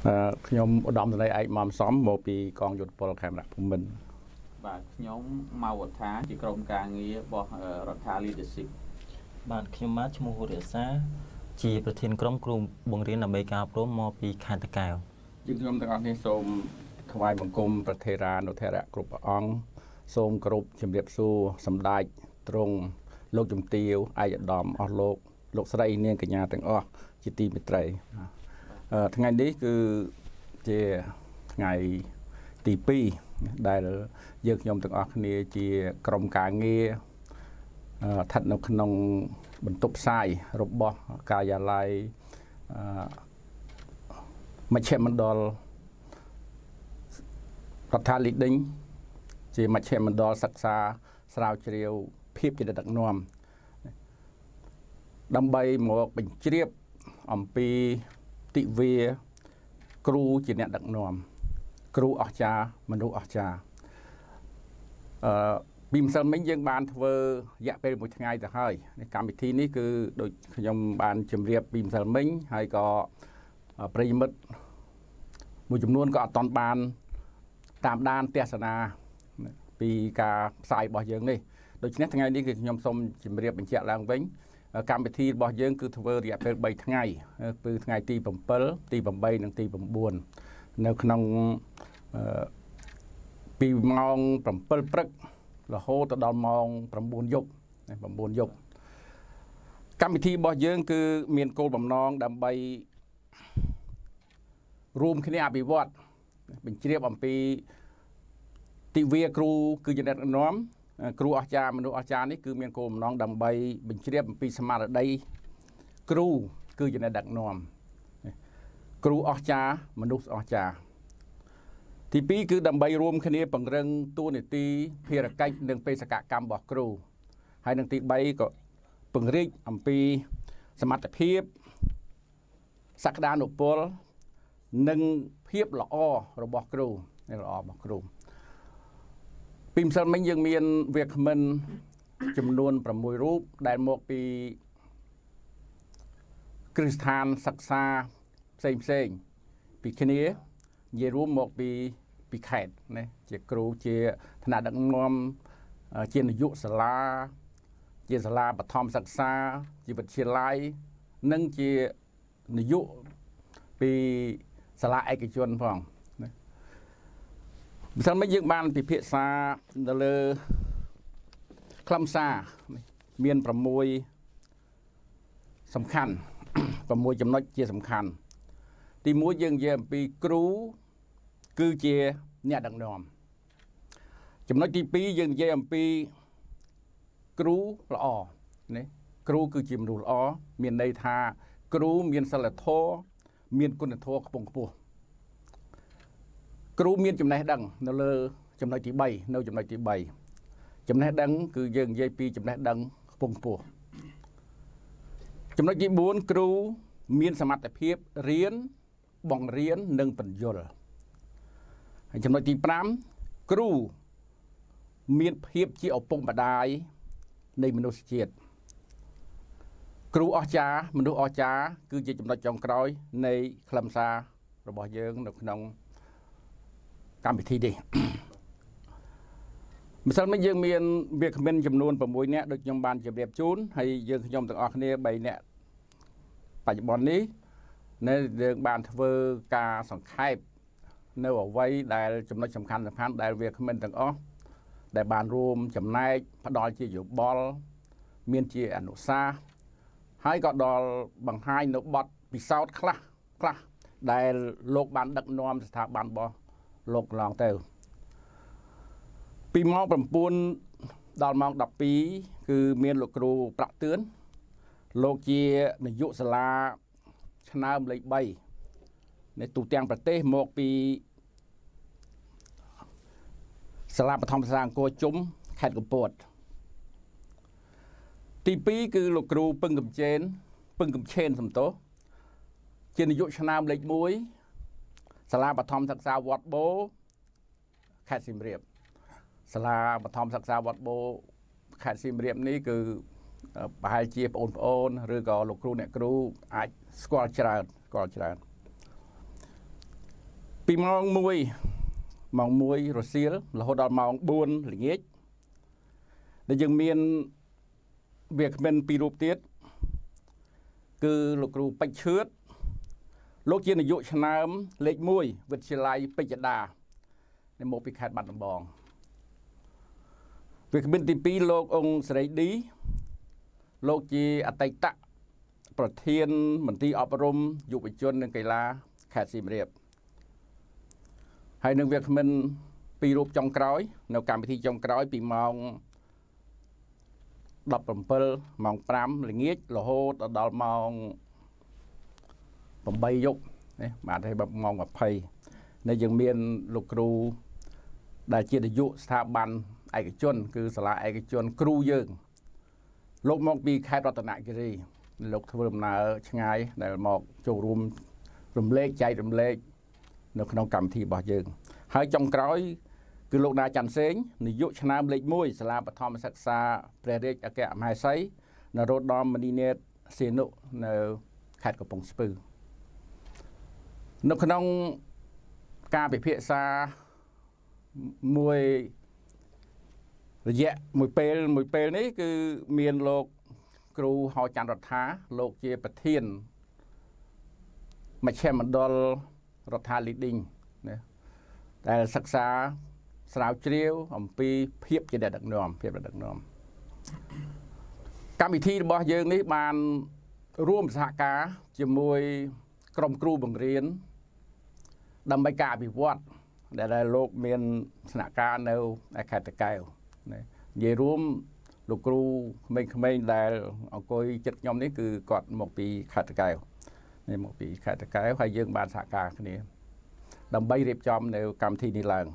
ខ្ញុំឧត្តមសេនីយ៍ឯកមុំសំមកពីកងយុទ្ធពលខេមរៈភូមិន្ទបាទខ្ញុំមកវត្ថាជាក្រុមការងាររបស់រដ្ឋា leadership បាទខ្ញុំមកឈ្មោះហូរិសាជាប្រធានក្រុមគ្រូបង្រៀនដើម្បីការអប់រំមកពីខេត្តតាកែវយើងខ្ញុំទាំងអស់គ្នាសូមថ្វាយបង្គំប្រធេរានុធរៈគ្រប់ព្រះអង្គសូមគោរពជំរាបសួរសម្ដេចទ្រង់លោកជំទាវឯកឧត្តមអស់លោកស្រីនាងកញ្ញាទាំងអស់ជាទីមេត្រីថ្ងៃនេះគឺជាថ្ងៃទី2ដែលយើងខ្ញុំទាំងអស់គ្នាជាក្រុមការងារស្ថិតនៅក្នុងបន្ទប់ផ្សាយរបស់ការិយាល័យមជ្ឈមណ្ឌលរដ្ឋាលីដេញជាមជ្ឈមណ្ឌលសិក្សាស្រាវជ្រាវភាពជាដឹកនាំដើម្បីមកបញ្ជ្រាបអំពីទិវាគ្រូជាអ្នកដឹកនាំគ្រូអស្ចារ្យមនុស្សអស្ចារ្យពីម្សិលមិញយើងបានធ្វើរយៈពេល1ថ្ងៃទៅហើយកម្មវិធីនេះគឺដូចខ្ញុំបានជម្រាបពីម្សិលមិញហើយក៏ប្រិយមិត្តមួយចំនួនក៏អត់ទាន់បានតាមដានទស្សនាពីការផ្សាយរបស់យើងនេះដូច្នេះថ្ងៃនេះគឺខ្ញុំសូមជម្រាបបញ្ជាក់ឡើងវិញកម្មវិធីរបស់យើងគឺធ្វើរយៈពេល3ថ្ងៃគឺថ្ងៃទី7ទី8និងទី9នៅក្នុងពីម៉ោង7ព្រឹករហូតដល់ម៉ោង9យប់9យប់កម្មវិធីរបស់យើងគឺមានគោលបំណងដើម្បីរួមគ្នាអភិវឌ្ឍបញ្ជ្រាបអំពីទិវាគ្រូគឺជាអ្នកដឹកនាំគ្រូអស្ចារ្យមនុស្សអស្ចារ្យនេះគឺមានគោលបំណងដើម្បីបញ្ជ្រាបអំពីស្មារតីគ្រូគឺជាអ្នកដឹកនាំគ្រូអស្ចារ្យមនុស្សអស្ចារ្យទី2គឺដើម្បីរួមគ្នាពង្រឹងតួនាទីភារកិច្ចនិងបេសកកម្មរបស់គ្រូហើយនឹងទី3ក៏ពង្រីកអំពីសមត្ថភាពសក្តានុពលនិងភាពល្អរបស់គ្រូពីម្សិលមិញយើងមានវាគ្មិនចំនួន6រូបដែលមកពីគ្រឹះស្ថានសិក្សាផ្សេងពីគ្នានិយាយរួមមកពីខេត្តណាជាគ្រូជាថ្នាក់ដឹកនាំជានាយកសាលាជាសាលាបឋមសិក្សាជាវិទ្យាល័យនិងជានាយកពីសាលាឯកជនផងណាម្សិលមិញយើងបានពិភាក្សានៅលើខ្លឹមសារមាន6សំខាន់6ចំណុចជាសំខាន់ទី1យើងនិយាយអំពីគ្រូគឺជាអ្នកដឹកនាំចំណុចទី2យើងនិយាយអំពីគ្រូល្អណាគ្រូគឺជាមនុស្សល្អមានន័យថាគ្រូមានសិលធម៌មានគុណធម៌ខ្ពង់ខ្ពស់គ្រូមានចំណេះដឹងនៅលើចំណុចទី3នៅចំណុចទី3ចំណេះដឹងគឺយើងនិយាយពីចំណេះដឹងខ្ពង់ខ្ពស់ចំណុចទី4គ្រូមានសមត្ថភាពរៀនបង្រៀននិងបញ្យល់ហើយចំណុចទី5គ្រូមានភាពជាឪពុកម្ដាយនៃមនុស្សជាតិគ្រូអស្ចារ្យមនុស្សអស្ចារ្យគឺជាចំណុចចុងក្រោយនៃខ្លឹមសាររបស់យើងនៅក្នុងកម្មវិធីនេះម្សិលមិញយើងមានវាគ្មិនចំនួន6នាក់ដូចខ្ញុំបានជម្រាបជូនហើយយើងខ្ញុំទាំងអស់គ្នា3នាក់បច្ចុប្បន្ននេះនៅយើងបានធ្វើការសង្ខេបនៅអ្វីដែលចំណុចសំខាន់ដែលវាគ្មិនទាំងអស់ដែលបានរួមចំណែកផ្ដល់ជាយោបល់មានជាអនុសាសន៍ហើយក៏ដល់បង្ហាញនៅបទពិសោធន៍ខ្លះដែលលោកបានដឹកនាំស្ថាប័នរបស់លោកកន្លងទៅពីម៉ោង9ដល់ម៉ោង12គឺមានលោកគ្រូប្រាក់ទឿនលោកជានាយកសាលាឆ្នើមលេខ3នៅទូទាំងប្រទេសមកពីសាលាបឋមសិក្សាអង្គរជុំខេត្តកំពតទី2គឺលោកគ្រូពឹងកំឆេនសំទោសជានាយកឆ្នើមលេខ1សាលាបឋមសិក្សាវត្តបូខេត្តសៀមរាបសាលាបឋមសិក្សាវត្តបូខេត្តសៀមរាបនេះគឺប្រហែលជាបងប្អូនឬក៏លោកគ្រូអ្នកគ្រូអាចស្គាល់ច្រើនពីម៉ោង1រសៀលរហូតដល់ម៉ោង4ល្ងាចដែលយើងមានវាគ្មិនពីររូបទៀតគឺលោកគ្រូពេជ្រឈឿតលោកជានាយកឆ្នើមលេខ1វិទ្យាល័យពេជ្រដានៅមកពីខេត្តបាត់ដំបងវាគ្មិនទី2លោកអង្គសេរីឌីលោកជាអតីតប្រធានមន្ត្រីអប់រំយុវជននិងកីឡាខេត្តសៀមរាបហើយនឹងវាគ្មិនពីររូបចុងក្រោយនៅកម្មវិធីចុងក្រោយពីម៉ោង17ម៉ោង5ល្ងាចរហូតដល់ម៉ោង8យប់នេះបាទហើយម៉ោង20នៅយើងមានលោកគ្រូដែលជានាយកស្ថាប័នឯកជនគឺសាលាឯកជនគ្រូយើងលោកមកពីខេត្តរតនគិរីលោកធ្វើដំណើរឆ្ងាយដែលមកចូលរួមរំលែកចែករំលែកនៅក្នុងកម្មវិធីរបស់យើងហើយចុងក្រោយគឺលោកណាច័ន្ទសេងនាយកឆ្នើមលេខ1សាលាបឋមសិក្សាព្រះរាជអគ្គមហេសីនរោត្តមមនីនេតសៀនុនៅខេត្តកំពង់ស្ពឺនៅក្នុងការពិភាក្សាមួយរយៈមួយពេលនេះគឺមានលោកគ្រូហៅច័ន្ទរដ្ឋាលោកជាប្រធានមជ្ឈមណ្ឌលរដ្ឋា leading ណាដែលសិក្សាស្រាវជ្រាវអំពីភាពជាអ្នកដឹកនាំកម្មវិធីរបស់យើងនេះបានរួមសហការជាមួយក្រុមគ្រូបង្រៀនដើម្បីការអភិវឌ្ឍដែលលោកមានស្នាក់ការនៅខេត្តតាកែវនិយាយរួមលោកគ្រូក្មេងៗដែលអង្គុយចិត្តខ្ញុំនេះគឺគាត់មកពីខេត្តតាកែវនេះមកពីខេត្តតាកែវហើយយើងបានសហការគ្នាដើម្បីរៀបចំនៅកម្មវិធីនេះឡើង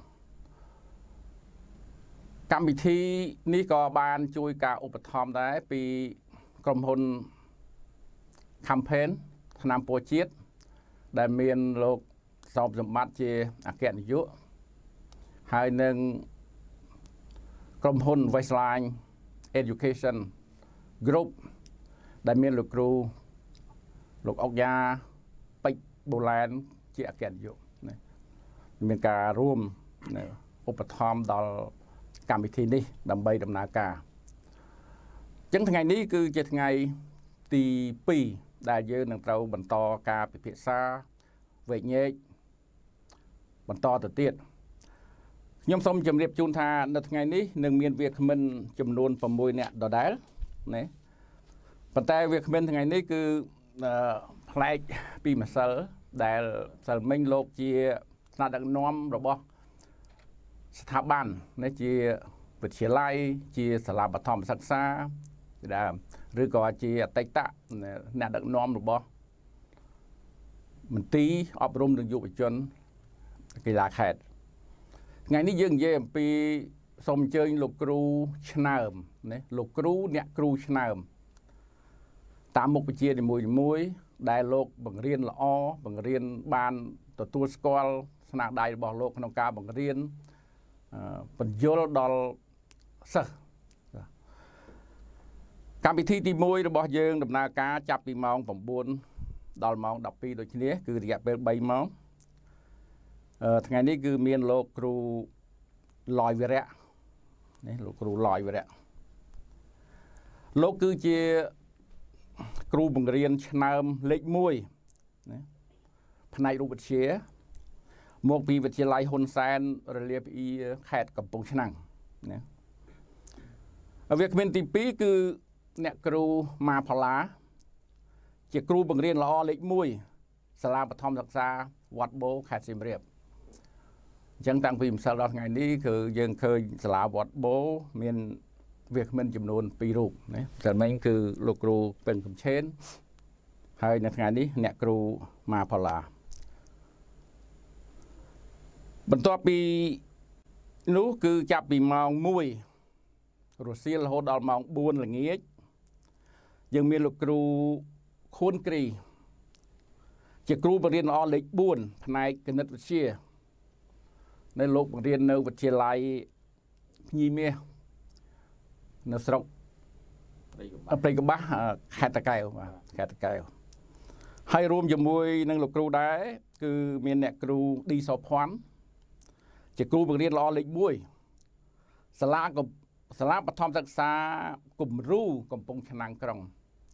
កម្មវិធីនេះក៏បានជួយការឧបត្ថម្ភដែរពីក្រុមហ៊ុន campaign ថ្នាំពោធិ៍ជាតិដែលមានលោកសោមសម្បត្តិជាអគ្គនាយកហើយនឹងក្រុមហ៊ុន Westline Education Group ដែលមានលោកគ្រូលោកអុកយ៉ាពេជ្របូឡែនជាអគ្គនាយកមានការរួមឧបត្ថម្ភដល់កម្មវិធីនេះដើម្បីដំណើរការអញ្ចឹងថ្ងៃនេះគឺជាថ្ងៃទី2ដែលយើងនឹងត្រូវបន្តការពិភាក្សាវែកញែកបន្តទៅទៀតខ្ញុំសូមជម្រាបជូនថានៅថ្ងៃនេះនឹងមានវាគ្មិនចំនួន6នាក់ដដែលណាប៉ុន្តែវាគ្មិនថ្ងៃនេះគឺផ្លែកពីម្សិលដែលសិលមិញលោកជាថ្នាក់ដឹកនាំរបស់ស្ថាប័ននេះជាវិទ្យាល័យជាសាលាបឋមសិក្សាជាដើមឬក៏ជាអតីតអ្នកដឹកនាំរបស់មន្ទីរអប់រំនិងយុវជនកីឡាខេត្តថ្ងៃនេះយើងនិយាយអំពីសូមអញ្ជើញលោកគ្រូឆ្នើមណាលោកគ្រូអ្នកគ្រូឆ្នើមតាមមុខវិជ្ជានីមួយៗដែលលោកបង្រៀនល្អបង្រៀនបានទទួលស្គាល់ស្នាដៃរបស់លោកក្នុងការបង្រៀនបញ្យលដល់សិស្សកម្មវិធីទី1របស់យើងដំណើរការចាប់ពីម៉ោង9ដល់ម៉ោង12ដូចគ្នាគឺរយៈពេល3ម៉ោងថ្ងៃនេះគឺមានលោកគ្រូលយវិរៈនេះលោកគ្រូលយវិរៈលោកគឺជាគ្រូបង្រៀនឆ្នើមលេខ1ណាផ្នែករូបវិទ្យាមកពីវិទ្យាល័យហ៊ុនសែនរលាភីខេត្តកំពង់ឆ្នាំងណាវាគ្មិនទី2គឺអ្នកគ្រូម៉ាផល្លាជាគ្រូបង្រៀនល្អលេខ1សាលាបឋមសិក្សាវត្តបូខេត្តសៀមរាបអញ្ចឹងតាំងពីម្សិលដល់ថ្ងៃនេះគឺយើងឃើញសាលាវត្តបូមានវាគ្មិនចំនួន2រូបណាតែមិញគឺលោកគ្រូពេញកំឆេនហើយនៅថ្ងៃនេះអ្នកគ្រូម៉ាផល្លាបន្ទាប់ពីនោះគឺចាប់ពីម៉ោង1រសៀលរហូតដល់ម៉ោង4ល្ងាចយើងមានលោកគ្រូខួនគ្រីជាគ្រូបង្រៀនល្អលេខ4ផ្នែកគណិតវិទ្យានៅលោកបង្រៀននៅវិទ្យាល័យភ្ញីមាសនៅស្រុកព្រៃកបាស់ខេត្តតាកែវបាទខេត្តតាកែវហើយរួមជាមួយនឹងលោកគ្រូដែរគឺមានអ្នកគ្រូឌីសភ័ណ្ឌជាគ្រូបង្រៀនល្អលេខ1សាលាបឋមសិក្សាគំរូកំពង់ឆ្នាំងក្រុង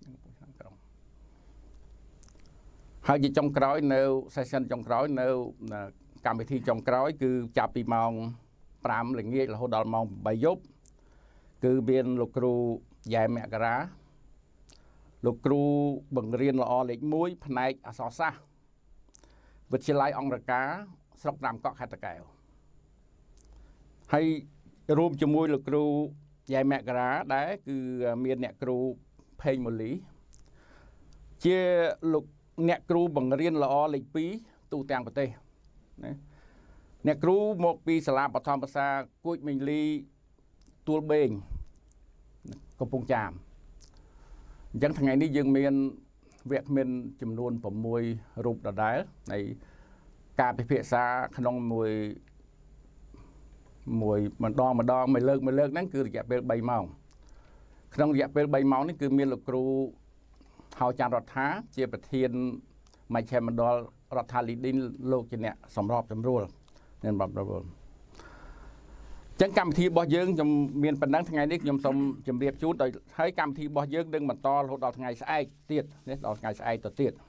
ហើយជាចុងក្រោយនៅ session ចុងក្រោយនៅកម្មវិធីចុងក្រោយគឺចាប់ពីម៉ោង 5 ល្ងាចរហូតដល់ម៉ោង 8 យប់គឺមានលោកគ្រូយ៉ែមមករាលោកគ្រូបង្រៀនល្អលេខ1ផ្នែកអក្សរសាស្ត្រវិទ្យាល័យអង្គរការស្រុកត្រាំកក់ខេត្តតាកែវហើយរួមជាមួយលោកគ្រូយ៉ែមមករាដែរគឺមានអ្នកគ្រូផេងម៉ូលីជាលោកអ្នកគ្រូបង្រៀនល្អលេខ2ទូទាំងប្រទេសណាអ្នកគ្រូមកពីសាលាបឋមសិក្សាគួចមេងលីទួលបេងកំពង់ចាមអញ្ចឹងថ្ងៃនេះយើងមានវគ្គមានចំនួន6រូបដដែលនៃការពិភាក្សាក្នុងមួយម្ដងមួយលើកហ្នឹងគឺរយៈពេល3ម៉ោងក្នុងរយៈពេល3ម៉ោងនេះគឺមានលោកគ្រូហៅចាន់រដ្ឋាជាប្រធានមជ្ឈមណ្ឌលរដ្ឋាលីឌីនលោកជាអ្នកសម្របសម្រួលមានបបប្រវត្តិចឹងកម្មវិធីរបស់យើងខ្ញុំមានប៉ុណ្ណឹងថ្ងៃនេះខ្ញុំសូមជម្រាបជូនដោយហើយកម្មវិធីរបស់យើងនឹងបន្តរហូតដល់ថ្ងៃស្អែកទៀតនេះដល់ថ្ងៃស្អែកទៅទៀត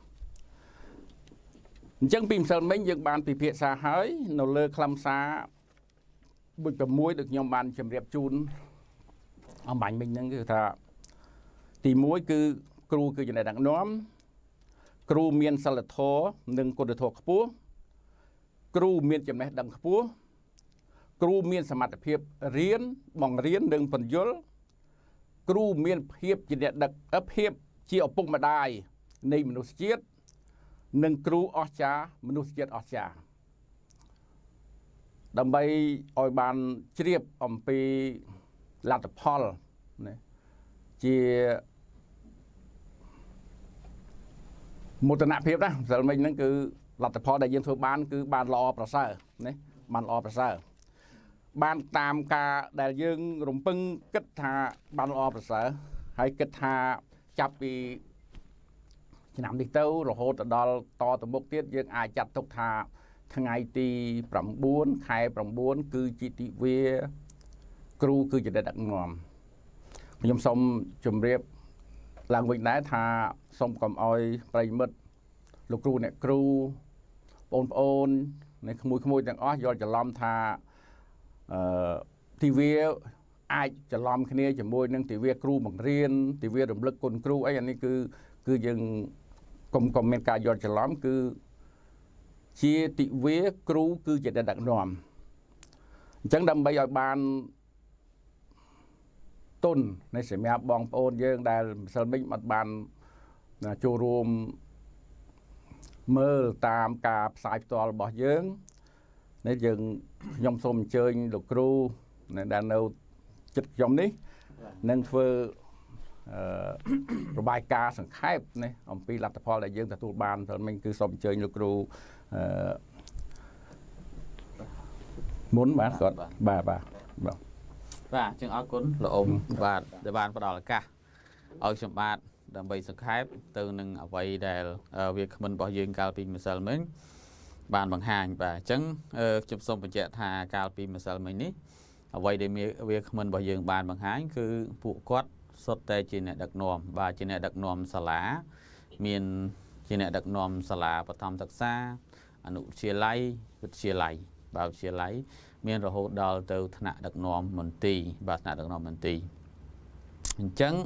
អញ្ចឹងពីម្សិលមិញយើងបានពិភាក្សាហើយនៅលើខ្លឹមសារបុគ្គល6ដែលខ្ញុំបានជម្រាបជូនអំបញ្ញមិញហ្នឹងគឺថាទី1គឺគ្រូគឺជាអ្នកដឹកនាំគ្រូមានសិលធម៌និងគុណធម៌ខ្ពស់គ្រូមានចំណេះដឹងខ្ពស់គ្រូមានសមត្ថភាពរៀនបង្រៀននិងពន្យល់គ្រូមានភាពជាអ្នកដឹកភាពជាឪពុកម្ដាយនៃមនុស្សជាតិនិងគ្រូអស្ចារ្យមនុស្សជាតិអស្ចារ្យដើម្បីឲ្យបានជ្រាបអំពីលទ្ធផលណាជាមោទនភាពណាម្សិលមិញហ្នឹងគឺលទ្ធផលដែលយើងធ្វើបានគឺបានល្អប្រសើរណាបានល្អប្រសើរបានតាមការដែលយើងរំពឹងគិតថាបានល្អប្រសើរហើយគិតថាចាប់ពីឆ្នាំនេះទៅរហូតដល់តទៅមុខទៀតយើងអាចចាត់ទុកថាថ្ងៃទី9ខែ9គឺជាទិវាគ្រូគឺជាអ្នកដឹកនាំខ្ញុំសូមជម្រាបឡើងវិញដែរថាសូមកុំអោយប្រិយមិត្តលោកគ្រូអ្នកគ្រូបងប្អូននៃក្មួយទាំងអស់យល់ច្រឡំថាទិវាអាចច្រឡំគ្នាជាមួយនឹងទិវាគ្រូបង្រៀនទិវារំលឹកគុណគ្រូអីអានេះគឺយើងកុំមានការយល់ច្រឡំគឺជាទិវាគ្រូគឺជាអ្នកដឹកនាំអញ្ចឹងដើម្បីឲ្យបានទុននៃសម្រាប់បងប្អូនយើងដែលម្សិលមិញអត់បានចូលរួមមើលតាមការផ្សាយផ្ទាល់របស់យើងនេះយើងខ្ញុំសូមអញ្ជើញលោកគ្រូដែលនៅចិត្តខ្ញុំនេះនឹងធ្វើរបាយការណ៍សង្ខេបនេះអំពីលទ្ធផលដែលយើងទទួលបានម្សិលមិញគឺសូមអញ្ជើញលោកគ្រូមុនបាទគាត់បាទចឹងអរគុណលោកអ៊ំបាទដែលបានផ្ដល់ឱកាសឲ្យខ្ញុំបាទដើម្បីសង្ខេបទៅនឹងអ្វីដែលវាគ្មិនរបស់យើងកាលពីម្សិលមិញបានបង្ហាញបាទអញ្ចឹងខ្ញុំសូមបញ្ជាក់ថាកាលពីម្សិលមិញនេះអ្វីដែលវាគ្មិនរបស់យើងបានបង្ហាញគឺពួកគាត់សុទ្ធតែជាអ្នកដឹកនាំបាទជាអ្នកដឹកនាំសាលាមានជាអ្នកដឹកនាំសាលាបឋមសិក្សាអនុវិទ្យាល័យវិទ្យាល័យបាទវិទ្យាល័យមានរហូតដល់ទៅថ្នាក់ដឹកនាំមន្ទីរបាទថ្នាក់ដឹកនាំមន្ទីរអញ្ចឹង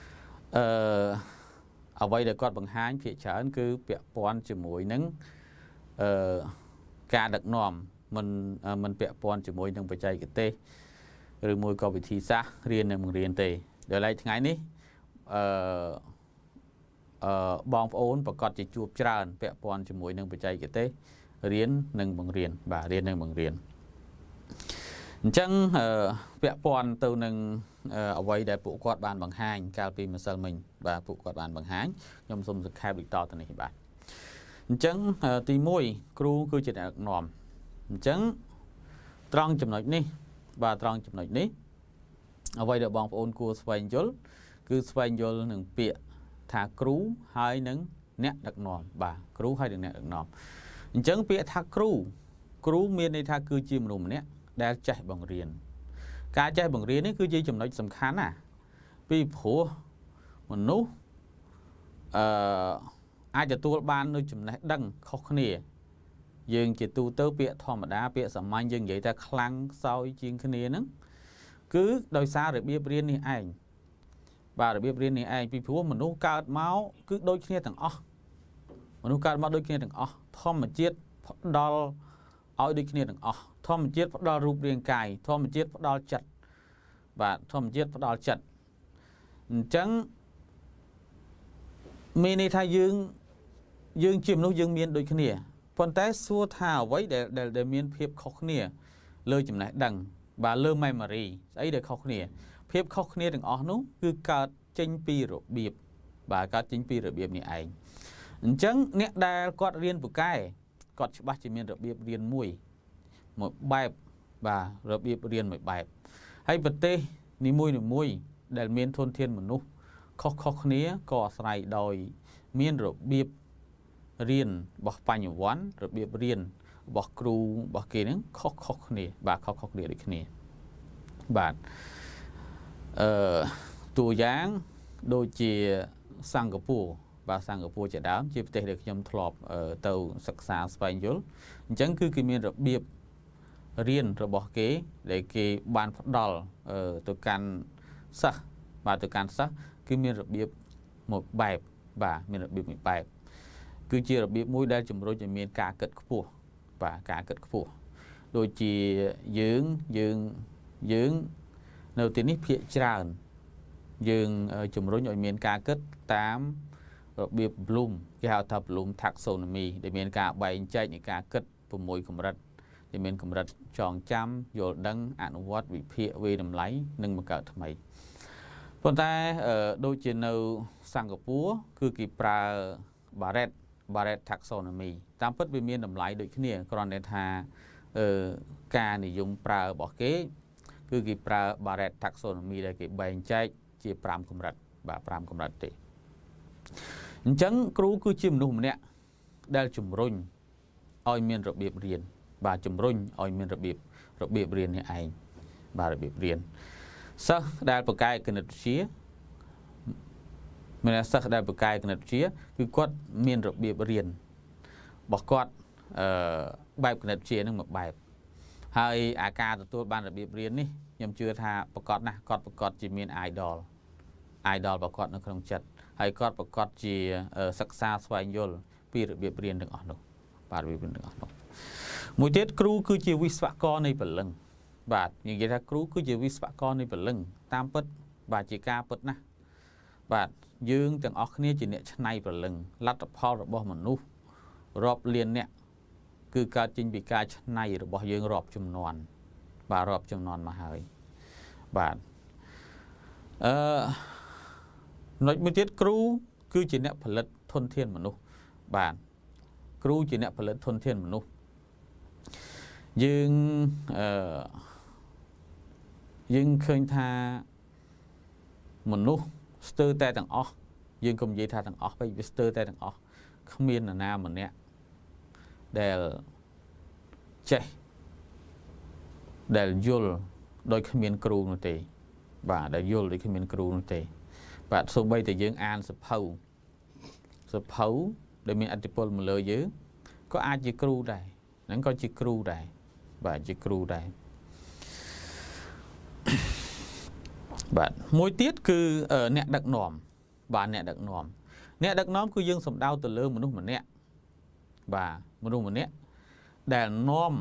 អ្វីដែលគាត់បង្ហាញភាគច្រើនគឺពាក់ព័ន្ធជាមួយនឹងការដឹកនាំមិនពាក់ព័ន្ធជាមួយនឹងបច្ចេកទេសឬមួយក៏វិធីសាស្ត្ររៀននិងបង្រៀនទេដល់ឡែកថ្ងៃនេះបងប្អូនប្រកាសជាជួបច្រើនពាក់ព័ន្ធជាមួយនឹងបច្ចេកទេសរៀននិងបង្រៀនបាទរៀននិងបង្រៀនអញ្ចឹងពាក់ព័ន្ធទៅនឹងអ្វីដែលពួកគាត់បានបង្ហាញកាលពីម្សិលមិញបាទពួកគាត់បានបង្ហាញខ្ញុំសូមសង្ខេបដូចតទៅនេះបាទអញ្ចឹងទី1គ្រូគឺជាអ្នកដឹកនាំអញ្ចឹងត្រង់ចំណុចនេះបាទត្រង់ចំណុចនេះអ្វីដែលបងប្អូនគួរស្វែងយល់គឺស្វែងយល់នឹងពាក្យថាគ្រូហើយនឹងអ្នកដឹកនាំបាទគ្រូហើយនឹងអ្នកដឹកនាំអញ្ចឹងពាក្យថាគ្រូមានន័យថាគឺជាមនុស្សម្នាក់ដែលចេះបង្រៀនការចេះបង្រៀននេះគឺជាចំណុចសំខាន់ណាពីព្រោះមនុស្សអាចទទួលបាននូវចំណេះដឹងខុសគ្នាយើងជាទូទៅពាក្យធម្មតាពាក្យសាមញ្ញយើងនិយាយថាខ្លាំងខ្សោយជាងគ្នាហ្នឹងគឺដោយសាររបៀបរៀននេះឯងបាទរបៀបរៀននេះឯងពីព្រោះមនុស្សកើតមកគឺដូចគ្នាទាំងអស់មនុស្សកើតមកដូចគ្នាទាំងអស់ធម្មជាតិផ្ដល់ឲ្យដូចគ្នាទាំងអស់ធម្មជាតិផ្ដល់រូបរាងកាយធម្មជាតិផ្ដល់ចិត្តបាទធម្មជាតិផ្ដល់ចិត្តអញ្ចឹងមានន័យថាយើងជាមនុស្សយើងមានដូចគ្នាប៉ុន្តែសួរថាអ្វីដែលមានភាពខុសគ្នាលើចំណេះដឹងបាទលើ memory ស្អីដែលខុសគ្នាភាពខុសគ្នាទាំងអស់នោះគឺកើតចេញពីរបៀបបាទកើតចេញពីរបៀបនេះឯងអញ្ចឹងអ្នកដែលគាត់រៀនពូកែគាត់ច្បាស់ជាមានរបៀបរៀនមួយបែបបាទរបៀបរៀនមួយបែបហើយប្រទេសនីមួយដែលមានធនធានមនុស្សខុសគ្នាក៏អាស្រ័យដោយមានរបៀបរៀនរបស់បញ្ញវន្តរបៀបរៀនរបស់គ្រូរបស់គេហ្នឹងខុសគ្នាបាទខុសគ្នាដូចគ្នាបាទតួយ៉ាងដូចជាសិង្ហបុរីបាទសិង្ហបុរីជាដើមជាប្រទេសដែលខ្ញុំធ្លាប់ទៅសិក្សាស្វែងយល់អញ្ចឹងគឺគេមានរបៀបរៀនរបស់គេដែលគេបានផ្ដល់ទៅកាន់សិស្សបាទទៅកាន់សិស្សគឺមានរបៀបមួយបែបបាទមានរបៀបមួយបែបគឺជារបៀបមួយដែលជំរុញឲ្យមានការគិតខ្ពស់បាទការគិតខ្ពស់ដូចជាយើងនៅទីនេះភាគច្រើនយើងជំរុញឲ្យមានការគិតតាមរបៀប Bloom គេហៅថា Bloom taxonomy ដែលមានការបែងចែកនៃការគិត6កម្រិតដែលមានកម្រិតចងចាំយល់ដឹងអនុវត្តវិភាគវាយតម្លៃនិងបង្កើតថ្មីប៉ុន្តែដូចជានៅសិង្ហបុរីគឺគេប្រើ Barrett taxonomy តាមពិតវាមានតម្លៃដូចគ្នាគ្រាន់តែថាការនិយមប្រើរបស់គេគឺគេប្រើ Barrett taxonomy ដែលគេបែងចែកជា5កម្រិតបាទ5កម្រិតទេអញ្ចឹងគ្រូគឺជាមនុស្សម្នាក់ដែលជំរុញឲ្យមានរបៀបរៀនបាទជំរុញឲ្យមានរបៀបរៀននេះឯងបាទរបៀបរៀនសិស្សដែលបកកែគណិតវិទ្យាមានសិស្សដែលបកកែគណិតវិទ្យាគឺគាត់មានរបៀបរៀនរបស់គាត់បែបគណិតវិទ្យានឹងមួយបែបហើយអាការទទួលបានរបៀបរៀននេះខ្ញុំជឿថាប្រកបណាស់គាត់ប្រកបជាមាន idol របស់គាត់នៅក្នុងចិត្តហើយគាត់ប្រកបជាសិក្សាស្វែងយល់ពីរបៀបរៀនទាំងអស់នោះបាទរបៀបរៀនទាំងអស់នោះមួយទៀតគ្រូគឺជាវិស្វករនៃព្រលឹងបាទនិយាយថាគ្រូគឺជាវិស្វករនៃព្រលឹងតាមពិតបាទជាការពិតណាស់បាទយើងទាំងអស់គ្នាជាអ្នកច្នៃព្រលឹងលទ្ធផលរបស់មនុស្សរាប់លានអ្នកគឺកើតចេញពីការច្នៃរបស់យើងរាប់ចំនួនបាទរាប់ចំនួនមកហើយបាទមួយទៀតគ្រូគឺជាអ្នកផលិតធនធានមនុស្សបាទគ្រូជាអ្នកផលិតធនធានមនុស្សយើងឃើញថាមនុស្សស្ទើរតែទាំងអស់យើងកុំនិយាយថាទាំងអស់ពេកវាស្ទើរតែទាំងអស់គ្មាននរណាម្នាក់ដែលចេះដែលយល់ដោយគ្មានគ្រូនោះទេបាទដែលយល់ដោយគ្មានគ្រូនោះទេបាទសូម្បីតែយើងអានសភៅដែលមានឥទ្ធិពលមកលើយើងក៏អាចជាគ្រូដែរហ្នឹងក៏ជាគ្រូដែរបាទជាគ្រូដែរបាទមួយទៀតគឺអ្នកដឹកនាំបាទអ្នកដឹកនាំគឺយើងសំដៅទៅលើមនុស្សម្នាក់បាទមនុស្សម្នាក់ដែលនាំ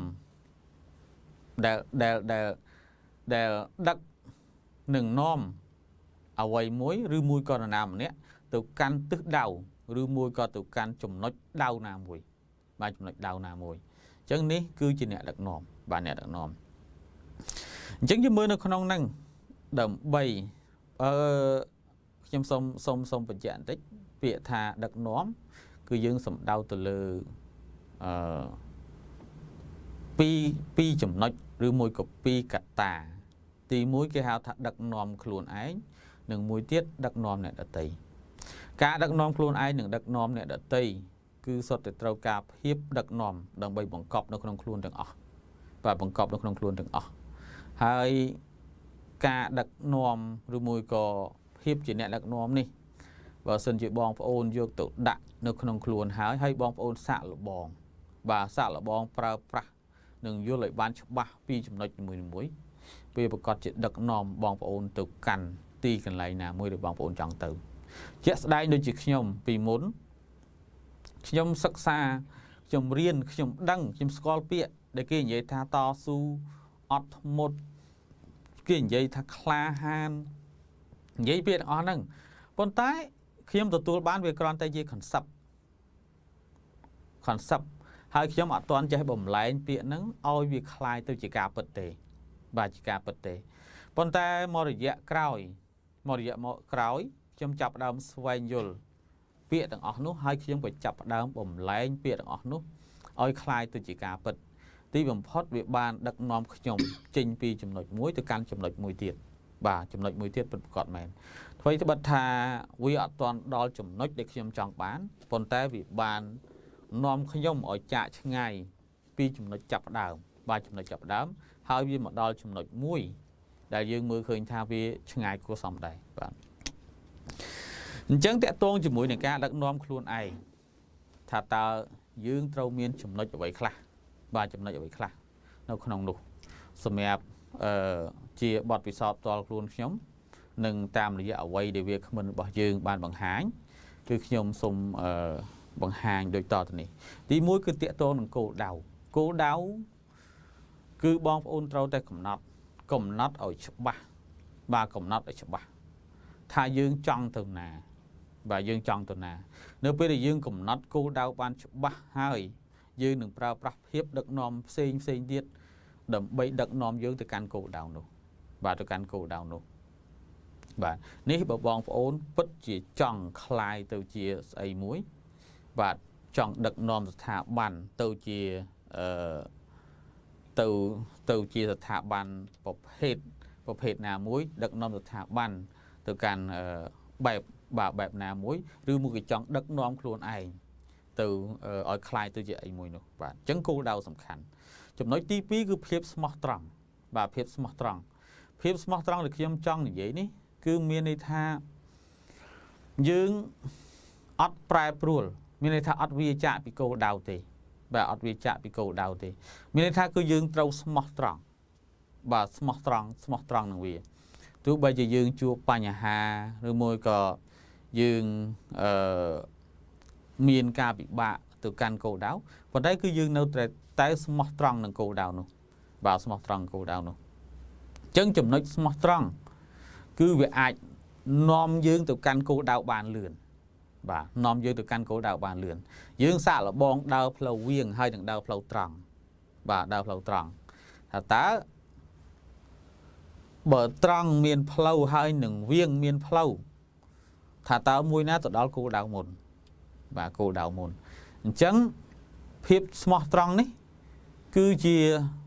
ដែលដឹកនឹងនាំអ្វីមួយឬមួយក៏នរណាម្នាក់ទៅកាន់ទិសដៅឬមួយក៏ទៅកាន់ចំណុចដៅណាមួយបាទចំណុចដៅណាមួយអញ្ចឹងនេះគឺជាអ្នកដឹកនាំបាទអ្នកដឹកនាំអញ្ចឹងយើងមើលនៅក្នុងហ្នឹងដើម្បីខ្ញុំសូមបញ្ជាក់បន្តិចពាក្យថាដឹកនាំគឺយើងសំដៅទៅលើពីរចំណុចឬមួយក៏ពីរកត្តាទី1គេហៅថាដឹកនាំខ្លួនឯងនិងមួយទៀតដឹកនាំអ្នកដទៃការដឹកនាំខ្លួនឯងនឹងដឹកនាំអ្នកដទៃគឺសុទ្ធតែត្រូវការភាពដឹកនាំដើម្បីបង្កប់នៅក្នុងខ្លួនទាំងអស់បាទបង្កប់នៅក្នុងខ្លួនទាំងអស់ហើយការដឹកនាំឬមួយក៏ភាពជាអ្នកដឹកនាំនេះបើសិនជាបងប្អូនយកទៅដាក់នៅក្នុងខ្លួនហើយបងប្អូនសាក់លបងបាទសាក់លបងប្រើប្រាស់នឹងយល់ឲ្យបានច្បាស់ពីចំណុចនីមួយៗពេលប្រកាសជាដឹកនាំបងប្អូនទៅកាន់ទីកន្លែងណាមួយដែលបងប្អូនចង់ទៅជាក់ស្ដែងដូចជាខ្ញុំពីមុនខ្ញុំសិក្សាខ្ញុំរៀនខ្ញុំដឹងខ្ញុំស្គាល់ពាក្យដែលគេនិយាយថាតស៊ូអត់ធ្មត់គេនិយាយថាក្លាហាននិយាយពាក្យទាំងអស់ហ្នឹងប៉ុន្តែខ្ញុំទទួលបានវាគ្រាន់តែជា concept ហើយខ្ញុំអត់ទាន់ចេះបំលែងពាក្យហ្នឹងឲ្យវាคล้ายទៅជាការពិតទេបាទជាការពិតទេប៉ុន្តែមករយៈក្រោយខ្ញុំចាប់ផ្ដើមស្វែងយល់ពាក្យទាំងអស់នោះហើយខ្ញុំក៏ចាប់ផ្ដើមបំលែងពាក្យទាំងអស់នោះឲ្យคล้ายទៅជាការពិតទីបំផុតវាបានដឹកនាំខ្ញុំចេញពីចំណុចមួយទៅកាន់ចំណុចមួយទៀតបាទចំណុចមួយទៀតពិតប្រាកដមែនអ្វីត្បិតថាវាអត់ទាន់ដល់ចំណុចដែលខ្ញុំចង់បានប៉ុន្តែវាបាននាំខ្ញុំឲ្យចាកឆ្ងាយពីចំណុចចាប់ផ្ដើមបាទចំណុចចាប់ផ្ដើមហើយវាមកដល់ចំណុចមួយដែលយើងមើលឃើញថាវាឆ្ងាយគួរសមដែរបាទអញ្ចឹងតកតងជាមួយនឹងការដឹកនាំខ្លួនឯងថាតើយើងត្រូវមានចំណុចអ្វីខ្លះបាទចំណុចអ្វីខ្លះនៅក្នុងនោះសម្រាប់ជាបទពិសោធន៍ផ្ទាល់ខ្លួនខ្ញុំនិងតាមរយៈអ្វីដែលវាគ្មិនរបស់យើងបានបង្ហាញគឺខ្ញុំសូមបង្ហាញដូចតទៅនេះទី1គឺតកតងនឹងគោលដៅគឺបងប្អូនត្រូវតែកំណត់ឲ្យច្បាស់បាទកំណត់ឲ្យច្បាស់ថាយើងចង់ទៅណាបាទយើងចង់ទៅណានៅពេលដែលយើងកំណត់គោលដៅបានច្បាស់ហើយយើងនឹងប្រើប្រាស់ភាពដឹកនាំផ្សេងទៀតដើម្បីដឹកនាំយើងទៅកាន់គោលដៅនោះបាទទៅកាន់គោលដៅនោះបាទនេះបើបងប្អូនពិតជាចង់คลายទៅជាស្អីមួយបាទចង់ដឹកនាំស្ថាប័នទៅជាទៅជាស្ថាប័នប្រភេទណាមួយដឹកនាំស្ថាប័នទៅកាន់បែបណាមួយឬមួយក៏ចង់ដឹកនាំខ្លួនឯងទៅឲ្យคลายទៅជាអីមួយនោះបាទអញ្ចឹងគោលដៅសំខាន់ចំណុចទី2គឺភាពស្មោះត្រង់បាទភាពស្មោះត្រង់ដែលខ្ញុំចង់និយាយនេះគឺមានន័យថាយើងអត់ប្រែប្រួលមានន័យថាអត់វាចាកពីគោលដៅទេបាទអត់វាចាកពីគោលដៅទេមានន័យថាគឺយើងត្រូវស្មោះត្រង់បាទស្មោះត្រង់នឹងវាទោះបីជាយើងជួបបញ្ហាឬមួយក៏យើងមានការពិបាកទៅកាន់គោលដៅប៉ុន្តែគឺយើងនៅតែស្មោះត្រង់នឹងគោលដៅនោះបាទស្មោះត្រង់គោលដៅនោះអញ្ចឹងចំណុចស្មោះត្រង់គឺវាអាចនាំយើងទៅកាន់គោលដៅបានលឿនបាទនាំយើងទៅកាន់គោលដៅបានលឿនយើងសាកល្បងដើរផ្លូវវាងហើយនឹងដើរផ្លូវត្រង់បាទដើរផ្លូវត្រង់ថាតើបើត្រង់មានផ្លូវហើយនឹងវាងមានផ្លូវថាតើមួយណាទៅដល់គោលដៅមុនបាទគោលដៅមុនអញ្ចឹងភាពស្មោះត្រង់នេះគឺជា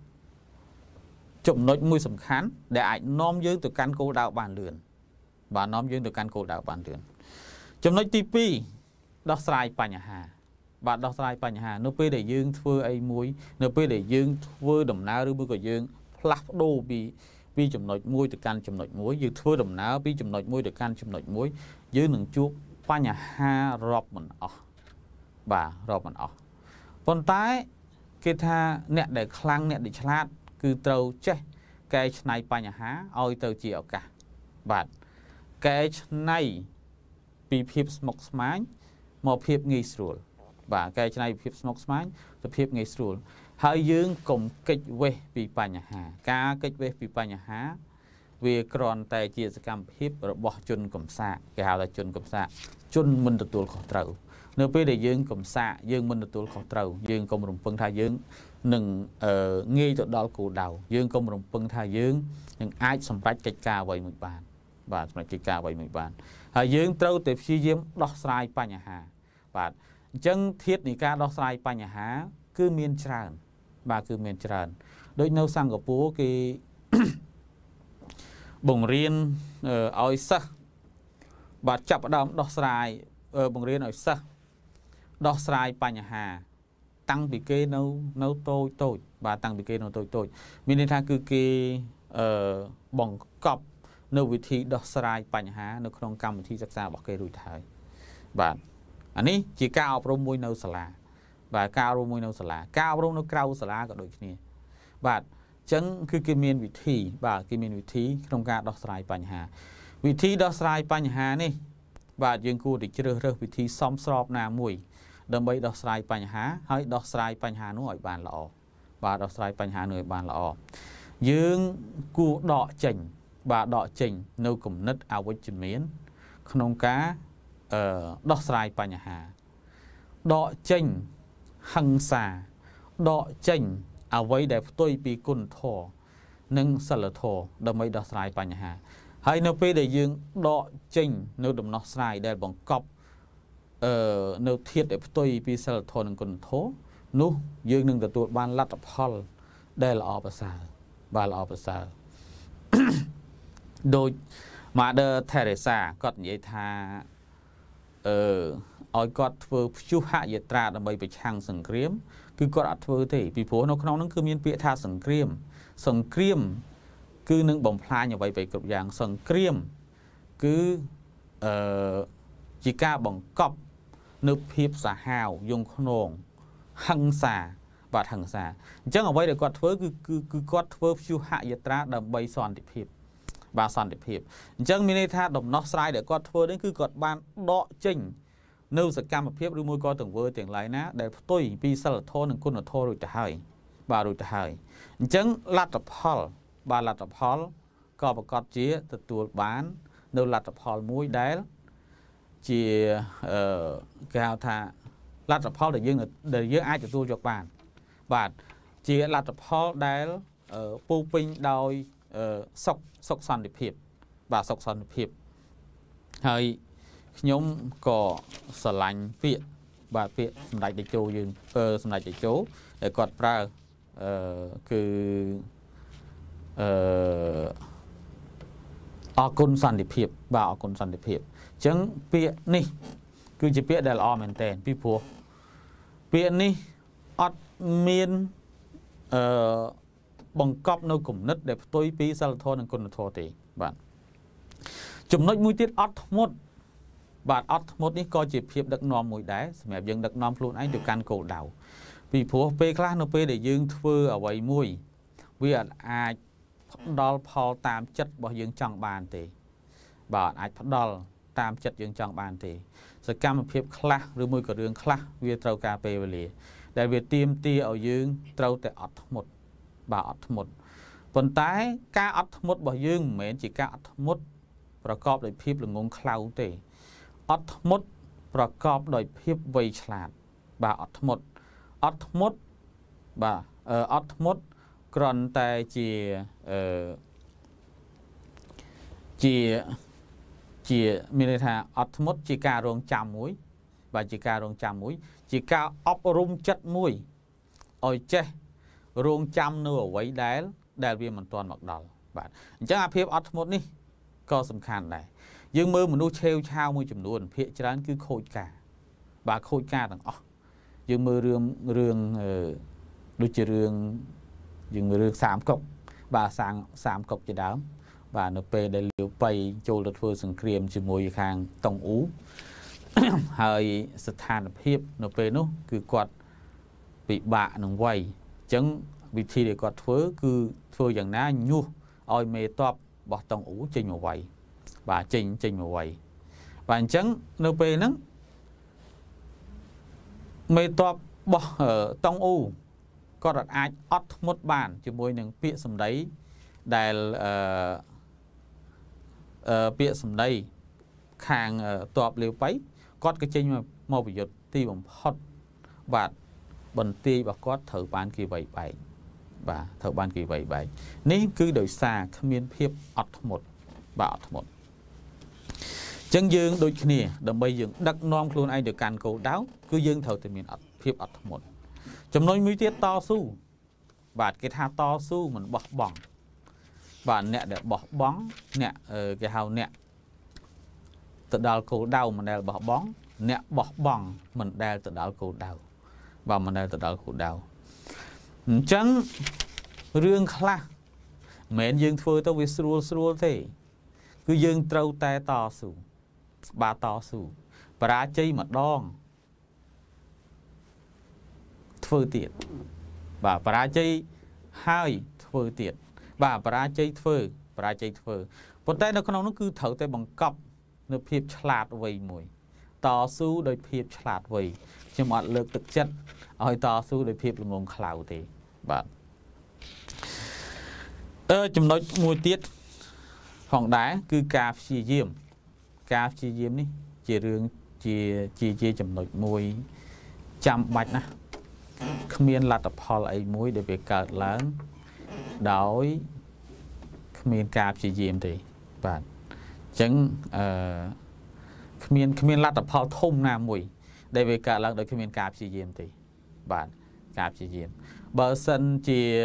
ចំណុចមួយសំខាន់ដែលអាចនាំយើងទៅកាន់គោលដៅបានលឿនបាទនាំយើងទៅកាន់គោលដៅបានលឿនចំណុចទី2ដោះស្រាយបញ្ហាបាទដោះស្រាយបញ្ហានៅពេលដែលយើងធ្វើអីមួយនៅពេលដែលយើងធ្វើដំណើរឬមួយក៏យើងផ្លាស់ប្ដូរពីចំណុចមួយទៅកាន់ចំណុចមួយយើងធ្វើដំណើរពីចំណុចមួយទៅកាន់ចំណុចមួយយើងនឹងជួបបញ្ហារាប់មិនអស់បាទរាប់មិនអស់ប៉ុន្តែគេថាអ្នកដែលខ្លាំងអ្នកដែលឆ្លាតគឺត្រូវចេះកែច្នៃបញ្ហាឲ្យទៅជាឱកាសបាទកែច្នៃពីភាពស្មុគស្មាញមកភាពងាយស្រួលបាទកែច្នៃពីភាពស្មុគស្មាញទៅភាពងាយស្រួលហើយយើងកុំកិច្ចវេះពីបញ្ហាការកិច្ចវេះពីបញ្ហាវាគ្រាន់តែជាសកម្មភាពរបស់ជនកំសាកគេហៅថាជនកំសាកជនមិនទទួលខុសត្រូវនៅពេលដែលយើងកំសាកយើងមិនទទួលខុសត្រូវយើងកុំរំពឹងថាយើងនឹងងាយទៅដល់គោលដៅយើងកុំរំពឹងថាយើងនឹងអាចសម្រេចកិច្ចការអ្វីមួយបានបាទសម្រេចកិច្ចការអ្វីមួយបានហើយយើងត្រូវតែព្យាយាមដោះស្រាយបញ្ហាបាទអញ្ចឹងធាតុនៃការដោះស្រាយបញ្ហាគឺមានច្រើនបាទគឺមានច្រើនដូចនៅសិង្ហបុរីគេបង្រៀនឲ្យសិស្សបាទចាប់ផ្ដើមដោះស្រាយបង្រៀនឲ្យសិស្សដោះស្រាយបញ្ហាតាំងពីគេនៅតូចបាទតាំងពីគេនៅតូចមានន័យថាគឺគេបង្កប់នៅវិធីដោះស្រាយបញ្ហានៅក្នុងកម្មវិធីសិក្សារបស់គេរួចហើយបាទអានេះជាការអប់រំមួយនៅសាលាបាទការអប់រំមួយនៅសាលាការអប់រំនៅក្រៅសាលាក៏ដូចគ្នាបាទអញ្ចឹងគឺគេមានវិធីបាទគេមានវិធីក្នុងការដោះស្រាយបញ្ហាវិធីដោះស្រាយបញ្ហានេះបាទយើងគួរតែជ្រើសរើសវិធីសមស្របណាមួយដើម្បីដោះស្រាយបញ្ហាហើយដោះស្រាយបញ្ហានោះឲ្យបានល្អបាទដោះស្រាយបញ្ហានោះឲ្យបានល្អយើងគួរដកចេញបាទដកចេញនៅគំនិតអវិជ្ជមានក្នុងការដោះស្រាយបញ្ហាដកចេញហិង្សាដកចេញអ្វីដែលផ្ទុយពីគុណធម៌និងសិលធម៌ដើម្បីដោះស្រាយបញ្ហាហើយនៅពេលដែលយើងដកចេញនៅដំណោះស្រាយដែលបង្កប់នៅធាតុដែលផ្ទុយពីសិលធម៌និងគុណធម៌នោះយើងនឹងទទួលបានលទ្ធផលដែលល្អប្រសើរបាទល្អប្រសើរដោយ Mother Teresa គាត់និយាយថាឲ្យគាត់ធ្វើព្យុហយាត្រាដើម្បីប្រឆាំងសង្គ្រាមគឺគាត់អត់ធ្វើទេពីព្រោះនៅក្នុងនោះគឺមានពាក្យថាសង្គ្រាមគឺនឹងបំផ្លាញអ្វីៗគ្រប់យ៉ាងសង្គ្រាមគឺជាការបង្កប់នៅភាពសាហាវយងខ្នងហិង្សាបាទហិង្សាអញ្ចឹងអ្វីដែលគាត់ធ្វើគឺគាត់ធ្វើព្យុហយាត្រាដើម្បីសន្តិភាពបាទសន្តិភាពអញ្ចឹងមានន័យថាដំណោះស្រាយដែលគាត់ធ្វើនេះគឺគាត់បានដកចេញនៅសកម្មភាពឬមួយក៏ទង្វើទាំងឡាយណាដែលផ្ទុយពីសិលធម៌និងគុណធម៌រួចទៅហើយបាទរួចទៅហើយអញ្ចឹងលទ្ធផលបាទលទ្ធផលក៏ប្រកាសជាទទួលបាននៅលទ្ធផលមួយដែលជាគេហៅថាលទ្ធផលដែលយើងអាចទទួលយកបានបាទជាលទ្ធផលដែលពោពេញដោយសុខសន្តិភាពបាទសុខសន្តិភាពហើយខ្ញុំក៏ស្រឡាញ់ពាក្យបាទពាក្យសម្ដេចតេជោយើងសម្ដេចតេជោដែលគាត់ប្រើគឺអរគុណសន្តិភាពបាទអរគុណសន្តិភាពអញ្ចឹងពាក្យនេះគឺជាពាក្យដែលល្អមែនទែនពីព្រោះពាក្យនេះអត់មានបង្កប់នៅគំនិតដែលផ្ទុយពីសិលធម៌និងគុណធម៌ទេបាទចំណុចមួយទៀតអត់ធ្មត់បាទអត់ធ្មត់នេះក៏ជាភាពដឹកនាំមួយដែរសម្រាប់យើងដឹកនាំខ្លួនឯងទៅកាន់គោលដៅពីព្រោះពេលខ្លះនៅពេលដែលយើងធ្វើអ្វីមួយវាអាចផ្ដល់ផលតាមចិត្តរបស់យើងចង់បានទេបាទអាចផ្ដល់តាមចិត្តយើងចង់បានទេសកម្មភាពខ្លះឬមួយក៏រឿងខ្លះវាត្រូវការពេលវេលាដែលវាទាមទារឲ្យយើងត្រូវតែអត់ធ្មត់បាទអត់ធ្មត់ប៉ុន្តែការអត់ធ្មត់របស់យើងមិនមែនជាការអត់ធ្មត់ប្រកបដោយភាពល្ងងខ្លៅទេអត់ធ្មត់ប្រកបដោយភាពវៃឆ្លាតបាទអត់ធ្មត់បាទអត់ធ្មត់គ្រាន់តែជាមានន័យថាអត់ធ្មត់ជាការរងចាំមួយបាទជាការរងចាំមួយជាការអប់រំចិត្តមួយឲ្យចេះរងចាំនៅអ្វីដែលវាមិនទាន់មកដល់បាទអញ្ចឹងអាភាពអត់ធ្មត់នេះក៏សំខាន់ដែរយើងមើលមនុស្សឆេវឆាវមួយចំនួនភាគច្រើនគឺខូចការបាទខូចការទាំងអស់យើងមើលរឿងដូចជារឿងយើងមើលរឿងសាមកុកបាទសាមកុកជាដើមបាទនៅពេលដែលលាវប៉ៃចូលទៅធ្វើសង្គ្រាមជាមួយខាងតុងអ៊ូ ហើយស្ថានភាពនៅពេលនោះគឺគាត់ពិបាកនឹងវ័យអញ្ចឹងវិធីដែលគាត់ធ្វើគឺធ្វើយ៉ាងណាញុះឲ្យមេតបរបស់តុងអ៊ូចេញមកវ័យបាទចេញមកវ័យបាទអញ្ចឹងនៅពេលហ្នឹងមេតបរបស់តុងអ៊ូគាត់អាចអត់ធ្មត់បានជាមួយនឹងពាក្យសម្ដីដែលពាក្យសម្ដីខាងតបលាវប៉ៃគាត់ក៏ចេញមកប្រយុទ្ធទីបំផុតបាទបន្ទាយរបស់គាត់ត្រូវបានគេវាយបែកបាទត្រូវបានគេវាយបែកនេះគឺដោយសារគ្មានភាពអត់ធ្មត់បាទអត់ធ្មត់អញ្ចឹងយើងដូចគ្នាដើម្បីយើងដឹកនាំខ្លួនឯងទៅកាន់គោលដៅគឺយើងត្រូវតែមានភាពអត់ធ្មត់ចំណុចមួយទៀតតស៊ូបាទគេថាតស៊ូមិនបោះបង់បាទអ្នកដែលបោះបង់អ្នកគេហៅអ្នកទៅដល់គោលដៅមិនដែលបោះបង់ nẹt bỏ bỏng mình đeo từ đó cổ đầu và mình đeo từ đó cổ đầu chẳng riêng khá mến dương phơi tao với srul thế cứ dương trâu tay to sù ba to sù và ra chơi mà đong phơi tiệt và ra chơi hai phơi tiệt và ra chơi phơi một tay nó không nó cứ thở tay bằng cọc nó phiệp chặt vậy mùi to su đôi phiệp chặt vậy chứ mọi lực thực chất ở to su đôi phiệp là ngôn khảo thì bạn chúng nói mùi tiết phòng đá cứ cà phê diêm ní chỉ riêng chỉ chấm nói mùi chăm bạch nè không miên là tập họ lại mùi để việc cợt lớn đói không miên cà phê diêm thì bạn chẳng không miên là tập họ thông nam mùi để việc cợt lớn để không miên cà phê diêm thì bạn cà phê diêm bờ sân chỉ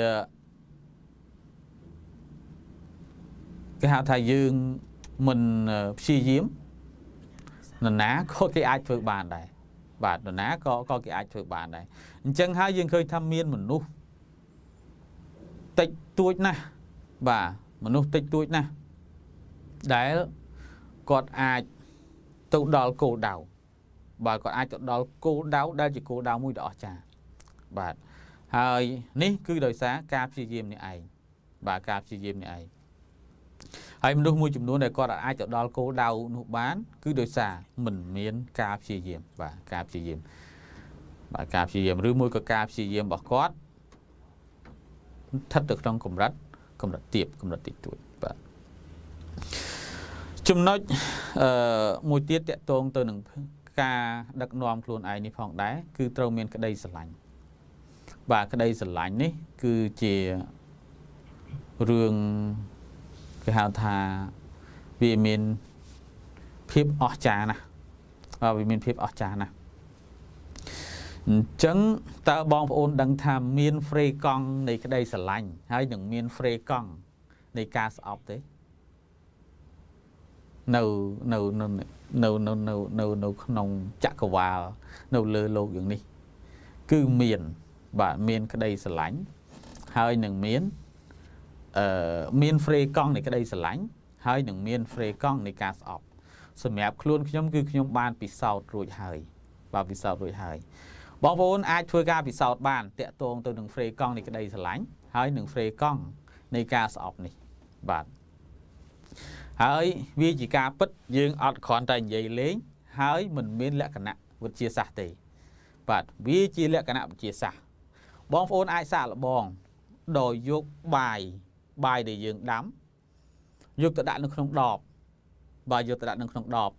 cái hào thầy dương mình suy diếm là ná có cái ai phơi bàn này và là ná có cái ai phơi bàn này chẳng hai dương khơi tham miên mình nu tịch tuổi nè và mình nu tịch tuổi nè đấy còn ai tự đào cổ đầu và còn ai tự đào cổ đào đây chỉ cổ đào mũi đỏ trà và hai ní cứ đời sáng cà phê diêm này ai và cà phê diêm này ai hay mình đôi môi chùm núi này coi là ai chọn đo cô đau nụ bán cứ đôi xa mình miến cà phê diêm và cà phê diêm và cà phê diêm rưỡi môi có cà phê diêm bỏ cót thất được trong cùng đất tiệp tuổi và chùm nói môi tiết tệ tôn từ nâng ca đặc nòm luôn ai ní phòng đá cứ trâu miên cái đây sẵn lạnh và cái đây sẵn lạnh ní cứ chỉ rương cái hào thà vì mình phép ở trà nè vì mình phép ở trà nè chẳng ta bong ôn đăng tham miên phê con này cái đây sẵn lành hay đừng miên phê con này ca sọp thế nâu nông chắc cầu vào nâu lơ lô dựng đi cứ miền và miên cái đây sẵn lành hay đừng miên miên phê con này cái đây sẵn lánh hơi đừng miên phê con này ca sọp sầm mẹp luôn nhóm cứ nhóm ban bị sầu rồi hơi và bị sầu rồi hơi bóng vốn ai chơi ca bị sầu ban tệ tôn từ đừng phê con này cái đây sẵn lánh hơi đừng phê con này ca sọp này bạn hơi vì chỉ ca bích dương ọt khoản tài dây lấy hơi mình miên lẽ cả nặng vượt chia sẻ thì bạn vì chia lẽ cả nặng chia sẻ bóng vốn ai xả là bòn đổi dục bài để dương đám dục tự đạn được không đọp và dục tự đạn được không đọp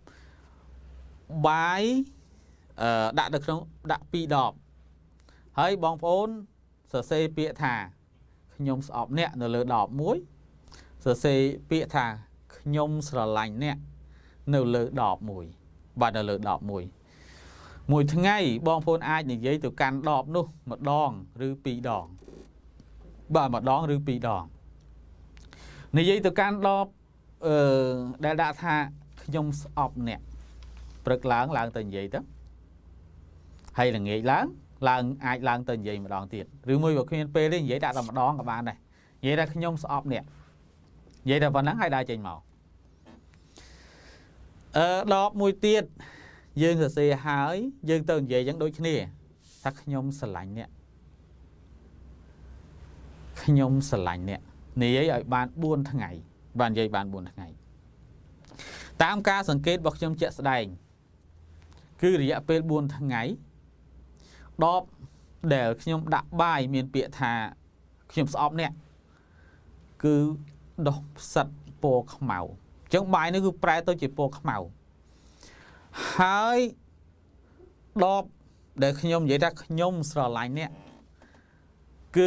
bài đạn được không đạn pi đọp hay bong phốn sở xe bịa thả nhôm sọp nè nó lơ đọp muối sở xe bịa thả nhôm sờ lành nè nó lơ đọp mùi và nó lơ đọp mùi thứ ngay bong phốn ai như giấy từ can đọp luôn một đòn rư pi đòn và một đòn rư pi đòn này dây từ can đọp đã tha nhung ọp nè bực láng tên gì đó hay là nghĩ láng ai láng tên gì mà đòn tiền rưỡi mươi vào khi p lên vậy đã là một đòn các bạn này vậy là nhung ọp nè vậy là vẫn nắng hay đai trên màu đọp mùi tiết dương là xe hái dương tên gì vẫn đôi kia thắc nhung sờ lạnh nè nhung sờ lạnh nè này ấy ở bàn buôn tháng ngày bàn dây bàn buôn tháng ngày តាមការសង្កេតរបស់ខ្ញុំជាក់ស្ដែងគឺរយៈពេល 4 ថ្ងៃដបដែលខ្ញុំដាក់បាយមានពាក្យថាខ្ញុំស្អប់អ្នកគឺដុះផ្សិតពណ៌ខ្មៅអញ្ចឹងបាយនេះគឺប្រែទៅជាពណ៌ខ្មៅហើយដបដែលខ្ញុំនិយាយថាខ្ញុំស្រឡាញ់អ្នកគឺ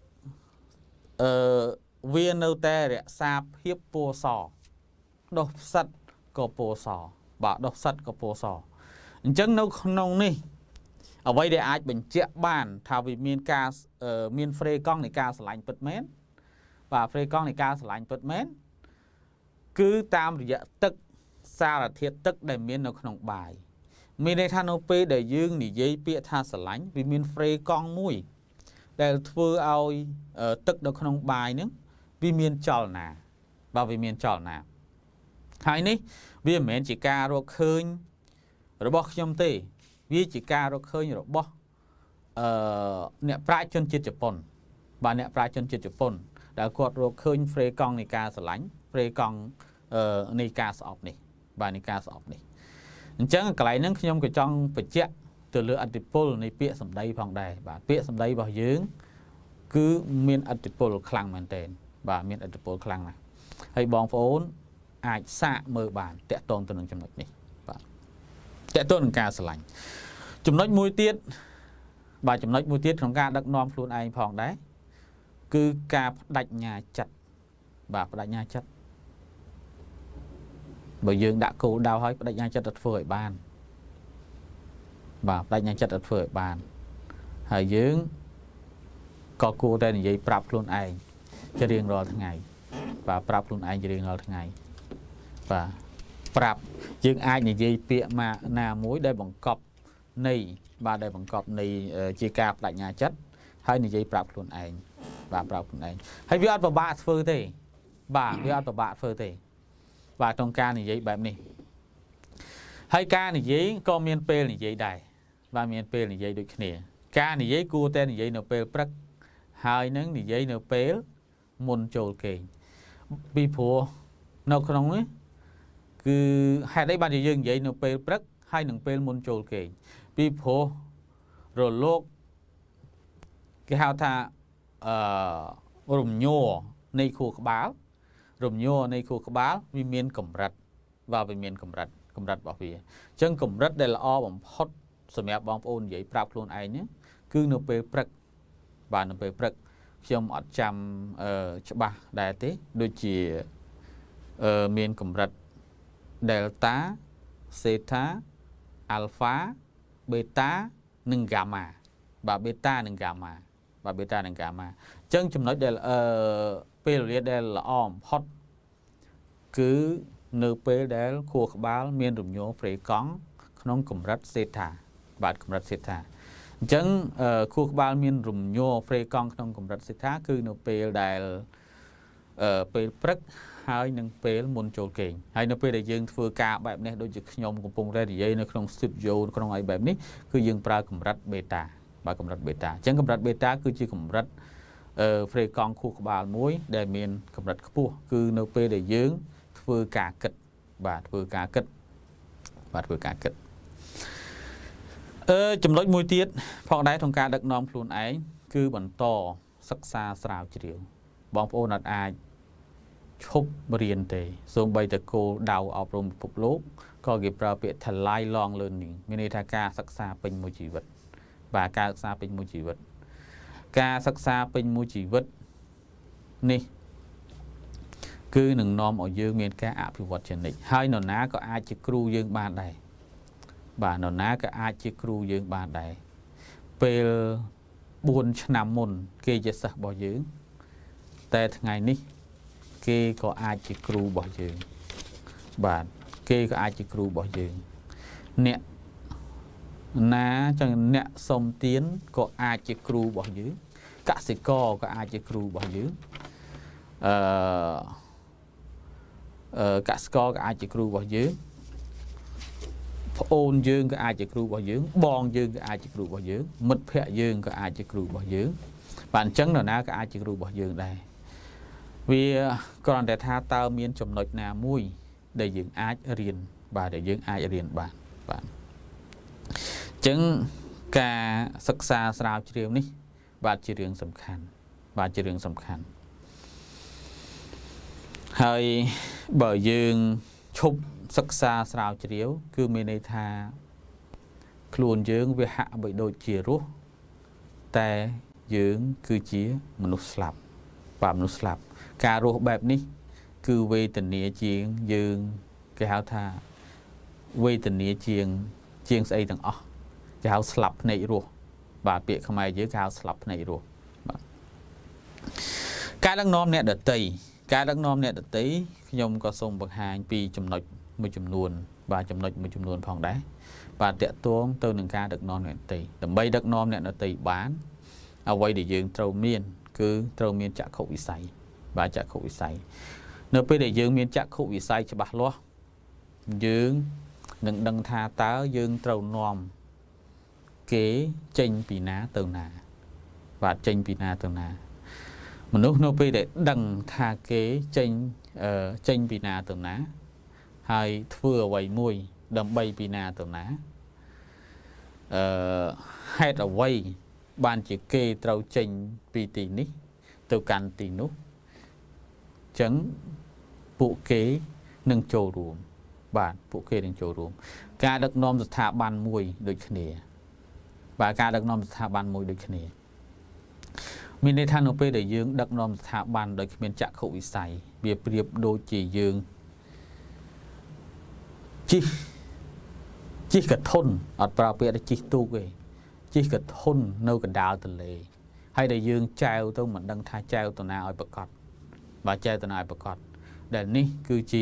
វានៅតែរក្សាភាពពណ៌សដុះផ្សិតក៏ពណ៌សបាទដុះផ្សិតក៏ពណ៌សអញ្ចឹងនៅក្នុងនេះអ្វីដែលអាចបញ្ជាក់បានថាវាមានការមានហ្វ្រេកង់នៃការឆ្លាញ់ពិតមែនបាទហ្វ្រេកង់នៃការឆ្លាញ់ពិតមែនគឺតាមរយៈទឹកសារធាតុទឹកដែលមាននៅក្នុងបាយมีในท่านเอาไปได้ยืงนี่ยัยเปียท่าสลังวิมีนเฟรกองมุยแต่ทัวเอาตึกดอกขนมบายนึงวิมีนจอลนาบ่วิมีนจอลนาหายนี้วิเหม็นจิการโคืนระบบยมตีวิจิการโคืนระบบเนี่ยปลายจนจิตจะปนบานเนี่ยปลายจนจิตจะปนแต่กดโรคืนเฟรกองในการสลังเฟรกองในการสอบนี่บานในการสอบนี่จังกลายนั้นขยมกับจ้องไปเจ๊ตัวเลืออัติโพลในเปียสำได้พองได้บาเปียสำได้บ่ยืงคือมีอัติโพลคลังมันเต็นบามีอัติโพลคลังนะให้บองโฟนอาจสะมือบานแตะตรงตัวหนึ่งจำนวนนี้แตะต้นการสลังจำนวนมวยเตี้ยบาจำนวนมวยเตี้ยของการดักนอมฟลูนไอพองได้คือการดักหญ้าจัดบาดักหญ้าจัดbởi dương đã cố đào hỏi đại nhang chất đất phơi bàn và đại nhang chất đất phơi bàn hải dương có cô tên gì prap luôn ai cho riêng rồi tháng ngày và prap luôn ai cho riêng rồi tháng ngày và prap dương ai như gì bịa mà nà muối đây bằng cọp này và đây bằng cọp này chỉ cạp đại nhang chất hay như gì prap luôn ai và prap luôn ai hay viết vào bát phơi thế bà viết vào bát phơi thế và trong ca này vậyแบบนี้ให้ca này vậy có miền P này vậy đại và miền P này vậy được kia ca này vậy cua tên này vậy nó P prắc hai nắng này vậy nó P môn trồi kề bị phù nó không ấy cứ hai đấy ban dân vậy nó P prắc hai nắng P môn trồi kề bị phù rồi lốp cái hào tha rùm nhôในkhuกบาลรวมโยในคูกบาลวิมีนกำรัดว่าวิมีนกำรัดบอกพี่จังกำรัดได้ละอ้อผมพดสมัยบองโอนใหญ่ปราบโคลนไอเนี่ยคือเนื้อเปรปรักบานเนื้อเปรปรักเชื่อมอัดจำฉบับได้ที่โดยจีมีนกำรัดเดลต้าเซธาอัลฟาเบต้าหนึ่งกามาบาเบต้าหนึ่งกามาบาเบต้าหนึ่งกามาจังจำนวนเดลเปลเรียเดลละอ้อมพอดคือเนื้อเปลเดลขัวขบาลเมียนรุมโยเฟรกองขนมกลมรัดเซธาบาดกลมรัดเซธาจังขัวขบาลเมียนรุมโยเฟรกองขนมกลมรัดเซธาคือเนื้อเปลเดลเปลปรักให้หนึ่งเปลมุนโจเก่งให้เนื้อเปลได้ยังฟื้นกาแบบนี้โดยจะขยมกับปงได้ดีในขนมสตูดิโอขนมไอแบบนี้คือยังปลากลมรัดเบต้าบาดกลมรัดเบต้าจังกลมรัดเบต้าคือจีกลมรัดเฟรกองคู่กับบาลมุ้ยได้เมียนกำลังขับคือเนื้อเปได้ยืงฟือกาเกิดบาดฟือกาเกิดบาดฟือกาเกิดจำนวนมวยเตี้ยพอได้ทงการดักนอมพลูนไอคือบรรโตศักษาสาวเฉียวบองโอนัดอายชุบเรียนเตะส่งใบตะโกดาวเอาปรุงปุบลูกก็เก็บเราเปียทลายลองเลินหนึ่งมีในทางการศักษาเป็นมวยจีวัดบาการศึกษาเป็นมวยจีวัดการศึกษาเป็นมูจิวิตนี่คือหนึ่งนอมเอายืงเมียนการอภิวัตชนิดให้หนอนน้าก็อาจจะครูยืงบานใดบ่าหนอนน้าก็อาจจะครูยืงบานใดเปลบุญชนะมนเกยจะสักบ่อยืงแต่ทั้งไงนี่เกยก็อาจจะครูบ่อยืงบานเกยก็อาจจะครูบ่อยืงเนี่ยน้าจังเนี่ยสมเตียนก็อาจจะครูบ่ยื้อกสิกรก็อาจจะครูบ่ยื้อกสิกรก็อาจจะครูบ่ยื้อโอนยืงก็อาจจะครูบ่ยื้อบองยืงก็อาจจะครูบ่ยื้อมิดเพะยืงก็อาจจะครูบ่ยื้อbản chân là ná cái ai chỉ rủ bỏ giường đây vì còn để tha tao miên chồng nội nà mui để dựng ai riêng bà để dựng ai riêng bạn chứng cả sắc xa sao chỉ riêng ní bà chỉ riêng sầm khăn hơi bởi dương chụp sắc xa sao chỉ riêng cứ mình đây tha luôn dương về hạ bị đôi chia rútแต่យើងគឺជាមនុស្សស្លាប់បាទមនុស្សស្លាប់ការរស់បែបនេះគឺវេទនាជាងយើងគេហៅថាវេទនាជាងស្អីទាំងអស់គេហៅស្លាប់ភ្នែករស់បាទពាក្យខ្មែរយើងគេហៅស្លាប់ភ្នែករស់បាទការដឹកនាំអ្នកដតីខ្ញុំក៏សូមបង្ហាញពីចំណុចមួយចំនួន và chấm nốt một chấm luôn phòng đấy và tiện tuông từ nâng ca được non nẹn tì đầm bay được non nẹn tì bán ở quay để dương trâu miên cứ trâu miên chặt khẩu bị say và chặt khẩu bị say nơi bây để dương miên chặt khẩu bị say cho bạc lo dương nâng đăng tha tá dương trâu nòm kế tranh pì ná từ nà và tranh pì ná từ nà mình lúc nơi bây để đăng tha kế tranh pì ná từ ná hai vừa quay mùi đầm bay pì ná từ ná hết ở quay ban chỉ kê trâu tranh pì tì ní từ can tì nút chấn bộ kế nâng trâu ruộng bạn bộ kế nâng trâu ruộng ca đất nôm thả ban mùi đôi khné và ca đất nôm thả ban mùi đôi khné mìnhในทางโนเปได้ยืงดักนอมสถาบันโดยเมียนจักขุวิสัยเบียบเปรียบโดยจียืงจีกระทนอัดปราเปียได้จีตู้เกจีกระทนโนกระดาวทะเลให้ได้ยืงเจ้าตัวเหมือนดังท่าเจ้าตัวนาอ้อยประกอบvàเจ้าตัวนาอ้อยประกอบแต่นี่คือจี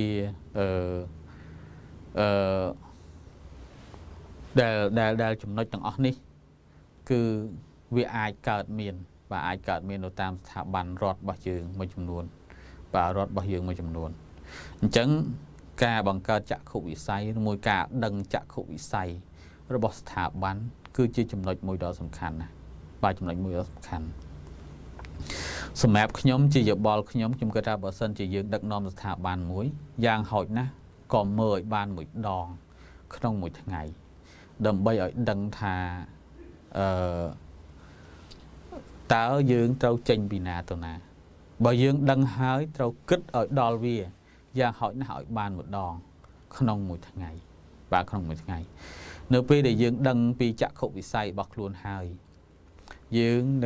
ได้จุดน้อยต่างออกนี่คือวิอาเกิดเมียนvà ai cả miền Nam Tam thả bàn rọt bạc dương một chấm nuôn và rọt bạc dương một chấm nuôn chẳng ca bằng ca chặt khẩu bị say môi ca đằng chặt khẩu bị say rồi bỏ thả bàn cứ chỉ chấm nói môi đó sầm khăn và chấm nói môi đó sầm khăn sầm mẹp nhóm chỉ dập ball nhóm chấm cái ra bờ sân chỉ dương đặc nom thả bàn muối giang hội na còn mời bàn mũi đòn không mũi ngày đầm bay ở đằng thả ta dương trâu tranh bị nà tàu nà bà dương đăng hái trâu kích ở đo vía và hỏi nó hỏi bàn một đòn không một ngày và không một ngày nếu pi để dương đăng pi chặt khẩu bị say bọc luôn hai dương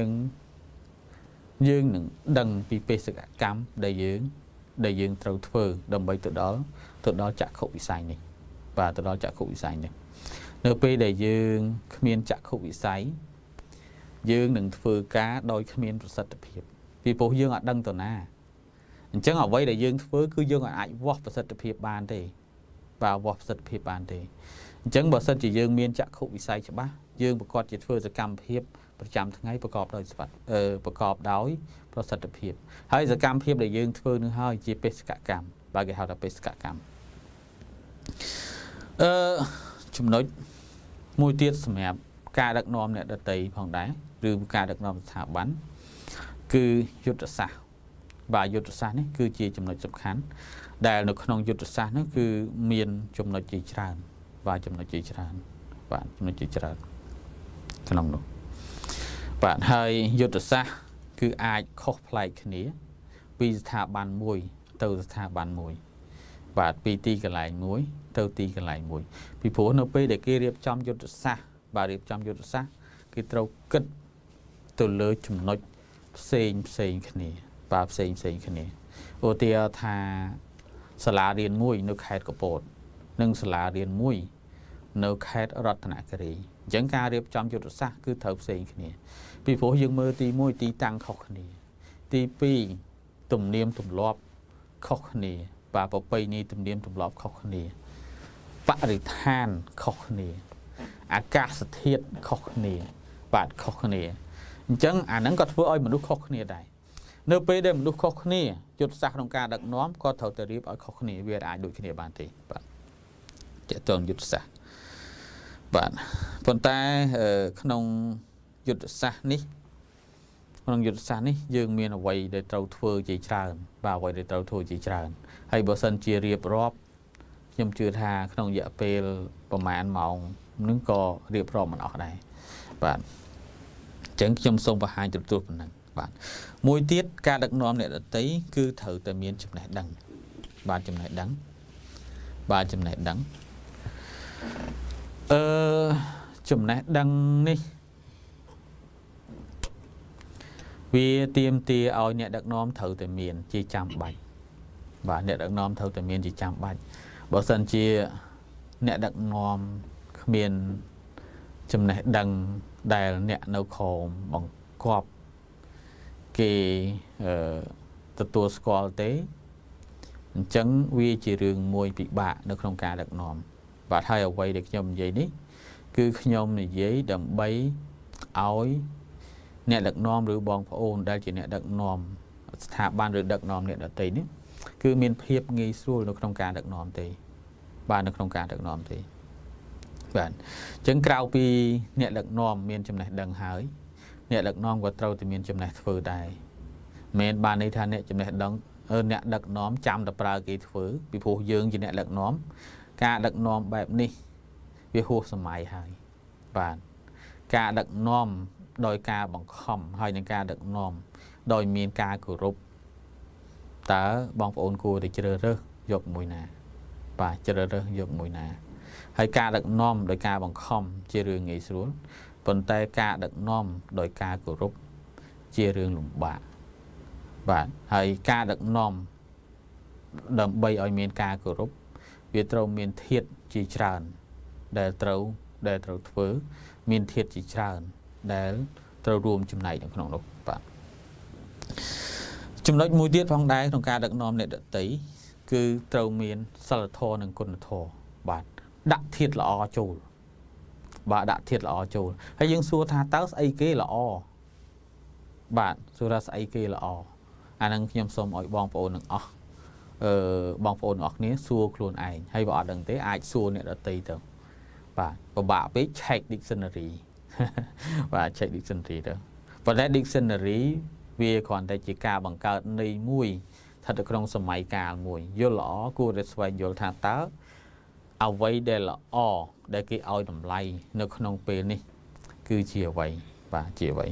đừng đăng pi pi sự cắm để dương trâu phơ đồng bay từ đó chặt khẩu bị say này và từ đó chặt khẩu bị say này nếu pi để dương miên chặt khẩu bị say dương đừng phơi cá đôi miên sạch thiệp vì bộ dương ở đăng tờ na chẳng ở vậy để dương phơi cứ dương ở ai vót sạch thiệp bàn thì vào vót sạch thiệp bàn thì chẳng bờ sân chỉ dương miên chắc không bị say cho bác dương một con chỉ phơiจะกำ thiệp ประจำ ថ្ងៃ ประกอบ ដោយ ประกอบ ដោយ ប្រសិទ្ធភាព ហើយ សកម្មភាព ដែល យើង ធ្វើ នឹង ហើយ ជា បេសកកម្ម បាទ គេ ហៅ ថា បេសកកម្ម ចំណុច មួយ ទៀត សម្រាប់ ការ ដឹកនាំ អ្នក ដទៃ ផង ដែរ ឬ ការ ដឹកនាំ ស្ថាប័ន គឺ យុទ្ធសាស្ត្រ បាទ យុទ្ធសាស្ត្រ នេះ គឺជា ចំណុច សំខាន់ ដែល នៅ ក្នុង យុទ្ធសាស្ត្រ នោះ គឺ មាន ចំណុច ជា ច្រើន បាទ ចំណុច ជា ច្រើន បាទ ចំណុច ជា ច្រើន ក្នុង នោះ បាទ ហើយ យុទ្ធសាស្ត្រ គឺ អាច ខុស ប្លែក គ្នា ពី ស្ថាប័ន មួយ ទៅ ស្ថាប័ន មួយ បាទ ពី ទី កន្លែង មួយ ទៅ ទី កន្លែង មួយ ពី ព្រោះ នៅ ពេល ដែល គេ រៀបចំ យុទ្ធសាស្ត្រ បាទ រៀបចំ យុទ្ធសាស្ត្រ គេ ត្រូវ គិត ទៅ លើ ចំណុច ផ្សេង គ្នា បាទ ផ្សេង គ្នា ឧទាហរណ៍ ថា សាលារៀន មួយ នៅ ខេត្ត កំពត និង សាលារៀន មួយ នៅ ខេត្ត រតនគិរី អញ្ចឹង ការ រៀបចំ យុទ្ធសាស្ត្រ គឺ ត្រូវ ផ្សេង គ្នា ពី ព្រោះ យើង មើល ទី 1 ទី តាំង ខុស គ្នា ទី 2 ទំនៀម ទម្លាប់ ខុស គ្នា បាទ ប្រពៃណី ទំនៀម ទម្លាប់ ខុស គ្នា បរិស្ថាន ខុស គ្នា អាកាសធាតុ ខុស គ្នា បាទ ខុស គ្នា អញ្ចឹង អាហ្នឹង ក៏ ធ្វើ ឲ្យ មនុស្ស ខុស គ្នា ដែរ នៅ ពេល ដែល មនុស្ស ខុស គ្នា យុទ្ធសាស្ត្រ ក្នុង ការ ដឹកនាំ ក៏ ត្រូវ តែ រៀប ឲ្យ ខុស គ្នា វា អាច ដូច គ្នា បាន ទេ បាទ ទាក់ទង យុទ្ធសាស្ត្រ បាទ ប៉ុន្តែ ក្នុង យុទ្ធសាស្ត្រ នេះ ក្នុង យុទ្ធសាស្ត្រ នេះ យើង មាន អ្វី ដែល ត្រូវ ធ្វើ ជា ច្រើន បាទ អ្វី ដែល ត្រូវ ធ្វើ ជា ច្រើន ហើយ បើ សិន ជា រៀបរាប់ ខ្ញុំ ជឿ ថា ក្នុង រយៈ ពេល ប្រហែល ម៉ោង នឹង ក៏ រៀបរាប់ មិន អស់ ដែរ បាទ អញ្ចឹង ខ្ញុំ សូម បង្ហាញ ទទួល ប៉ុណ្ណឹង បាទ មួយ ទៀត ការ ដឹកនាំ អ្នក ដទៃ គឺ ត្រូវ តែ មាន ចំណេះ ដឹង បាទ ចំណេះ ដឹង បាទ ចំណេះ ដឹង ចំណេះ ដឹង នេះ វា ទាមទារ ឲ្យ អ្នក ដឹកនាំ ត្រូវ តែ មាន ជា ចាំ បាច់ បាទ អ្នក ដឹកនាំ ត្រូវ តែ មាន ជា ចាំ បាច់ បើ សិន ជា អ្នក ដឹកនាំ គ្មាន ចំណេះ ដឹង ដែល អ្នក នៅ ក្រោម បង្គាប់ គេ ទទួល ស្គាល់ ទេ អញ្ចឹង វា ជា រឿង មួយ ពិបាក នៅ ក្នុង ការ ដឹកនាំ បបាទហើយអ្វីដែលខ្ញុំនិយាយនេះគឺខ្ញុំនិយាយដើម្បីឲ្យអ្នកដឹកនាំឬបងប្អូនដែលជាអ្នកដឹកនាំស្ថាប័នឬដឹកនាំអ្នកដទៃនេះគឺមានភាពងាយស្រួលនៅក្នុងការដឹកនាំទេបាទនៅក្នុងការដឹកនាំទេបាទអញ្ចឹងក្រៅពីអ្នកដឹកនាំមានចំណេះដឹងហើយអ្នកដឹកនាំក៏ត្រូវតែមានចំណេះធ្វើដែរមិនបានន័យថាអ្នកចំណេះដឹងអ្នកដឹកនាំចាំតែប្រើគេធ្វើពីព្រោះយើងជាអ្នកដឹកនាំការដឹកនាំបែបនេះវាហួសសម័យហើយបាទការដឹកនាំដោយការបង្ខំហើយនឹងការដឹកនាំដោយមានការគោរពតើបងប្អូនគួរតែជ្រើសរើសយកមួយណាបាទជ្រើសរើសយកមួយណាហើយការដឹកនាំដោយការបង្ខំជារឿងងាយស្រួលប៉ុន្តែការដឹកនាំដោយការគោរពជារឿងលំបាកបាទហើយការដឹកនាំដើម្បីឲ្យមានការគោរពវាត្រូវមានធាតុជាច្រើនដែលត្រូវធ្វើមានធាតុជាច្រើនដែលត្រូវរួមចំណែកនៅក្នុងនោះបាទចំណុចមួយទៀតផងដែរក្នុងការដឹកនាំអ្នកដទៃគឺត្រូវមានសិលធម៌និងគុណធម៌បាទដាក់ធាតុល្អចូលបាទដាក់ធាតុល្អចូលហើយយើងសួរថាតើស្អីគេល្អបាទសួរថាស្អីគេល្អអាហ្នឹងខ្ញុំសូមឲ្យបងប្អូនទាំងអស់បងប្អូនទាំងអស់គ្នាសួរខ្លួនឯងហើយបើអត់ដឹងទេអាចសួរអ្នកដទៃទៅបាទពិបាកពេក check dictionary បាទ check dictionary ទៅប៉ុន្តែ dictionary វាគ្រាន់តែជាការបង្កើតន័យមួយស្ថិតនៅក្នុងសម័យកាលមួយយល់ល្អគួរតែស្វែងយល់ថាតើអ្វីដែលល្អដែលគេឲ្យតម្លៃនៅក្នុងពេលនេះគឺជាអ្វីបាទជាអ្វី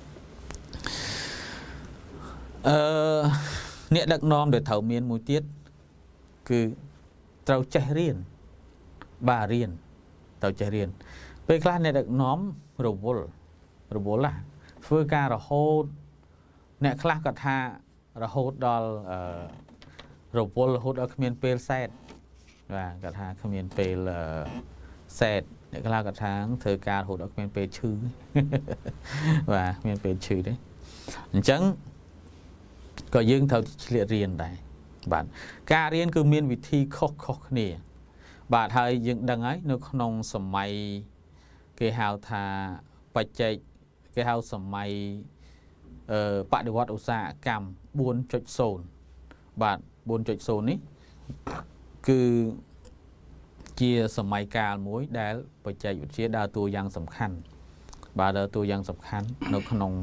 អ្នកដឹកនាំដែលត្រូវមានមួយទៀតគឺត្រូវចេះរៀនបាទរៀនត្រូវចេះរៀនពេលខ្លះអ្នកដឹកនាំរវល់ណាធ្វើការរហូតអ្នកខ្លះក៏ថារហូតដល់រវល់រហូតដល់គ្មានពេលសែតបាទគាត់ថាគ្មានពេលសែតអ្នកខ្លះក៏ថាធ្វើការរហូតដល់គ្មានពេលឈឺបាទគ្មានពេលឈឺទេអញ្ចឹងក៏យើងត្រូវឆ្លៀតរៀនដែរបាទការរៀនគឺមានវិធីខុសគ្នាបាទហើយយើងដឹងហើយនៅក្នុងសម័យគេហៅថាបច្ចេកគេហៅសម័យបដិវត្តឧស្សាហកម្ម 4.0 បាទ 4.0 នេះគឺជាសម័យកាលមួយដែលបច្ចេកវិទ្យាដើរតួយ៉ាងសំខាន់បាទដើរតួយ៉ាងសំខាន់នៅ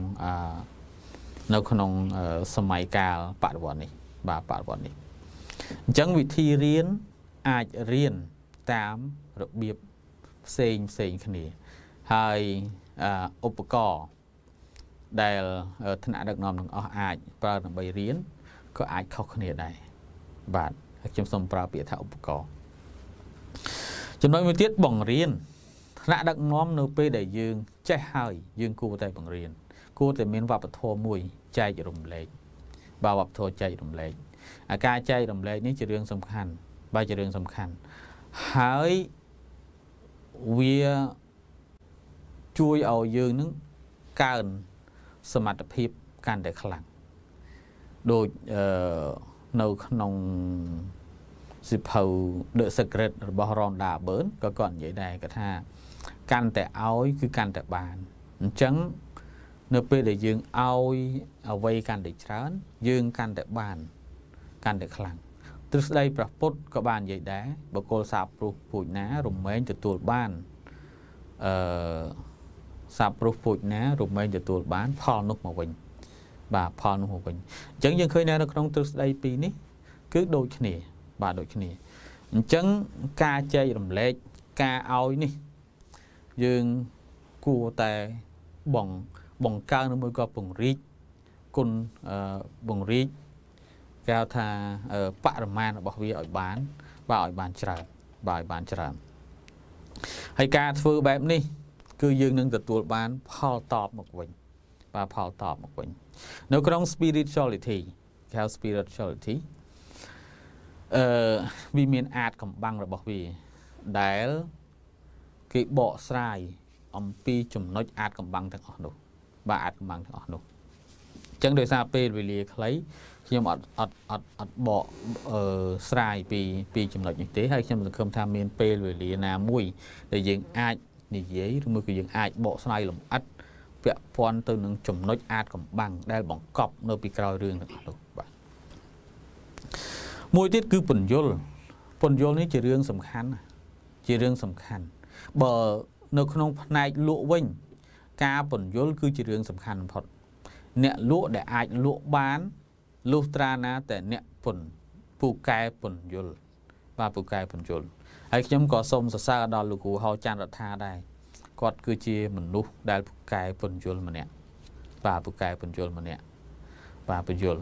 ក្នុងសម័យកាលបដិវត្តនេះបាទបដិវត្តនេះអញ្ចឹងវិធីរៀនអាចរៀនតាមរបៀបផ្សេងគ្នាហើយឧបករណ៍ដែលថ្នាក់ដឹកនាំទាំងអស់អាចប្រើដើម្បីរៀនក៏អាចខុសគ្នាដែរបាទហើយខ្ញុំសូមប្រើពាក្យថាឧបករណ៍ចំណុចមួយទៀតបង្រៀនថ្នាក់ដឹកនាំនៅពេលដែលយើងចេះហើយយើងគួរតែបង្រៀនគួរតែមានវប្បធម៌មួយចែករំលែកបាទវប្បធម៌ចែករំលែកការចែករំលែកនេះជារឿងសំខាន់បាទជារឿងសំខាន់ហើយវាជួយឲ្យយើងនឹងកើនសមត្ថភាពកាន់តែខ្លាំងដូចនៅក្នុងសិភៅ The Secret របស់ Rhonda Byrne ក៏គាត់និយាយដែរគាត់ថាកាន់តែឲ្យគឺកាន់តែបានអញ្ចឹងនៅពេលដែលយើងឲ្យអ្វីកាន់តែច្រើនយើងកាន់តែបានកាន់តែខ្លាំងទ្រឹស្ដីព្រះពុទ្ធក៏បាននិយាយដែរបុគ្គលសាបព្រោះពូជណារមែងទទួលបានសាបព្រោះពូជណារមែងទទួលបានផលនោះមកវិញបាទផលនោះមកវិញអញ្ចឹងយើងឃើញនៅក្នុងទ្រឹស្ដីពីរនេះគឺដូចគ្នាបាទដូចគ្នាអញ្ចឹងការចែករំលែកការឲ្យនេះយើងគួរតែបង្កើនមួយក៏ពង្រីកគុណពង្រីកគេហៅថាបរិមាណរបស់វាឲ្យបានបាទឲ្យបានច្រើនបាទឲ្យបានច្រើនហើយការធ្វើបែបនេះគឺយើងនឹងទទួលបានផលតបមកវិញបាទផលតបមកវិញនៅក្នុង spirituality គេហៅ spirituality វាមានអាចកំបាំងរបស់វាដែលគេបកស្រាយអំពីចំណុចអាចកំបាំងទាំងអស់នោះបាទអាចកំបាំងទាំងអស់នោះចឹងដោយសារពេលវេលាខ្លីខ្ញុំអត់បកស្រាយពីចំណុចនេះទេហើយខ្ញុំសង្ឃឹមថាមានពេលវេលាណាមួយដែលយើងអាចនិយាយឬមួយក៏យើងអាចបកស្រាយលម្អិតពាក់ព័ន្ធទៅនឹងចំណុចអាចកំបាំងដែលបង្កប់នៅពីក្រោយរឿងទាំងអស់នោះបាទមួយទៀតគឺពន្យល់នេះជារឿងសំខាន់បើនៅក្នុងផ្នែកលក់វិញការពន្យល់គឺជារឿងសំខាន់បំផុតអ្នកលក់ដែលអាចលក់បានលុះត្រាណាតែអ្នកពូកែពន្យល់បាទពូកែពន្យល់ហើយខ្ញុំក៏សូមសរសើរដល់លោកគ្រូហៅច័ន្ទរដ្ឋាដែរគាត់គឺជាមនុស្សដែលពូកែពន្យល់ម្នាក់បាទពូកែពន្យល់ម្នាក់បាទពន្យល់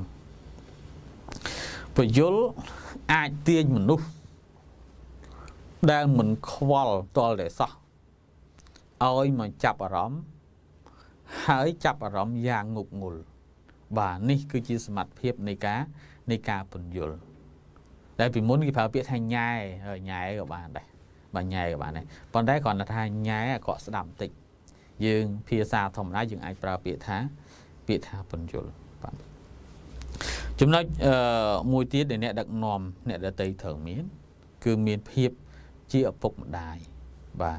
អាចទាញមនុស្សដែលមិនខ្វល់តលតែសោះឲ្យមកចាប់អារម្មណ៍ហើយចាប់អារម្មណ៍យ៉ាងងប់ងល់បាទនេះគឺជាសមត្ថភាពនៃការពន្យល់ដែលពីមុនគេប្រើពាក្យថាញ៉ែក៏បានដែរបាទញ៉ែក៏បានដែរប៉ុន្តែគ្រាន់តែថាញ៉ែក៏ស្ដាប់បន្តិចយើងភាសាធម្មតាយើងអាចប្រើពាក្យថាពន្យល់បាទចំណុចមួយទៀតដែលអ្នកដឹកនាំអ្នកដតីត្រូវមានគឺមានភាពជាឪពុកម្ដាយបាទ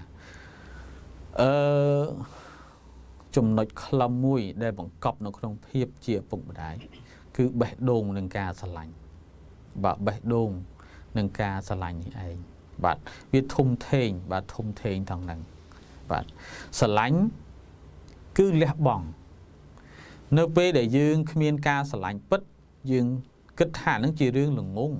ចំណុចខ្លឹមមួយដែលបង្កប់នៅក្នុងភាពជាឪពុកម្ដាយគឺបេះដូងនឹងការស្រឡាញ់បាទបេះដូងនឹងការស្រឡាញ់នេះឯងបាទវាធំធេងបាទធំធេងទាំងហ្នឹងបាទស្រឡាញ់គឺលះបង់នៅពេលដែលយើងគ្មានការស្រឡាញ់ពិតយើងគិតថាហ្នឹងជារឿងល្ងង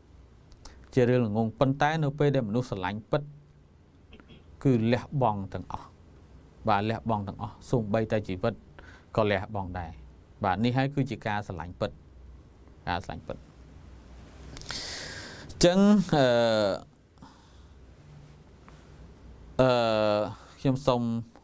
ប៉ុន្តែនៅពេលដែលមនុស្សស្រឡាញ់ពិតគឺលះបង់ទាំងអស់បាទលះបង់ទាំងអស់សូម្បីតែជីវិតក៏លះបង់ដែរបាទនេះហើយគឺជាការស្រឡាញ់ពិតអញ្ចឹងខ្ញុំសូម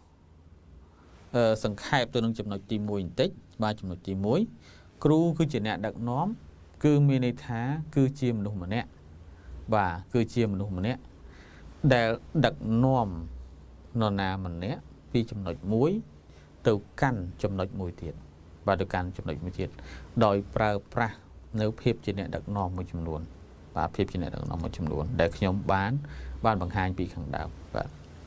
សង្ខេបទៅនឹងចំណុចទី1បន្តិចបាទចំណុចទី1គ្រូគឺជាអ្នកដឹកនាំគឺមានន័យថាគឺជាមនុស្សម្នាក់បាទគឺជាមនុស្សម្នាក់ដែលដឹកនាំនរណាម្នាក់ពីចំណុចមួយទៅកាន់ចំណុចមួយទៀតបាទទៅកាន់ចំណុចមួយទៀតដោយប្រើប្រាស់នៅភាពជាអ្នកដឹកនាំមួយចំនួនបាទភាពជាអ្នកដឹកនាំមួយចំនួនដែលខ្ញុំបានបង្ហាញពីខាងដើមបាទ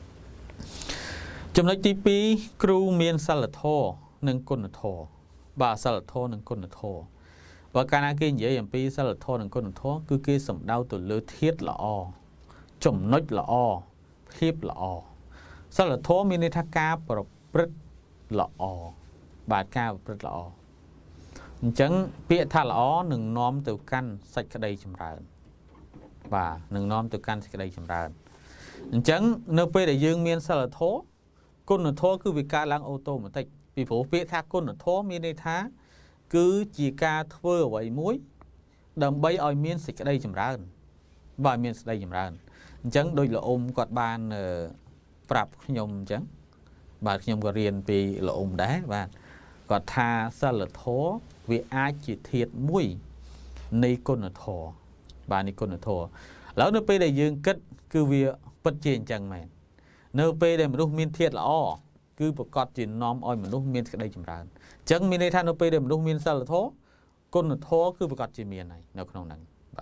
ចំណុចទី2គ្រូមានសិលធម៌និងគុណធម៌បាទសិលធម៌និងគុណធម៌បើកាលណាគេនិយាយអំពីសិលធម៌និងគុណធម៌គឺគេសំដៅទៅលើធាតុល្អចំណុចល្អភាពល្អសិលធម៌មានន័យថាការប្រព្រឹត្តល្អបាទការប្រព្រឹត្តល្អអញ្ចឹងពាក្យថាល្អនឹងនាំទៅកាន់សេចក្តីចម្រើនបាទនឹងនាំទៅកាន់សេចក្តីចម្រើនអញ្ចឹងនៅពេលដែលយើងមានសិលធម៌គុណធម៌គឺវាកើតឡើងអូតូម៉ាទិកពីព្រោះពាក្យថាគុណធម៌មានន័យថាគឺជាការធ្វើអ្វីមួយដើម្បីឲ្យមានសេចក្តីចម្រើនបាទមានសេចក្តីចម្រើនអញ្ចឹងដូចលោកអ៊ំគាត់បានប្រាប់ខ្ញុំអញ្ចឹងបាទខ្ញុំក៏រៀនពីលោកអ៊ំដែរបាទគាត់ថាសិលធម៌វាអាចជាធាតុមួយនៃគុណធម៌បាទនៃគុណធម៌ឥឡូវនៅពេលដែលយើងគិតគឺវាពិតជាអញ្ចឹងមែននៅពេលដែលមនុស្សមានធាតុល្អគឺប្រកាសជានាំឲ្យមនុស្សមានសេចក្តីចម្រើនអញ្ចឹងមានន័យថានៅពេលដែលមនុស្សមានសិលធម៌គុណធម៌គឺប្រកាសជាមានហើយនៅក្នុងហ្នឹង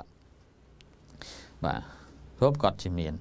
បាទព្រោះប្រកាសជាមាន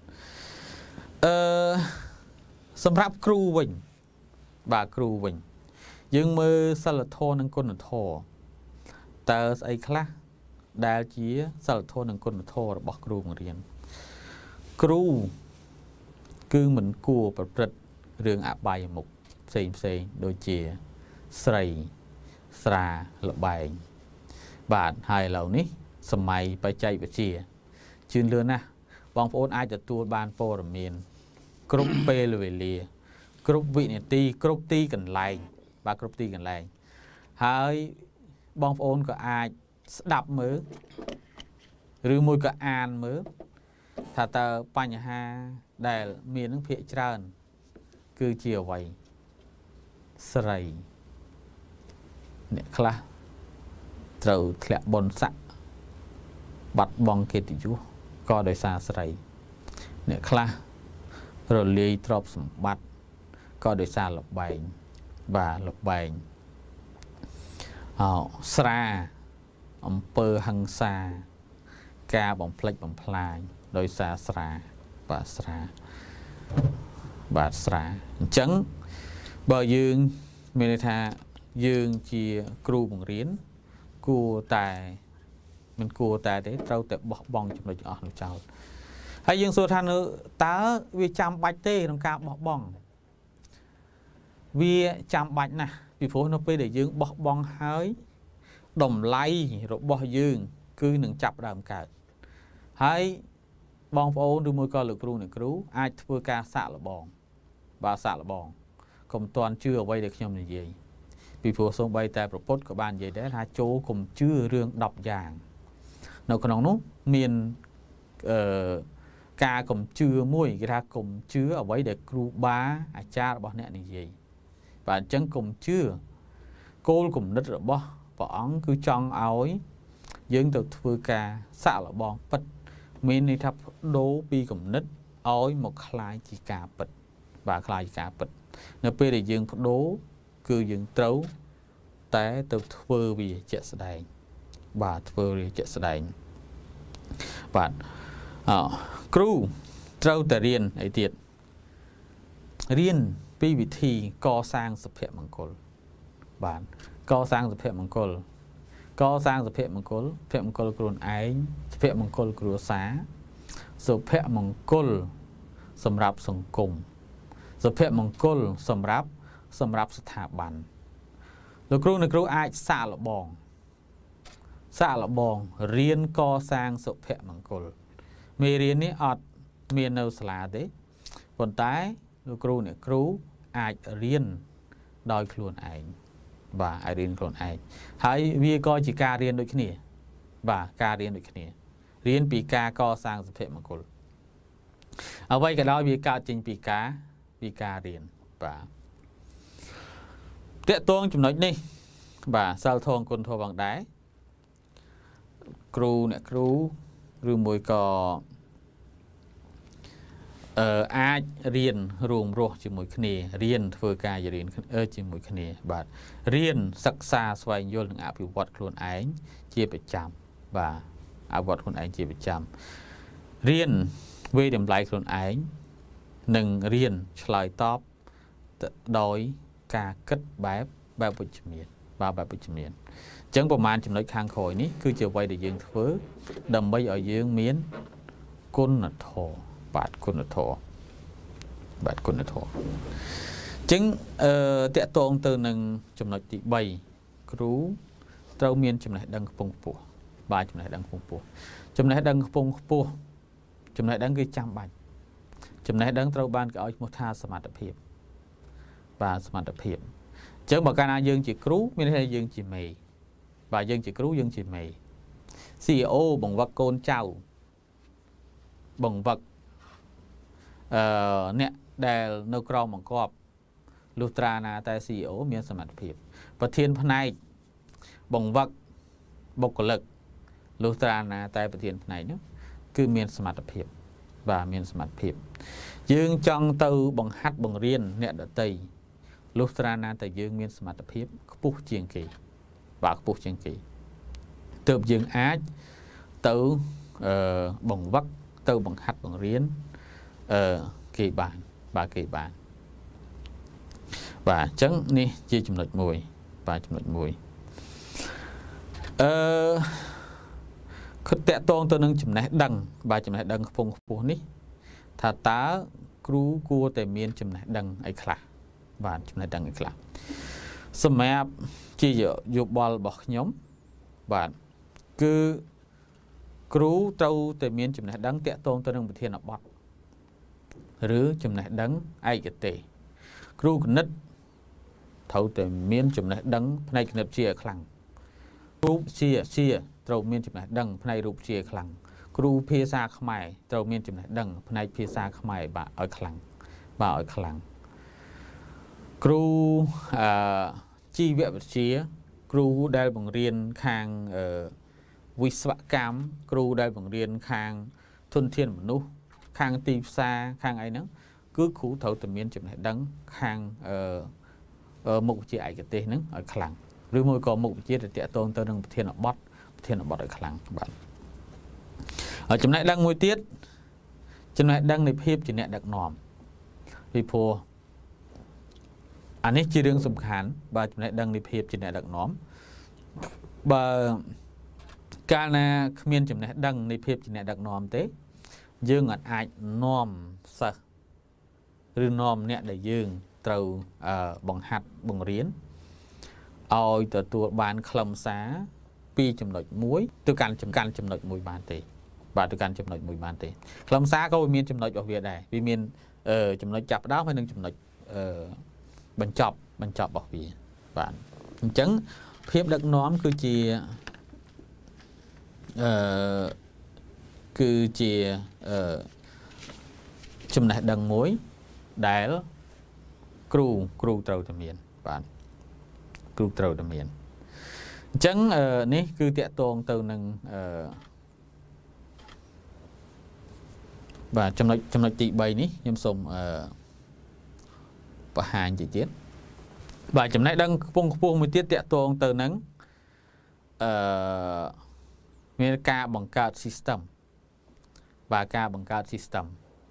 សម្រាប់គ្រូវិញបាទគ្រូវិញយើងមើលសិលធម៌និងគុណធម៌តើស្អីខ្លះដែលជាសិលធម៌និងគុណធម៌របស់គ្រូបង្រៀនគ្រូគឺមិនគួរប្រព្រឹត្តរឿងអបាយមុខផ្សេងដូចជាស្រីស្រាលបែងបាទហើយឥឡូវនេះសម័យបច្ចេកវិទ្យាជឿនលឿនណាស់បងប្អូនអាចទទួលបានព័ត៌មានគ្រប់ពេលវេលាគ្រប់វិនាទីគ្រប់ទីកន្លែងបាទគ្រប់ទីកន្លែងហើយបងប្អូនក៏អាចស្ដាប់មើលឬមួយក៏អានមើលថាតើបញ្ហាដែលមាននឹងភាគច្រើនគឺជាអ្វីស្រីអ្នកខ្លះត្រូវធ្លាក់បុណ្យស័ក្តិបាត់បង់កិត្តិយសក៏ដោយសារស្រីអ្នកខ្លះរលាយទ្រព្យសម្បត្តិក៏ដោយសារលបែងបាទលបែងស្រាអំពើហិង្សាការបំផ្លិចបំផ្លាញដោយសារស្រាបាទស្រាបាទស្រាអញ្ចឹងបើយើងមានន័យថាយើងជាគ្រូបង្រៀនគួរតែមិនគួរតែទេត្រូវតែបោះបង់ចំណុចអស់នោះចោលហើយយើងសួរថានៅតើវាចាំបាច់ទេក្នុងការបោះបង់វាចាំបាច់ណាស់ពីព្រោះនៅពេលដែលយើងបោះបង់ហើយតម្លៃរបស់យើងគឺនឹងចាប់ដើមកើតហើយបងប្អូនឬមួយក៏លោកគ្រូអ្នកគ្រូអាចធ្វើការសាកល្បងបាទសាកល្បងកុំទាន់ជឿអ្វីដែលខ្ញុំនិយាយពីព្រោះសូម្បីតែប្រពុតក៏បាននិយាយដែរថាចូលកុំជឿរឿង10យ៉ាងនៅក្នុងនោះមានការកុំជឿមួយគេថាកុំជឿអ្វីដែលគ្រូបាអាចារ្យរបស់អ្នកនិយាយបាទអញ្ចឹងកុំជឿគោលគំនិតរបស់ព្រះអង្គគឺចង់ឲ្យយើងទៅធ្វើការសាកល្បងពិតមានន័យថាបដូរពីគំនិតឲ្យមកคล้ายជាការពិតបាទคล้ายជាការពិតនៅពេលដែលយើងបដូរគឺយើងត្រូវតែទៅធ្វើវាជាក់ស្ដែងបាទធ្វើវាជាក់ស្ដែងបាទគ្រូត្រូវតែរៀនអីទៀតរៀនពីវិធីកសាងសុភមង្គលបាទកសាងសុភមង្គលកសាងសុភមង្គលភមង្គលខ្លួនឯងសុភមង្គលគ្រួសារសុភមង្គលសម្រាប់សង្គមសុភមង្គលសម្រាប់ស្ថាប័នលោកគ្រូអ្នកគ្រូអាចសាកល្បងរៀនកសាងសុភមង្គលមេរៀននេះអត់មាននៅសាលាទេប៉ុន្តែលោកគ្រូអ្នកគ្រូអាចរៀនដោយខ្លួនឯងបាទអាចរៀនខ្លួនឯងហើយវាក៏ជាការរៀនដូចគ្នាបាទការរៀនដូចគ្នារៀនពីការកសាងសុភមង្គលអ្វីក៏ដោយវាកើតចេញពីការរៀនបាទតកតងចំណុចនេះបាទសិលធម៌គុណធម៌ផងដែរគ្រូអ្នកគ្រូឬមួយក៏អាចរៀនរួមរស់ជាមួយគ្នារៀនធ្វើការរៀនជាមួយគ្នាបាទរៀនសិក្សាស្វែងយល់និងអភិវឌ្ឍខ្លួនឯងជាប្រចាំបាទអភិវឌ្ឍខ្លួនឯងជាប្រចាំរៀនវាតម្លៃខ្លួនឯងនិងរៀនឆ្លើយតបដោយការគិតបែបវិជ្ជមានបាទបែបវិជ្ជមានអញ្ចឹងប្រហែលចំណុចខាងក្រោយនេះគឺជាអ្វីដែលយើងធ្វើដើម្បីឲ្យយើងមានគុណធម៌បាទគុណធម៌បាទគុណធម៌អញ្ចឹងតកតងទៅនឹងចំណុចទី3គ្រូត្រូវមានចំណេះដឹងខ្ពង់ខ្ពស់បាទចំណេះដឹងខ្ពង់ខ្ពស់ចំណេះដឹងខ្ពង់ខ្ពស់ចំណេះដឹងគឺចាំបាច់ចំណេះដឹងត្រូវបានគេឲ្យឈ្មោះថាសមត្ថភាពបាទសមត្ថភាពអញ្ចឹងបើកាលណាយើងជាគ្រូមានន័យថាយើងជាមេបាទយើងជាគ្រូយើងជាមេ CEO បង្វឹកកូនចៅបង្វឹកអ្នកដែលនៅក្រោមបង្គាប់លុះត្រាណាតែ CEO មានសមត្ថភាពប្រធានផ្នែកបង្វឹកបុគ្គលិកលុះត្រាណាតែប្រធានផ្នែកនោះគឺមានសមត្ថភាពបាទមានសមត្ថភាពយើងចង់ទៅបង្ហាត់បង្រៀនអ្នកដទៃលុះត្រាណាតែយើងមានសមត្ថភាពខ្ពស់ជាងគេបាទខ្ពស់ជាងគេទើបយើងអាចទៅបង្វឹកទៅបង្ហាត់បង្រៀនគេបានបាទគេបានបាទអញ្ចឹងនេះជាចំណុចមួយបាទចំណុចមួយគិតតកតងទៅនឹងចំណេះដឹងបាទចំណេះដឹងខ្ពង់ខ្ពស់នេះថាតើគ្រូគួរតែមានចំណេះដឹងអីខ្លះបាទចំណេះដឹងអីខ្លះសម្រាប់ជាយោបល់របស់ខ្ញុំបាទគឺគ្រូត្រូវតែមានចំណេះដឹងតកតងទៅនឹងប្រធានបទឬចំណេះដឹងឯកទេសគ្រូគណិតត្រូវតែមានចំណេះដឹងផ្នែកគណិតវិទ្យាខ្លាំងរូបវិទ្យាត្រូវមានចំណេះដឹងផ្នែករូបវិទ្យាខ្លាំងគ្រូភាសាខ្មែរត្រូវមានចំណេះដឹងផ្នែកភាសាខ្មែរបាទឲ្យខ្លាំងបាទឲ្យខ្លាំងគ្រូជីវវិទ្យាគ្រូដែលបង្រៀនខាងវិស្វកម្មគ្រូដែលបង្រៀនខាងធនធានមនុស្សខាងទីផ្សារខាងអីហ្នឹងគឺគ្រូត្រូវតែមានចំណេះដឹងខាងមុខវិជ្ជាឯកទេសហ្នឹងឲ្យខ្លាំងឬមួយក៏មុខវិជ្ជាដែលតាក់ទងទៅនឹងប្រធានបទឲ្យខ្លាំងបាទហើយចំណេះដឹងមួយទៀតចំណេះដឹងនៃភាពជាអ្នកដឹកនាំពីព្រោះអានេះជារឿងសំខាន់បាទចំណេះដឹងនៃភាពជាអ្នកដឹកនាំបើកាលណាគ្មានចំណេះដឹងនៃភាពជាអ្នកដឹកនាំទេយើងអាចនាំសិស្សឬនាំអ្នកដែលយើងត្រូវបង្ហាត់បង្រៀនឲ្យទទួលបានខ្លឹមសារពីចំណុចមួយទៅកាន់ចំណុចមួយបានទេបាទទៅកាន់ចំណុចមួយបានទេខ្លឹមសារក៏វាមានចំណុចរបស់វាដែរវាមានចំណុចចាប់ផ្ដើមហើយនិងចំណុចបញ្ចប់របស់វាបាទអញ្ចឹងភាពដឹកនាំគឺជាចំណេះដឹងមួយដែលគ្រូត្រូវតែមានបាទគ្រូត្រូវតែមានអញ្ចឹងនេះគឺតាក់ទងទៅនឹងបាទចំណុចទី3នេះខ្ញុំសូមបង្ហាញទៀតបាទចំណេះដឹងខ្ពង់ខ្ពស់មួយទៀតតាក់ទងទៅនឹងមានការបង្កើត system បាទការបង្កើត system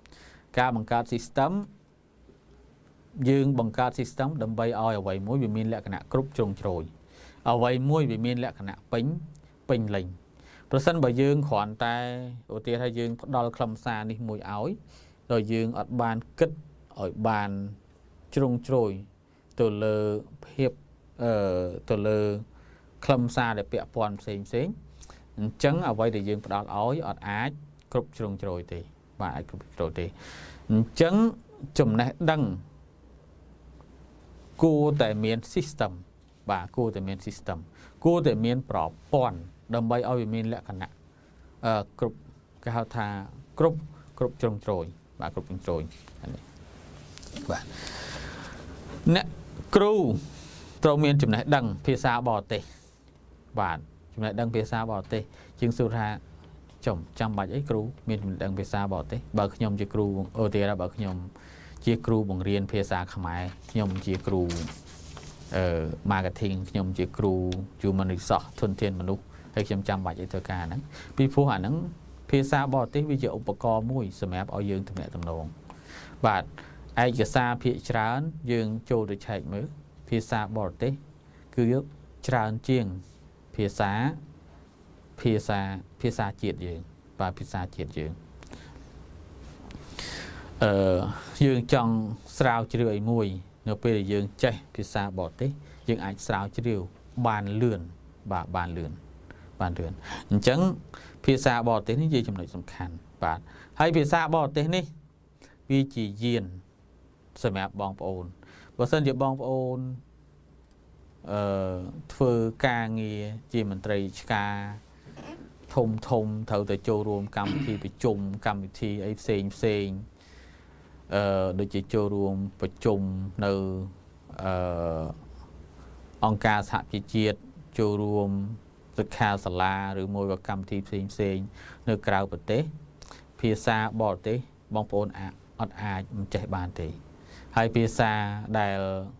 យើងបង្កើត system ដើម្បីឲ្យអ្វីមួយវាមានលក្ខណៈគ្រប់ជ្រុងជ្រោយអ្វីមួយវាមានលក្ខណៈពេញលេញប្រសិនបើយើងគ្រាន់តែឧទាហរណ៍ថាយើងផ្ដល់ខ្លឹមសារនេះមួយឲ្យដល់យើងអត់បានគិតឲ្យបានជ្រុងជ្រោយទៅលើភាពទៅលើខ្លឹមសារដែលពាក់ព័ន្ធផ្សេងអញ្ចឹងអ្វីដែលយើងផ្ដល់ឲ្យអត់អាចគ្រប់ជ្រុងជ្រោយទេបាទអាចគ្រប់ជ្រោយទេអញ្ចឹងចំណេះដឹងគួរតែមាន system បាទគួរតែមាន system គួរតែមានប្រព័ន្ធដើម្បីឲ្យវាមានលក្ខណៈគ្រប់គេហៅថាគ្រប់ជ្រុងជ្រោយបាទគ្រប់ជ្រុងជ្រោយនេះបាទអ្នកគ្រូត្រូវមានចំណេះដឹងភាសាបរទេសបាទចំណេះដឹងភាសាបរទេសជាងសួរថាចាំបាច់អីគ្រូមានចំណេះដឹងភាសាបរទេសបើខ្ញុំជាគ្រូអូទេបើខ្ញុំជាគ្រូបង្រៀនភាសាខ្មែរខ្ញុំជាគ្រូ marketing ខ្ញុំជាគ្រូ human resource ធនធានមនុស្សហើយខ្ញុំចាំបាច់ឲ្យធ្វើការហ្នឹងពីព្រោះអាហ្នឹងភាសាបរទេសវាជាឧបករណ៍មួយសម្រាប់ឲ្យយើងទំនាក់ទំនងបាទឯកសារភាគច្រើនយើងចូលទៅឆែកមើលភាសាបរទេសគឺច្រើនជាងភាសាជាតិយើងបាទភាសាជាតិយើងយើងចង់ស្រាវជ្រាវអីមួយនៅពេលដែលយើងចេះភាសាបរទេសយើងអាចស្រាវជ្រាវបានលឿនបាទបានលឿនអញ្ចឹងភាសាបរទេសនេះជាចំណុចសំខាន់បាទហើយភាសាបរទេសនេះវាជាយានសម្រាប់បងប្អូនបើសិនជាបងប្អូនធ្វើការងារជាមន្ត្រីឆ្ការធំត្រូវទៅចូលរួមកម្មវិធីប្រជុំកម្មវិធីអីផ្សេងដូចជាចូលរួមប្រជុំនៅអង្គការសហជីវជាតិចូលរួមសិក្ខាសាលាឬមួយក៏កម្មវិធីផ្សេងនៅក្រៅប្រទេសភាសាបរទេសបងប្អូនអត់អាចមិនចេះបានទេហើយភាសាដែល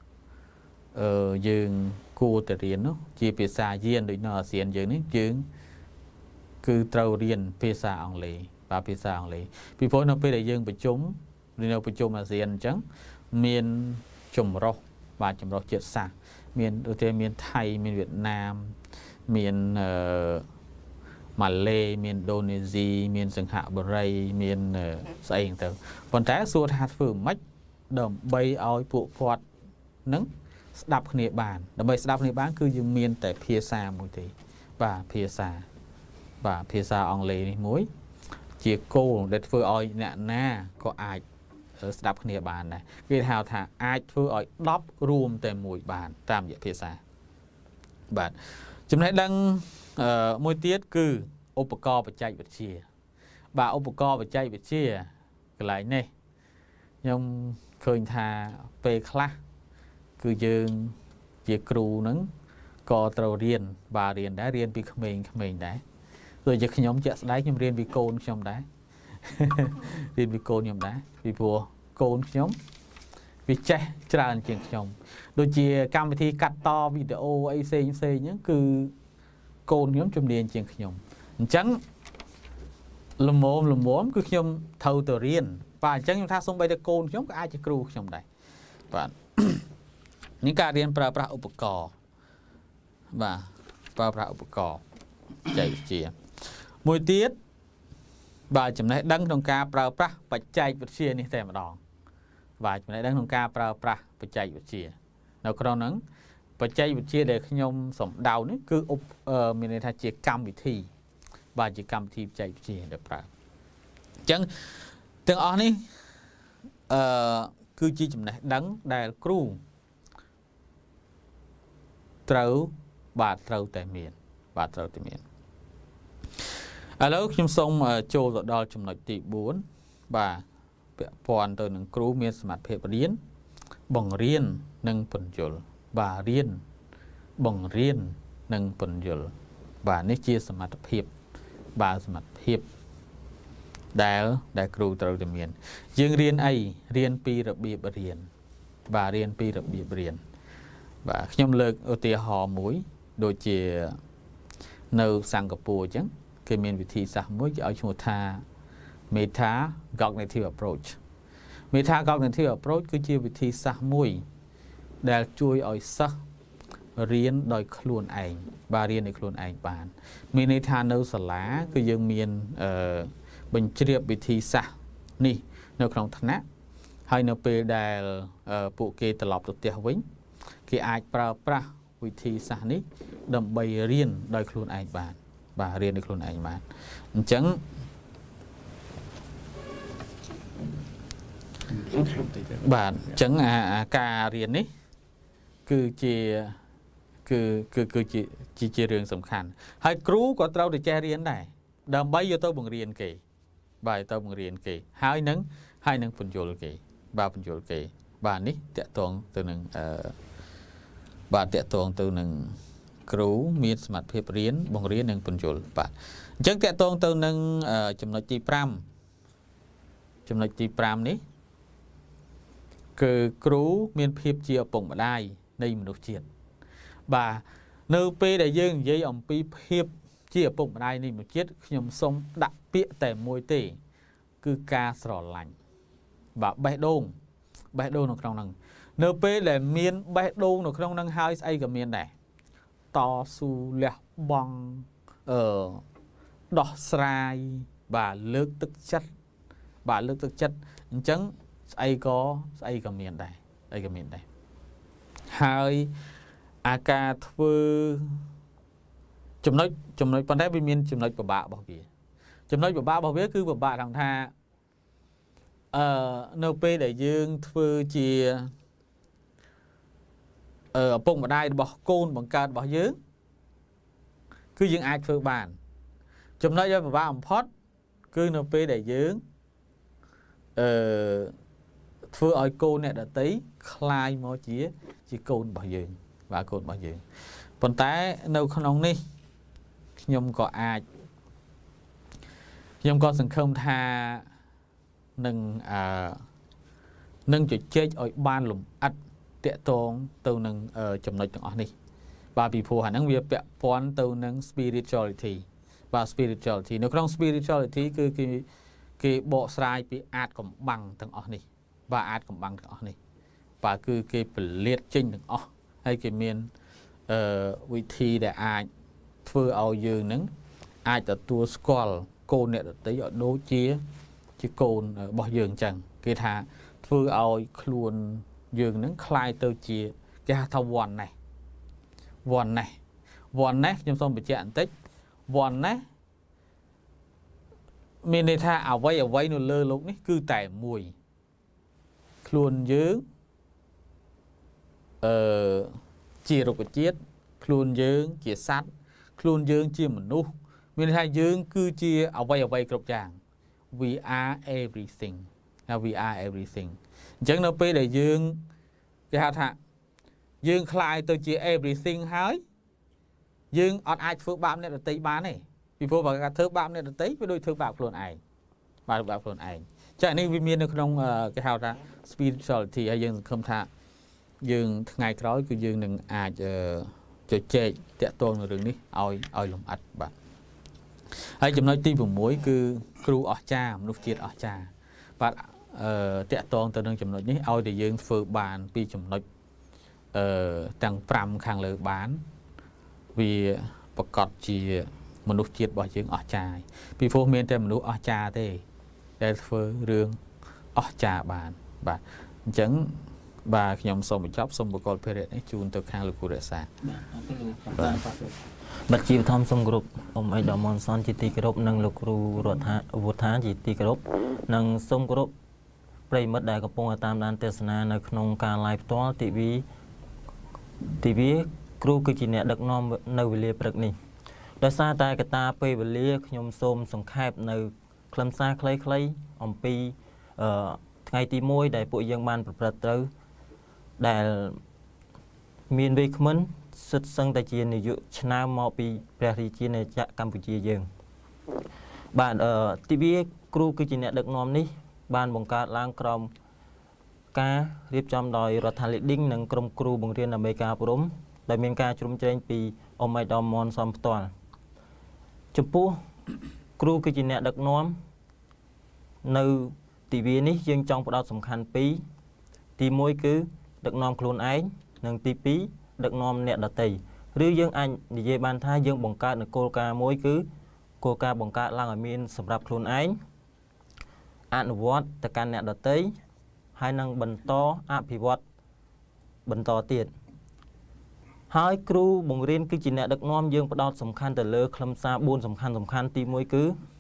យើងគួរតែរៀននោះជាភាសាយានដូចនៅអាស៊ានយើងនេះយើងគឺត្រូវរៀនភាសាអង់គ្លេសបាទភាសាអង់គ្លេសពីព្រោះនៅពេលដែលយើងប្រជុំនៅប្រជុំអាស៊ានអញ្ចឹងមានចម្រុះបាទចម្រុះជាតិសាសន៍មានដូចជាមានថៃមានវៀតណាមមានម៉ាឡេមានឥណ្ឌូនេស៊ីមានសិង្ហបុរីមានស្អីទៅប៉ុន្តែសួរថាធ្វើម៉េចដើម្បីឲ្យពួកគាត់នឹងស្ដាប់គ្នាបានដើម្បីស្ដាប់គ្នាបានគឺយើងមានតែភាសាមួយទេបាទភាសាអង់គ្លេសនេះមួយជាគោលដែលធ្វើឲ្យអ្នកណាក៏អាចស្ដាប់គ្នាបានដែរគេហៅថាអាចធ្វើឲ្យ10រួមតែមួយបានតាមរយៈភាសាបាទចំណេះដឹងមួយទៀតគឺឧបករណ៍បច្ចេកវិទ្យាបាទឧបករណ៍បច្ចេកវិទ្យាកន្លែងនេះខ្ញុំឃើញថាពេលខ្លះគឺយើងជាគ្រូហ្នឹងក៏ត្រូវរៀនបាទរៀនដែររៀនពីក្មេងដែរដូចជាខ្ញុំជាក់ស្ដែងខ្ញុំរៀនពីកូនខ្ញុំដែររៀនពីកូនខ្ញុំដែរពីព្រោះកូនខ្ញុំ vì che tràn chuyện nhom đôi chia cam vị thi cắt to video AC nhé cứ côn nhóm trong điền chuyện nhom chẳng lùm mồm cứ nhom thâu từ riêng và chẳng chúng ta xong bây giờ côn nhóm có ai chỉ kêu trong đây và những cái riêng pra pra upakor và pra upakor chạy chia mùi tiết và chấm này đăng trong ca pra pra và chạy vật chia này xem mà đòn và chấm này đăng trong ca pra pra và chạy vật chia nào còn nắng và chạy vật chia để nhom sống đau nữa cứ mình thay chia cam vị thi và chỉ cam thi chạy vật chia được pra chẳng từng ở này cứ chỉ chấm này đăng đại kêu trâu và trâu tại miền lâu chúng xong châu đo chấm nói tỷ 4 và pòn từ những kêu miền smart phép riêng bằng riêng nâng phần dồn và riêng bằng riêng nâng phần dồn và nét chia smart phép và smart phép đại kêu trâu tại miền dương riêng ấy riêng pi đặc biệt riêng và riêng pi đặc biệt riêng và nhom lực ở tia hò mũi đôi chìa nâu Singapore chứ cái miền vị thị xã mũi ở chỗ tha meta cognitive approach cứ chia vị thị xã mũi để chui ở sắc riêng đòi luôn ảnh và riêng để luôn ảnh bàn miền tha nâu sả lá cứ dương miền bình triệp vị thị xã nè nâu trong thằng nát hay nâu pe đài bộ kê tập lọp tập tiệt vĩnh khi ai pra vị thị xã ní đầm bày riêng đòi luôn ảnh bàn và riêng được luôn ảnh bàn chẳng bạn chẳng ca riêng ní cứ chỉ riêng sầm khăn hay cứu có trâu để che riêng này đầm bày vô tôi bằng riêng kì bài tôi bằng riêng kì hai nâng phần dồn kì ba phần dồn kì bà ní tẹt tuồng từ nâng bà tẹt tuồng từ nâng cứu miết mặt phép riêng bằng riêng nâng phần dồn bà chẳng tẹt tuồng từ nâng chấm nói chi pram ní cứ cứu miên phép chia bổng ở đây này mình đột triệt bà nêu p đại dương dây ông pi phép chia bổng ở đây này một chiết nhom sông đặc biệt tại môi tỉ cứ ca sò lạnh và bẻ đôn nó trong năng nêu p là miên bẻ đôn nó trong năng hai ai cả miên này to su lẹ băng đỏ srai và nước tức chất chẳng ai cả miền đây hai aka thưa chấm nói con đấy bên miền chấm nói của bà bảo kia chấm nói của bà bảo biết cứ của bà thằng tha np đại dương thưa chia ở bông ở đây bỏ côn bằng card bỏ dưới cứ những ai thưa bàn chấm nói cho bà ông phốt cứ np đại dương thưa ở cô này đã tí khai mô chía chỉ côn bảo dưỡng và côn bảo dưỡng còn té đâu không nông đi nhôm có ai nhôm có sừng không tha nâng chuyện chết ở ban lùm ắt tệ tôn từ nâng chấm nói trong này và bị phù hợp năng việc bẹ pon từ nâng spirituality và spirituality nếu không spirituality cứ cái bộ sai bị ạt cầm bằng thằng ở này và ạt cầm bằng thằng ở này và cứ cái liệt trên thằng ở hay cái miền vị thi để ai phơi ao dương nứng ai từ tua squall côn này tới ở đố chia chỉ côn bỏ dương chẳng cái thà phơi ao luôn dương nứng khai tơ chia cái thao vòn này trong xong bị chặn tích vòn này mình này tha ở vay nó lơ lúc này cứ tải mùi luôn dướng chia rồi chết luôn dướng chia sát luôn dướng chia một nút mình hai dướng cứ chia ở vay cột chàng we are everything chẳng nó pe để dướng cái hạt hạ dướng khai tôi chia everything hái dướng ở ai phước bám này là tây bán này vì phố và các thứ bám này là tây với đôi thứ bạc luôn ai và bạc luôn ai ចានេះវាមាននៅក្នុងគេហៅថា spirituality ហើយយើងសង្ឃឹមថាយើងថ្ងៃក្រោយគឺយើងនឹងអាចជជែកតាក់ទងនឹងរឿងនេះឲ្យលំអិតបាទហើយចំណុចទី6គឺគ្រូអស្ចារ្យមនុស្សជាតិអស្ចារ្យបាទតាក់ទងទៅនឹងចំណុចនេះឲ្យតែយើងធ្វើបានពីចំណុចទាំង5ខាងលើបានវាប្រកាសជាមនុស្សជាតិរបស់យើងអស្ចារ្យពីព្រោះមានតែមនុស្សអស្ចារ្យទេដែលធ្វើរឿងអស្ចារ្យបានបាទអញ្ចឹងបាទខ្ញុំសូមបញ្ចប់សូមបកលភារៈនេះជូនទៅខាងលោកគ្រូរក្សាបាទជាបឋមសូមគោរពអ៊ំអេដាមនសនជាទីគោរពនិងលោកគ្រូរដ្ឋាវុធាជាទីគោរពនិងសូមគោរពប្រិមិត្តដែលកំពុងតាមដានទេសនានៅក្នុងការ live ផ្ទាល់ទីវីគ្រូគឺជាអ្នកដឹកនាំនៅវេលាព្រឹកនេះដោយសារតែកត្តាពេលវេលាខ្ញុំសូមសង្ខេបនៅខ្លឹមសារខ្លីៗអំពីថ្ងៃទី1ដែលពួកយើងបានប្រព្រឹត្តត្រូវដែលមានវ័យក្មិនសិតសឹងតែជានាយកឆ្នាំមកពីព្រះរាជាណាចក្រកម្ពុជាយើងបាទទីវាគ្រូគឺជាអ្នកដឹកនាំនេះបានបង្កើតឡើងក្រោមការរៀបចំដោយរដ្ឋាភិបាល leading និងក្រុមគ្រូបង្រៀនដើម្បីការអប់រំដែលមានការជ្រោមជ្រែងពីអ៊ំអេដាមមនសំផ្ទាល់ចំពោះគ្រូគឺជាអ្នកដឹកនាំនៅទីវានេះយើងចង់ផ្ដោតសំខាន់ពីរទី1គឺដឹកនាំខ្លួនឯងនិងទី2ដឹកនាំអ្នកដទៃឬយើងអាចនិយាយបានថាយើងបង្កើតនូវគោលការណ៍មួយគឺគោលការណ៍បង្កើតឡើងឲ្យមានសម្រាប់ខ្លួនឯងអនុវត្តទៅកាន់អ្នកដទៃហើយនឹងបន្តអភិវឌ្ឍបន្តទៀតហើយគ្រូបង្រៀនគឺជាអ្នកដឹកនាំយើងផ្ដោតសំខាន់ទៅលើខ្លឹមសារ4សំខាន់ទី1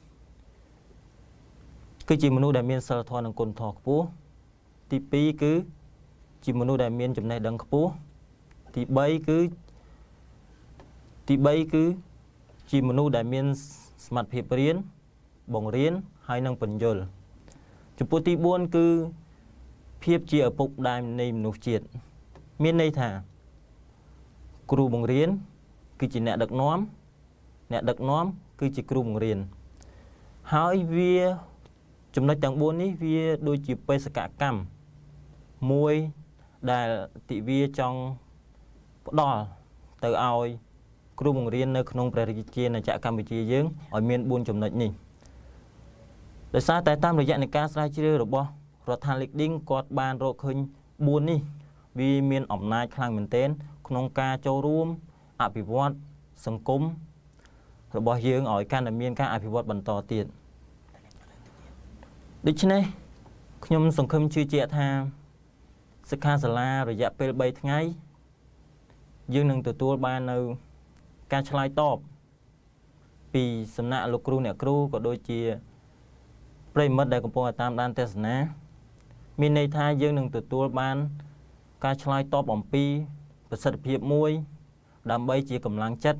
គឺជាមនុស្សដែលមានសិលធម៌និងគុណធម៌ខ្ពស់ទី2គឺជាមនុស្សដែលមានចំណេះដឹងខ្ពស់ទី3គឺជាមនុស្សដែលមានសមត្ថភាពរៀនបង្រៀនហើយនឹងពន្យល់ចំពោះទី4គឺភាពជាឪពុកម្ដាយនៃមនុស្សជាតិមានន័យថាគ្រូបង្រៀនគឺជាអ្នកដឹកនាំគឺជាគ្រូបង្រៀនហើយវាចំណុចទាំង4នេះវាដូចជាបេសកកម្មមួយដែលទិវាចង់ផ្ដល់ទៅឲ្យគ្រូបង្រៀននៅក្នុងព្រះរាជាណាចក្រកម្ពុជាយើងឲ្យមាន4ចំណុចនេះដោយសារតែតាមរយៈនៃការស្រាវជ្រាវរបស់រដ្ឋាភិបាល leading គាត់បានរកឃើញ4នេះវាមានអំណាចខ្លាំងមែនទែនក្នុងការចូលរួមអភិវឌ្ឍសង្គមរបស់យើងឲ្យកាន់តែមានការអភិវឌ្ឍបន្តទៀតដូច្នេះខ្ញុំសង្ឃឹមជឿជាក់ថាសិក្ខាសាលារយៈពេល3ថ្ងៃយើងនឹងទទួលបាននៅការឆ្លើយតបពីសំណាក់លោកគ្រូអ្នកគ្រូក៏ដូចជាប្រិយមិត្តដែលកំពុងតាមដានទេសនាមានន័យថាយើងនឹងទទួលបានការឆ្លើយតបអំពីប្រសិទ្ធភាពមួយដើម្បីជាកម្លាំងចិត្ត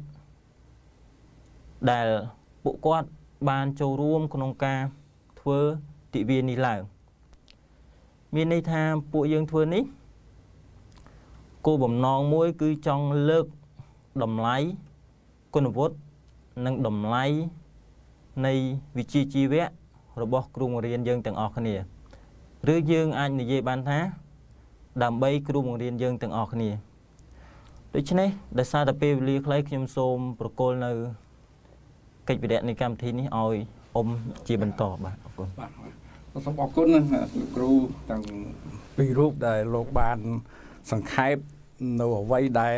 ដែលពួកគាត់បានចូលរួមក្នុងការធ្វើទិវានេះឡើងមានន័យថាពួកយើងធ្វើនេះគោលបំណងមួយគឺចង់លើកតម្លៃគុណវុឌ្ឍនិងតម្លៃនៃវិជ្ជាជីវៈរបស់គ្រូបង្រៀនយើងទាំងអស់គ្នាឬយើងអាចនិយាយបានថាដើម្បីគ្រូបង្រៀនយើងទាំងអស់គ្នាដូច្នេះដោយសារតែពេលវេលាខ្លីខ្ញុំសូមប្រគល់នៅកិច្ចវិរៈនៃកម្មវិធីនេះឲ្យអ៊ំជាបន្តបាទអរគុណបាទសូមអរគុណគ្រូទាំងពីររូបដែលលោកបានសង្ខេបនៅអ្វីដែល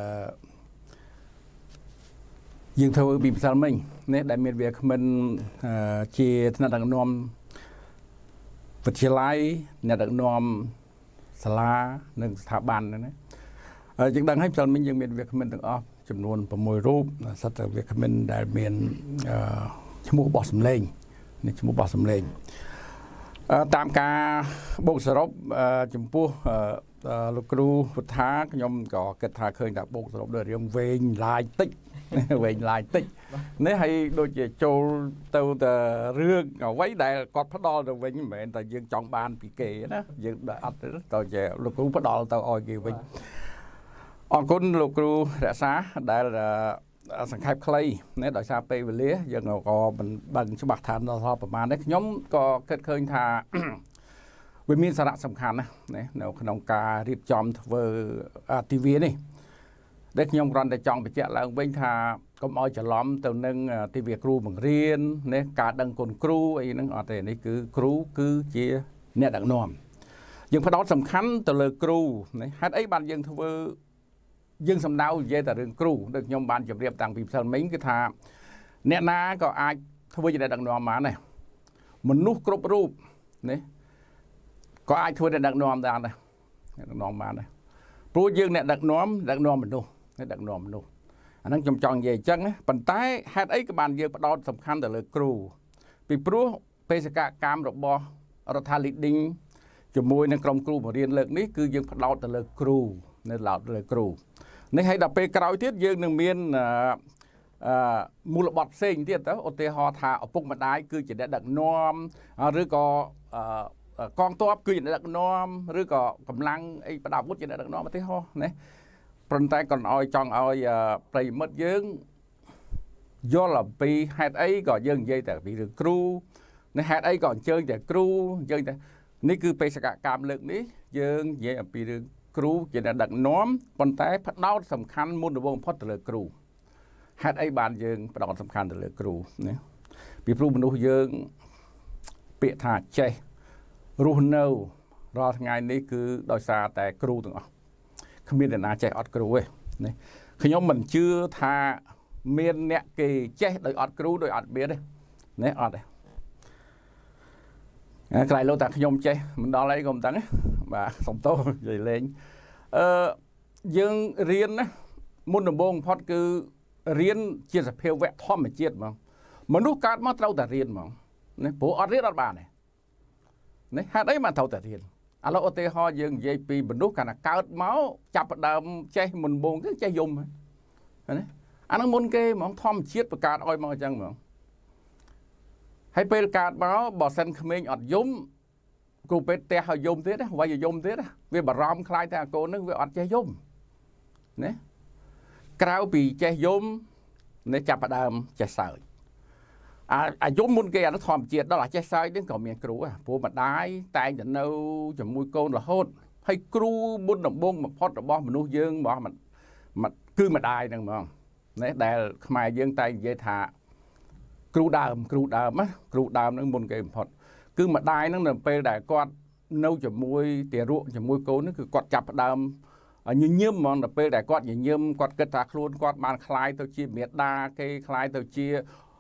យើងធ្វើពីម្សិលមិញនេះដែលមានវាគ្មិនជាថ្នាក់ដឹកនាំវិទ្យាល័យអ្នកដឹកនាំសាលានិងស្ថាប័នណាយើងដឹងហើយម្សិលមិញយើងមានវាគ្មិនទាំងអស់ចំនួន6រូបសិតតែវាគ្មិនដែលមានឈ្មោះបោះសម្លេងនេះឈ្មោះបោះសម្លេងតាមការបូកសរុបចំពោះលោកគ្រូពុទ្ធាខ្ញុំក៏គិតថាឃើញថាបូកសរុបដូចរឿងវែងឡាយតិចនេះហើយដូចជាចូលទៅតែរឿងអ្វីដែលគាត់ផ្ដល់ទៅវិញមិនមែនតែយើងចង់បានពីគេណាយើងអត់ទៅជាលោកគ្រូផ្ដល់ទៅឲ្យគេវិញអរគុណលោកគ្រូរក្សាដែលសង្ខេបខ្លីណាដោយសារពេលវេលាយើងក៏មិនដឹងច្បាស់ថាដល់ប្រហែលនេះខ្ញុំក៏គិតឃើញថាវាមានសារៈសំខាន់ណាស់នៅក្នុងការរៀបចំធ្វើទិវានេះដែលខ្ញុំគ្រាន់តែចង់បញ្ជាក់ឡើងវិញថាកុំឲ្យច្រឡំទៅនឹងទិវាគ្រូបង្រៀនណាការដឹងគុណគ្រូអីហ្នឹងអត់ទេនេះគឺគ្រូគឺជាអ្នកដឹកនាំយើងផ្ដោតសំខាន់ទៅលើគ្រូណាហេតុអីបានយើងធ្វើយើងសំដៅនិយាយតែរឿងគ្រូដូចខ្ញុំបានជម្រាបតាំងពីផ្សិលមិញគឺថាអ្នកណាក៏អាចធ្វើជាអ្នកដឹកនាំបានដែរមនុស្សគ្រប់រូបណាក៏អាចធ្វើអ្នកដឹកនាំបានដែរអ្នកដឹកនាំបានដែរព្រោះយើងអ្នកដឹកនាំមនុស្សអ្នកដឹកនាំមនុស្សអាហ្នឹងខ្ញុំចង់និយាយអញ្ចឹងណាប៉ុន្តែហេតុអីក៏បានយើងផ្ដោតសំខាន់ទៅលើគ្រូពីព្រោះបេសកកម្មរបស់រដ្ឋា leading ជាមួយនឹងក្រុមគ្រូបង្រៀនលើកនេះគឺយើងផ្ដោតទៅលើគ្រូនៅផ្ដោតលើគ្រូនេះហើយដល់ពេលក្រោយទៀតយើងនឹងមានមូលបត់ផ្សេងទៀតទៅឧទាហរណ៍ថាឪពុកម្ដាយគឺជាអ្នកដឹកនាំឬក៏កងទ័ពគឺជាអ្នកដឹកនាំឬក៏កម្លាំងអីប្រដាប់អាវុធជាអ្នកដឹកនាំឧទាហរណ៍ណាប៉ុន្តែcònឲ្យចង់ឲ្យប្រិមិត្តយើងយល់អំពីហេតុអីក៏យើងនិយាយតែពីរឿងគ្រូនេះហេតុអីក៏អញ្ជើញតែគ្រូអញ្ជើញតែនេះគឺបេសកកម្មលើកនេះយើងនិយាយអំពីរឿងគ្រូជាអ្នកដឹកនាំប៉ុន្តែផ្ដោតសំខាន់មុនដំបូងបំផុតទៅលើគ្រូហេតុអីបានយើងផ្ដោតសំខាន់ទៅលើគ្រូណាពីព្រោះមនុស្សយើងពាក្យថាចេះរស់នៅរាល់ថ្ងៃនេះគឺដោយសារតែគ្រូទាំងអស់គ្មានអ្នកណាចេះអត់គ្រូទេណាខ្ញុំមិនជឿថាមានអ្នកគេចេះដោយអត់គ្រូដោយអត់មានទេណាអត់ទេក្រៃលោតែខ្ញុំចេះមិនដល់អីក៏មិនដឹងបាទសុំទោសនិយាយលេងយើងរៀនណាមុនដំបូងបំផុតគឺរៀនជាសភាវៈធម្មជាតិហ្មងមនុស្សកើតមកត្រូវតែរៀនហ្មងណាព្រោះអត់រៀនអត់បានទេនេះហេតុអីបានត្រូវតែរៀនឥឡូវឧទាហរណ៍យើងនិយាយពីមនុស្សកាលណាកើតមកចាប់ផ្ដើមចេះមុនដំបូងគឺចេះយំណាអាហ្នឹងមុនគេហ្មងធម្មជាតិបង្កើតឲ្យមកអញ្ចឹងហ្មងហើយពេលកើតមកបើសិនក្មេងអត់យំគ្រូពេទ្យផ្ទះឲ្យយំទៀតវាយយំទៀតវាបារម្ភខ្លាចថាកូននឹងវាអត់ចេះយំណាក្រៅពីចេះយំនេះចាប់ផ្ដើមចេះសើចអាយំមុនគេអាធម្មជាតិដល់អាចេះសើចនេះក៏មានគ្រូព្រោះម្ដាយតែងតែនៅជាមួយកូនរហូតហើយគ្រូមុនដំបូងបំផុតរបស់មនុស្សយើងរបស់គឺម្ដាយហ្នឹងហ្មងណាដែលខ្មែរយើងតែងនិយាយថាគ្រូដើមណាគ្រូដើមហ្នឹងមុនគេបំផុតគឺម្ដាយហ្នឹងនៅពេលដែលគាត់នៅជាមួយទារកជាមួយកូនហ្នឹងគឺគាត់ចាប់ផ្ដើមញញឹមហ្មងដល់ពេលដែលគាត់ញញឹមគាត់គិតថាខ្លួនគាត់បានคลายទៅជាមេដាគេคลายទៅជា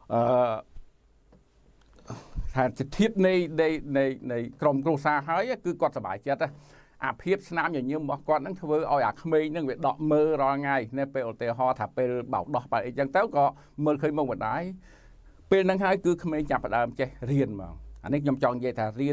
ថាជាធាតុនៃក្រុមគ្រួសារហើយគឺគាត់សប្បាយចិត្តអាភាពស្នាមញញឹមរបស់គាត់ហ្នឹងធ្វើឲ្យអាក្មេងហ្នឹងវាដកមើលរាល់ថ្ងៃនៅពេលឧទាហរណ៍ថាពេលបោកដោះបែបអីចឹងទៅក៏មើលឃើញមុខម្ដាយពេលហ្នឹងហើយគឺក្មេងចាប់ផ្ដើមចេះរៀនហ្មងអានេះខ្ញុំចង់និយាយថារៀន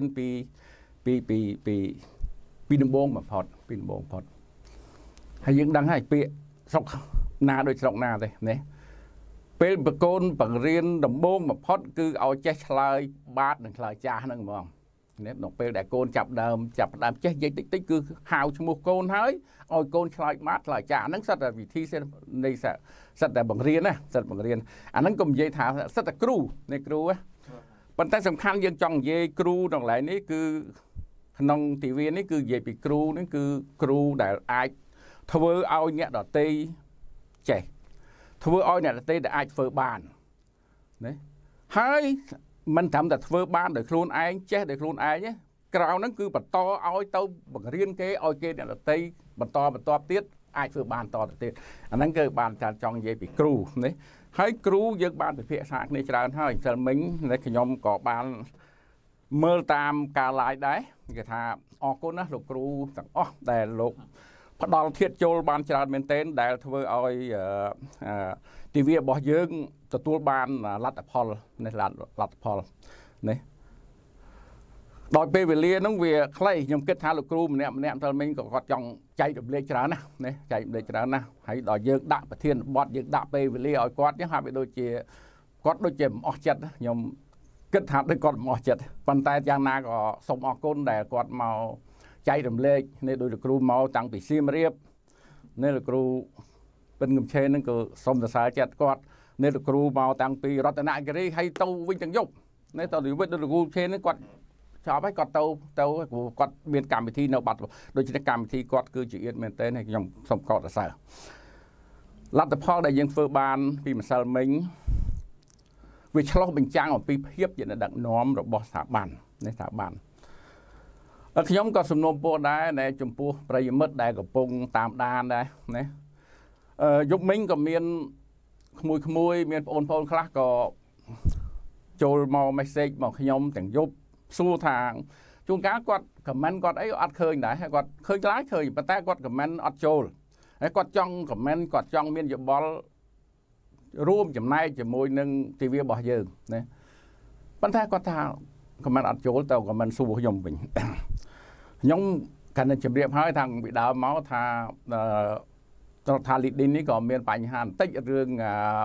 ពីដំបូងបំផុតហើយយើងដឹងហើយពាក្យស្រុកណាដូចស្រុកណាទេណាពេលបកូនបង្រៀនដំបូងបំផុតគឺឲ្យចេះឆ្លើយបាទនិងឆ្លើយចាស់ហ្នឹងហ្មងណាដល់ពេលដែលកូនចាប់ដើមចេះនិយាយតិចគឺហៅឈ្មោះកូនហើយឲ្យកូនឆ្លើយបាទឆ្លើយចាស់ហ្នឹងសិតតែវិធីនៃសិតតែបង្រៀនណាសិតបង្រៀនអាហ្នឹងកុំនិយាយថាសិតតែគ្រូនៃគ្រូប៉ុន្តែសំខាន់យើងចង់និយាយគ្រូក្នុងកន្លែងនេះគឺក្នុងទិវានេះគឺនិយាយពីគ្រូនេះគឺគ្រូដែលអាចធ្វើឲ្យអ្នកដទៃចេះធ្វើឲ្យអ្នកដទៃដែលអាចធ្វើបានណាហើយមិនត្រឹមតែធ្វើបានដោយខ្លួនឯងចេះដោយខ្លួនឯងទេក្រៅហ្នឹងគឺបន្តឲ្យទៅបង្រៀនគេឲ្យគេអ្នកដទៃបន្តទៀតអាចធ្វើបានតទៅទៀតអាហ្នឹងគឺបានចង់និយាយពីគ្រូណាហើយគ្រូយើងបានពិភាក្សាគ្នាច្រើនហើយសិលមិញខ្ញុំក៏បានមើលតាមការ live ដែរគេថាអរគុណណាលោកគ្រូទាំងអស់ដែលលោកផ្ដល់ធាតុចូលបានច្រើនមែនទែនដែលធ្វើឲ្យទិវារបស់យើងទទួលបានលទ្ធផលនេះលទ្ធផលនេះដោយពេលវេលាហ្នឹងវាខ្លីខ្ញុំគិតថាលោកគ្រូម្នាក់សិលមិញក៏គាត់ចង់ចែករំលែកច្រើនណាចែករំលែកច្រើនណាហើយដល់យើងដាក់ប្រធានបទយើងដាក់ពេលវេលាឲ្យគាត់ចឹងហាក់បីដូចជាគាត់ដូចជាមិនអស់ចិត្តខ្ញុំគិតថាដូចគាត់មិនអស់ចិត្តប៉ុន្តែយ៉ាងណាក៏សូមអរគុណដែលគាត់មកចែករំលែកនេះដោយលោកគ្រូមកតាំងពីសៀមរាបនេះលោកគ្រូเป็นงมเชนนั่นก็สมแต่สายจัดกอดในลูกครูมาตั้งปีรัตนกิริให้เต้าวิ่งจังยกในตอนนี้วิ่งลูกครูเชนนั่นกอดชอบให้กอดเต้ากอดเบียนกรรมวิธีนบัตโดยกิจกรรมวิธีกอดคือจีเอ็ดเมนเต้ในยมสมกอดแต่สายรัฐพ่อได้ยังเฟอร์บานปีมันเซลมิงวิชโลกเป็นจ้างของปีเพียบอย่างดักน้อมระบบสถาบันในสถาบันขยมก็สมนมโปได้ในจมพูประยมดได้กับปงตามดานได้นะยุคมิ้งก็มีนขโมยมีนโอนพลคลาก็โจลมอไม่เซ็กมอขยมแต่งยุบสู้ทางจุงก้ากอดกับมันกอดไอ้อัดเคยไหนกอดเคยร้ายเคยปะแต่กอดกับมันอัดโจลไอ้กอดจ้องกับมันกอดจ้องมีนอยู่บอลร่วมจำนายจมวยหนึ่งทีวีบ่อยืนนะปัญหาก็ทางกับมันอัดโจลแต่กับมันสู้ขยมbình nhóm cần chấm điểm hai thằng bị đào máu thà lịch đi ní còn miền Bắc Hàn tích rương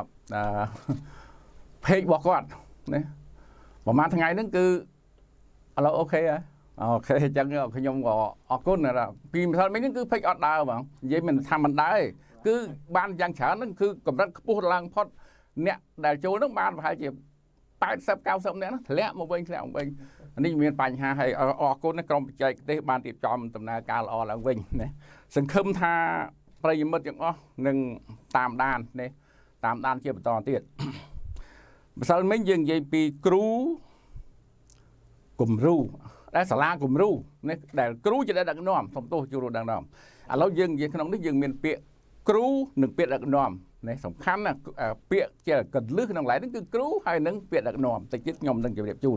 phê bỏ quạt đấy mà mang thằng ngày nó cứ alo ok á ok chẳng cái nhóm của côn này là phim thôi mấy nó cứ phê ọt đào mà vậy mình tham mình đái cứ ban giang trả nó cứ cầm rất bút lang phốt nè đại châu nó ban phải chỉ tại sập cao sập nè nó lẹ một bênนี่มีปัญหาให้ออกคนในกรมใจได้บานติดจอมตำนาการอแล้ววิ่งเนี่ยสังคมท่าประยมดอย่างอ๋อหนึ่งตามด้านเนี่ยตามด้านเชื่อมต่อติดสารไม่ยังยัยปีครูกลุ่มรูได้สลากลุ่มรูเนี่ยแต่ครูจะได้ดักน้อมสมโตจูรุดักน้อมแล้วยังขนมนี่ยังมีเปียครูหนึ่งเปียดักน้อมเนี่ยสำคัญนะเปียจะกระลึกน้องไหลนั่นคือครูให้หนึ่งเปียดักน้อมแต่จิตยมตั้งจะเรียบจูน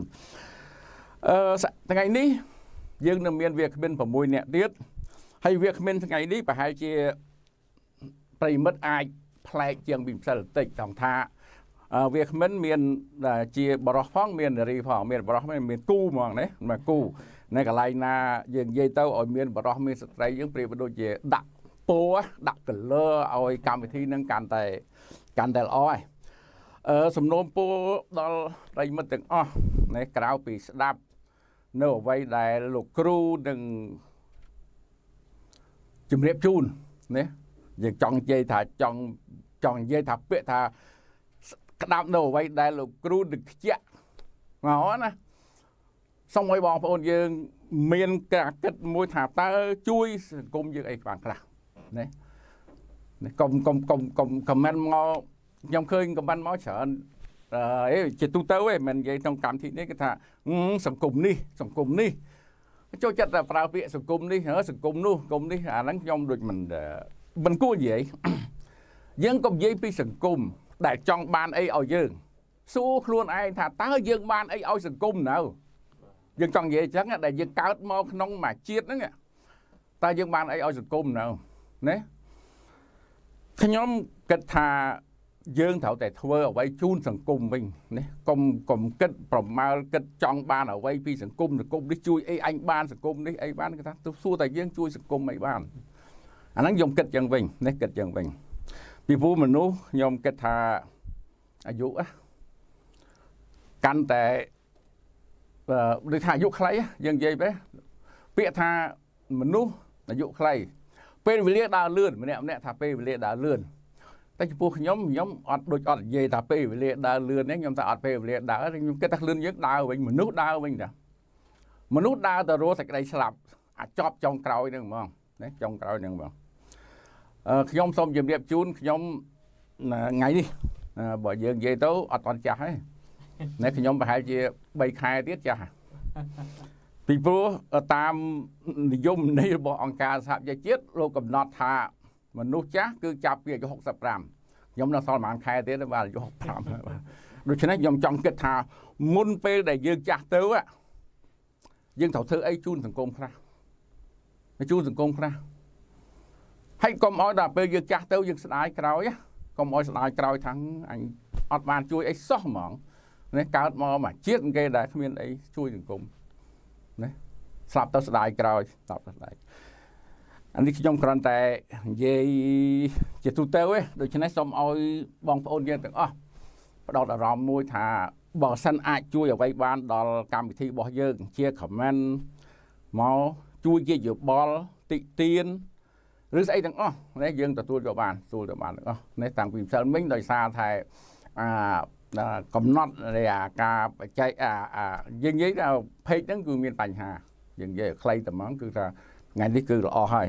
ngày ní dương nằm miền Việt bên phẩm mùi nè tiết hay Việt bên ngày ní phải hai chia phải mất ai phải trường bình sờ tịch tổng tha Việt bên miền là chia bờ phong miền là đi phong miền bờ miền cu mòn đấy mà cu này cả lại na dương dây tàu ở miền bờ miền sợi dương bì đôi chia đặt po đặt cờ lơ ở cam vị thi nâng can tài oi sầm nôm po đó đây mất từng này cáo bị đạp nở vay đại lục cru đừng chùm nếp chun nè giờ chọn dây thả chọn dây thả bệ thả đạp nở vay đại lục cru đừng chẹt ngó nè xong rồi bọn ôn dương miền cả kết môi thả ta chui cùng như ấy khoảng là nè cùng comment ngó nhom khơi comment máu sợ chỉ tu tớ ấy mình vậy trong cảm thị đấy cái thà sòng cùng đi cho chất là vào viện sòng cùng đi hả sòng cùng đi lắng trong được mình cua vậy dân công dây pi sòng cùng đại trong ban ấy ở dương số luôn ai thà tá dương ban ấy ở sòng cùng nào dân trong vậy chắc là đại dân cao mò nông mà chiết đó nghe ta dương ban ấy ở sòng cùng nào nè cái nhóm kết thà dương thảo tại thưa ở đây chun sừng cung mình nè cùng kết phẩm mà kết trong ban ở đây pi sừng cung được cung đi chui ấy anh ban sừng cung đi ấy ban người ta tôi xua tại dương chui sừng cung mấy ban anh đang dùng kết chân mình nè kết chân mình vì vu mình nô nhom kết thà dụ á căn tại được thà dụ khay dương dây bé bịa thà mình nô là dụ khay bên vì liệt đào lươn mình nè thà bên vì liệt đào lươnแต่พวกnhómอดโดยอดเย่ตาเป้เรียดาเรือนเนี่ยnhómตาอดเป้เรียดาcái tắc lươn nhất đào mình mนุษย์ดาวmình nèมนุษย์ดาวแต่รู้สักใดสลับชอบจองเกลาหนึ่งมั้งเนี่ยจองเกลาหนึ่งมั้งnhóm xong dùm đẹp chun nhóm ngày đi bởi giờ về tới ở toàn chả ấy này nhóm phải chia bay khai tiết chả vì bố tam dùng này bỏ ông ca sạp dây chết lô cầm nọt thà mình nuốt chắc cứ chập về cho 60 gram nhóm nó sau màn khai thế nó vào cho 60 gram rồi cho nên dòng trong kết thà môn pe để dương chặt tớ á dương thảo thư ấy chun thành công ra chun thành công ra hay còn nói là pe dương chặt tớ dương sai cày á còn nói sai cày thằng anh ọt bàn chui ấy sót mỏng này cao mà chết cái đại miền ấy chui thành công này sạp tớ sai cày sạp tớ sai anh đi trong còn tại về chỉ tu teo ấy được cho nên xong oi bong ôn dân từng đó là ròm môi thà bỏ sân ai chui ở vây ban đó cầm thi bỏ dân chia comment máu chui kia giữa bò tị tiên ឬស្អីទាំងអស់ណាយើងទទួលយកបានអស់នេះតាំងពីម្សិលមិញដោយសារតែកំណត់នៃការបច្ចេកយើងនិយាយថាเพจហ្នឹងគឺមានបញ្ហាយើងនិយាយខ្លីតែហ្មងគឺថាថ្ងៃនេះគឺល្អហើយ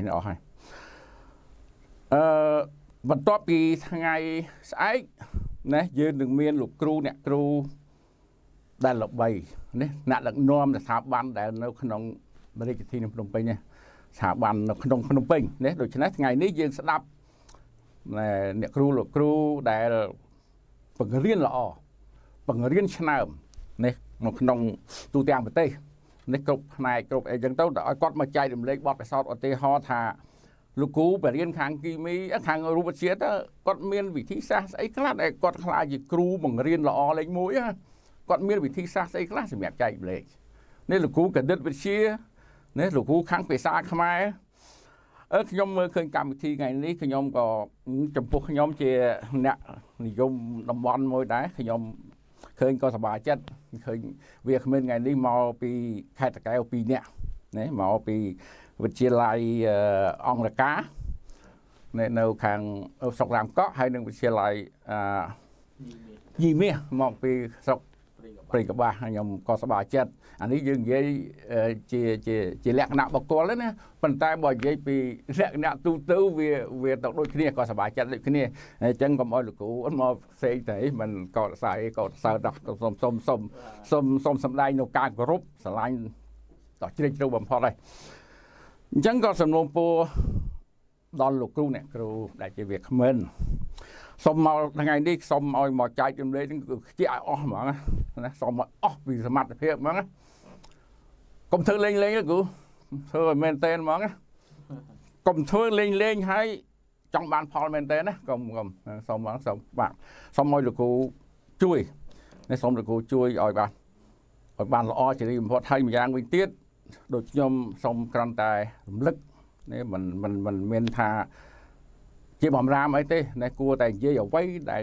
បន្ទាប់ពីថ្ងៃស្អែកណាយើងនឹងមានលោកគ្រូអ្នកគ្រូដែលល្បីនេះអ្នកដឹកនាំស្ថាប័នដែលនៅក្នុងរាជធានីភ្នំពេញនេះស្ថាប័ននៅក្នុងភ្នំពេញនេះដូច្នេះថ្ងៃនេះយើងស្ដាប់អ្នកគ្រូលោកគ្រូដែលបង្រៀនល្អបង្រៀនឆ្នើមនេះនៅក្នុងទូទាំងប្រទេសនេះគ្រប់ផ្នែកគ្រប់អីចឹងទៅឲ្យគាត់មកចែករំលែកបទពិសោធន៍ឧទាហរណ៍ថាលោកគ្រូបរៀនខាងគីមីខាងរូបវិទ្យាទៅគាត់មានវិធីសាស្ត្រស្អីខ្លះដែលគាត់ខ្លាចជាគ្រូបង្រៀនល្អលេខ1គាត់មានវិធីសាស្ត្រស្អីខ្លះសម្រាប់ចែករំលែកនេះលោកគ្រូកណិតវិទ្យានេះលោកគ្រូខាងភាសាខ្មែរខ្ញុំមើលឃើញកម្មវិធីថ្ងៃនេះខ្ញុំក៏ចំពោះខ្ញុំជាអ្នកនិយមតំបន់មួយដែរខ្ញុំឃើញក៏សប្បាយចិត្តឃើញវាគ្មានថ្ងៃនេះមកពីខេត្តតាកែវ2នាក់ណាមកពីវិទ្យាល័យអង្គរការនៅខាងស្រុករាមកក់ហើយនឹងវិទ្យាល័យយីមាសមកពីស្រុកព្រៃកបាសខ្ញុំក៏សប្បាយចិត្តអានេះយើងនិយាយជាលក្ខណៈបុគ្គលណាប៉ុន្តែបើនិយាយពីលក្ខណៈទូទៅវាទៅដូចគ្នាក៏សប្បាយចិត្តដូចគ្នាអញ្ចឹងកុំឲ្យលោកគ្រូមកផ្សេងតែមិនកោតសរសើរដល់សុំសម្ដែងនៅការគោរពស្រឡាញ់ដល់ជ្រាលជ្រៅបំផុតហើយអញ្ចឹងក៏សំណូមពរដល់លោកគ្រូអ្នកគ្រូដែលជាវាគ្មិនសុំមកថ្ងៃនេះសុំឲ្យមកចែករំលែកនឹងខ្ជាឲ្យអស់ហ្មងណាសុំឲ្យអស់ពីសមត្ថភាពហ្មងកុំធ្វើលេងទេគ្រូធ្វើឲ្យមែនតែនហ្មងកុំធ្វើលេងហើយចង់បានផលមែនតែនណាកុំសុំមកសុំឲ្យលោកគ្រូជួយនេះសុំលោកគ្រូជួយឲ្យបានល្អជារីបំផុតហើយម្យ៉ាងវិញទៀតដូចខ្ញុំសុំគ្រាន់តែរំលឹកនេះមិនមានថាជាបំរាមអីទេតែគួរតែនិយាយអ្វីដែល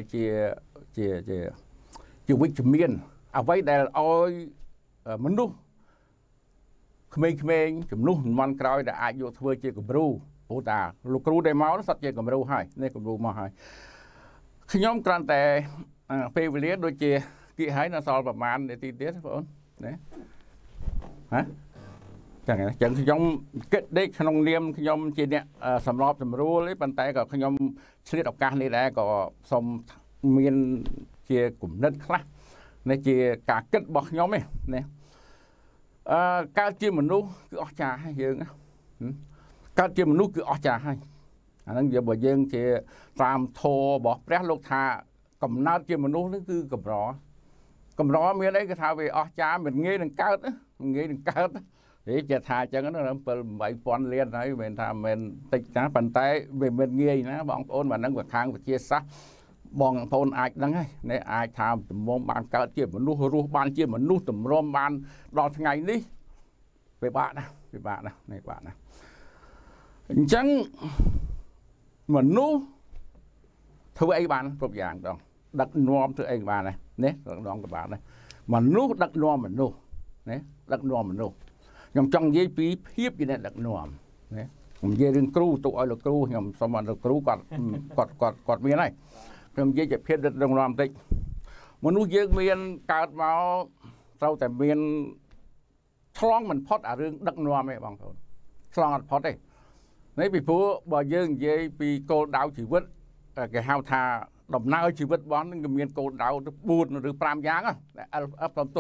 ជាវិជ្ជមានអ្វីដែលឲ្យមនុស្សក្មេងជំនួសជំនាន់ក្រោយដែលអាចយកធ្វើជាគំរូព្រោះតាលោកគ្រូដែលមកសត្វជាគំរូហើយនេះគំរូមកហើយខ្ញុំគ្រាន់តែពេលវេលាដូចជាគៀកហើយនៅសល់ប្រហែលនាទីទៀតបងប្អូនណាហ៎ចឹងខ្ញុំគិតដេកក្នុងនាមខ្ញុំជាអ្នកសម្របសម្រួលទេប៉ុន្តែក៏ខ្ញុំឆ្លៀតឱកាសនេះដែរក៏សូមមានជាគំនិតខ្លះនេះជាការគិតរបស់ខ្ញុំទេណាកើតជាមនុស្សគឺអស្ចារ្យហើយយើងកើតជាមនុស្សគឺអស្ចារ្យហើយអាហ្នឹងបើយើងជាតាមធម៌របស់ព្រះលោកថាកំណើតជាមនុស្សនេះគឺកម្រមានអីគេថាវាអស្ចារ្យមិនងាយនឹងកើតនិយាយថាអញ្ចឹងណា7-8,000 លានហើយមិនថាមិនតិចណាប៉ុន្តែវាមិនងាយណាបងប្អូនបើហ្នឹងវាខាងវិទ្យាសាស្ត្របងប្អូនអាចដឹងហើយនេះអាចថាទំមបានកើតជាមនុស្សរស់បានជាមនុស្សតម្រាំបានដល់ថ្ងៃនេះពិបាកណាស់នេះពិបាកណាស់អញ្ចឹងមនុស្សធ្វើអីបានគ្រប់យ៉ាងដងដឹកនាំធ្វើអីបានដែរនេះដងក៏បានដែរមនុស្សដឹកនាំមនុស្សណាដឹកនាំមនុស្សខ្ញុំចង់និយាយពីភាពជាអ្នកដឹកនាំណាខ្ញុំនិយាយរឿងគ្រូទុកឲ្យលោកគ្រូខ្ញុំសូមឲ្យលោកគ្រូគាត់មានហើយខ្ញុំនិយាយជាភាពដឹកនាំបន្តិចមនុស្សយើងមានកើតមកត្រូវតែមានឆ្លងមិនផុតអារឿងដឹកនាំទេបងប្អូនឆ្លងអត់ផុតទេនេះពីព្រោះបើយើងនិយាយពីគោលដៅជីវិតគេហៅថាដំណើរជីវិតរបស់នឹងមានគោលដៅទៅ4ឬ5យ៉ាងទៅ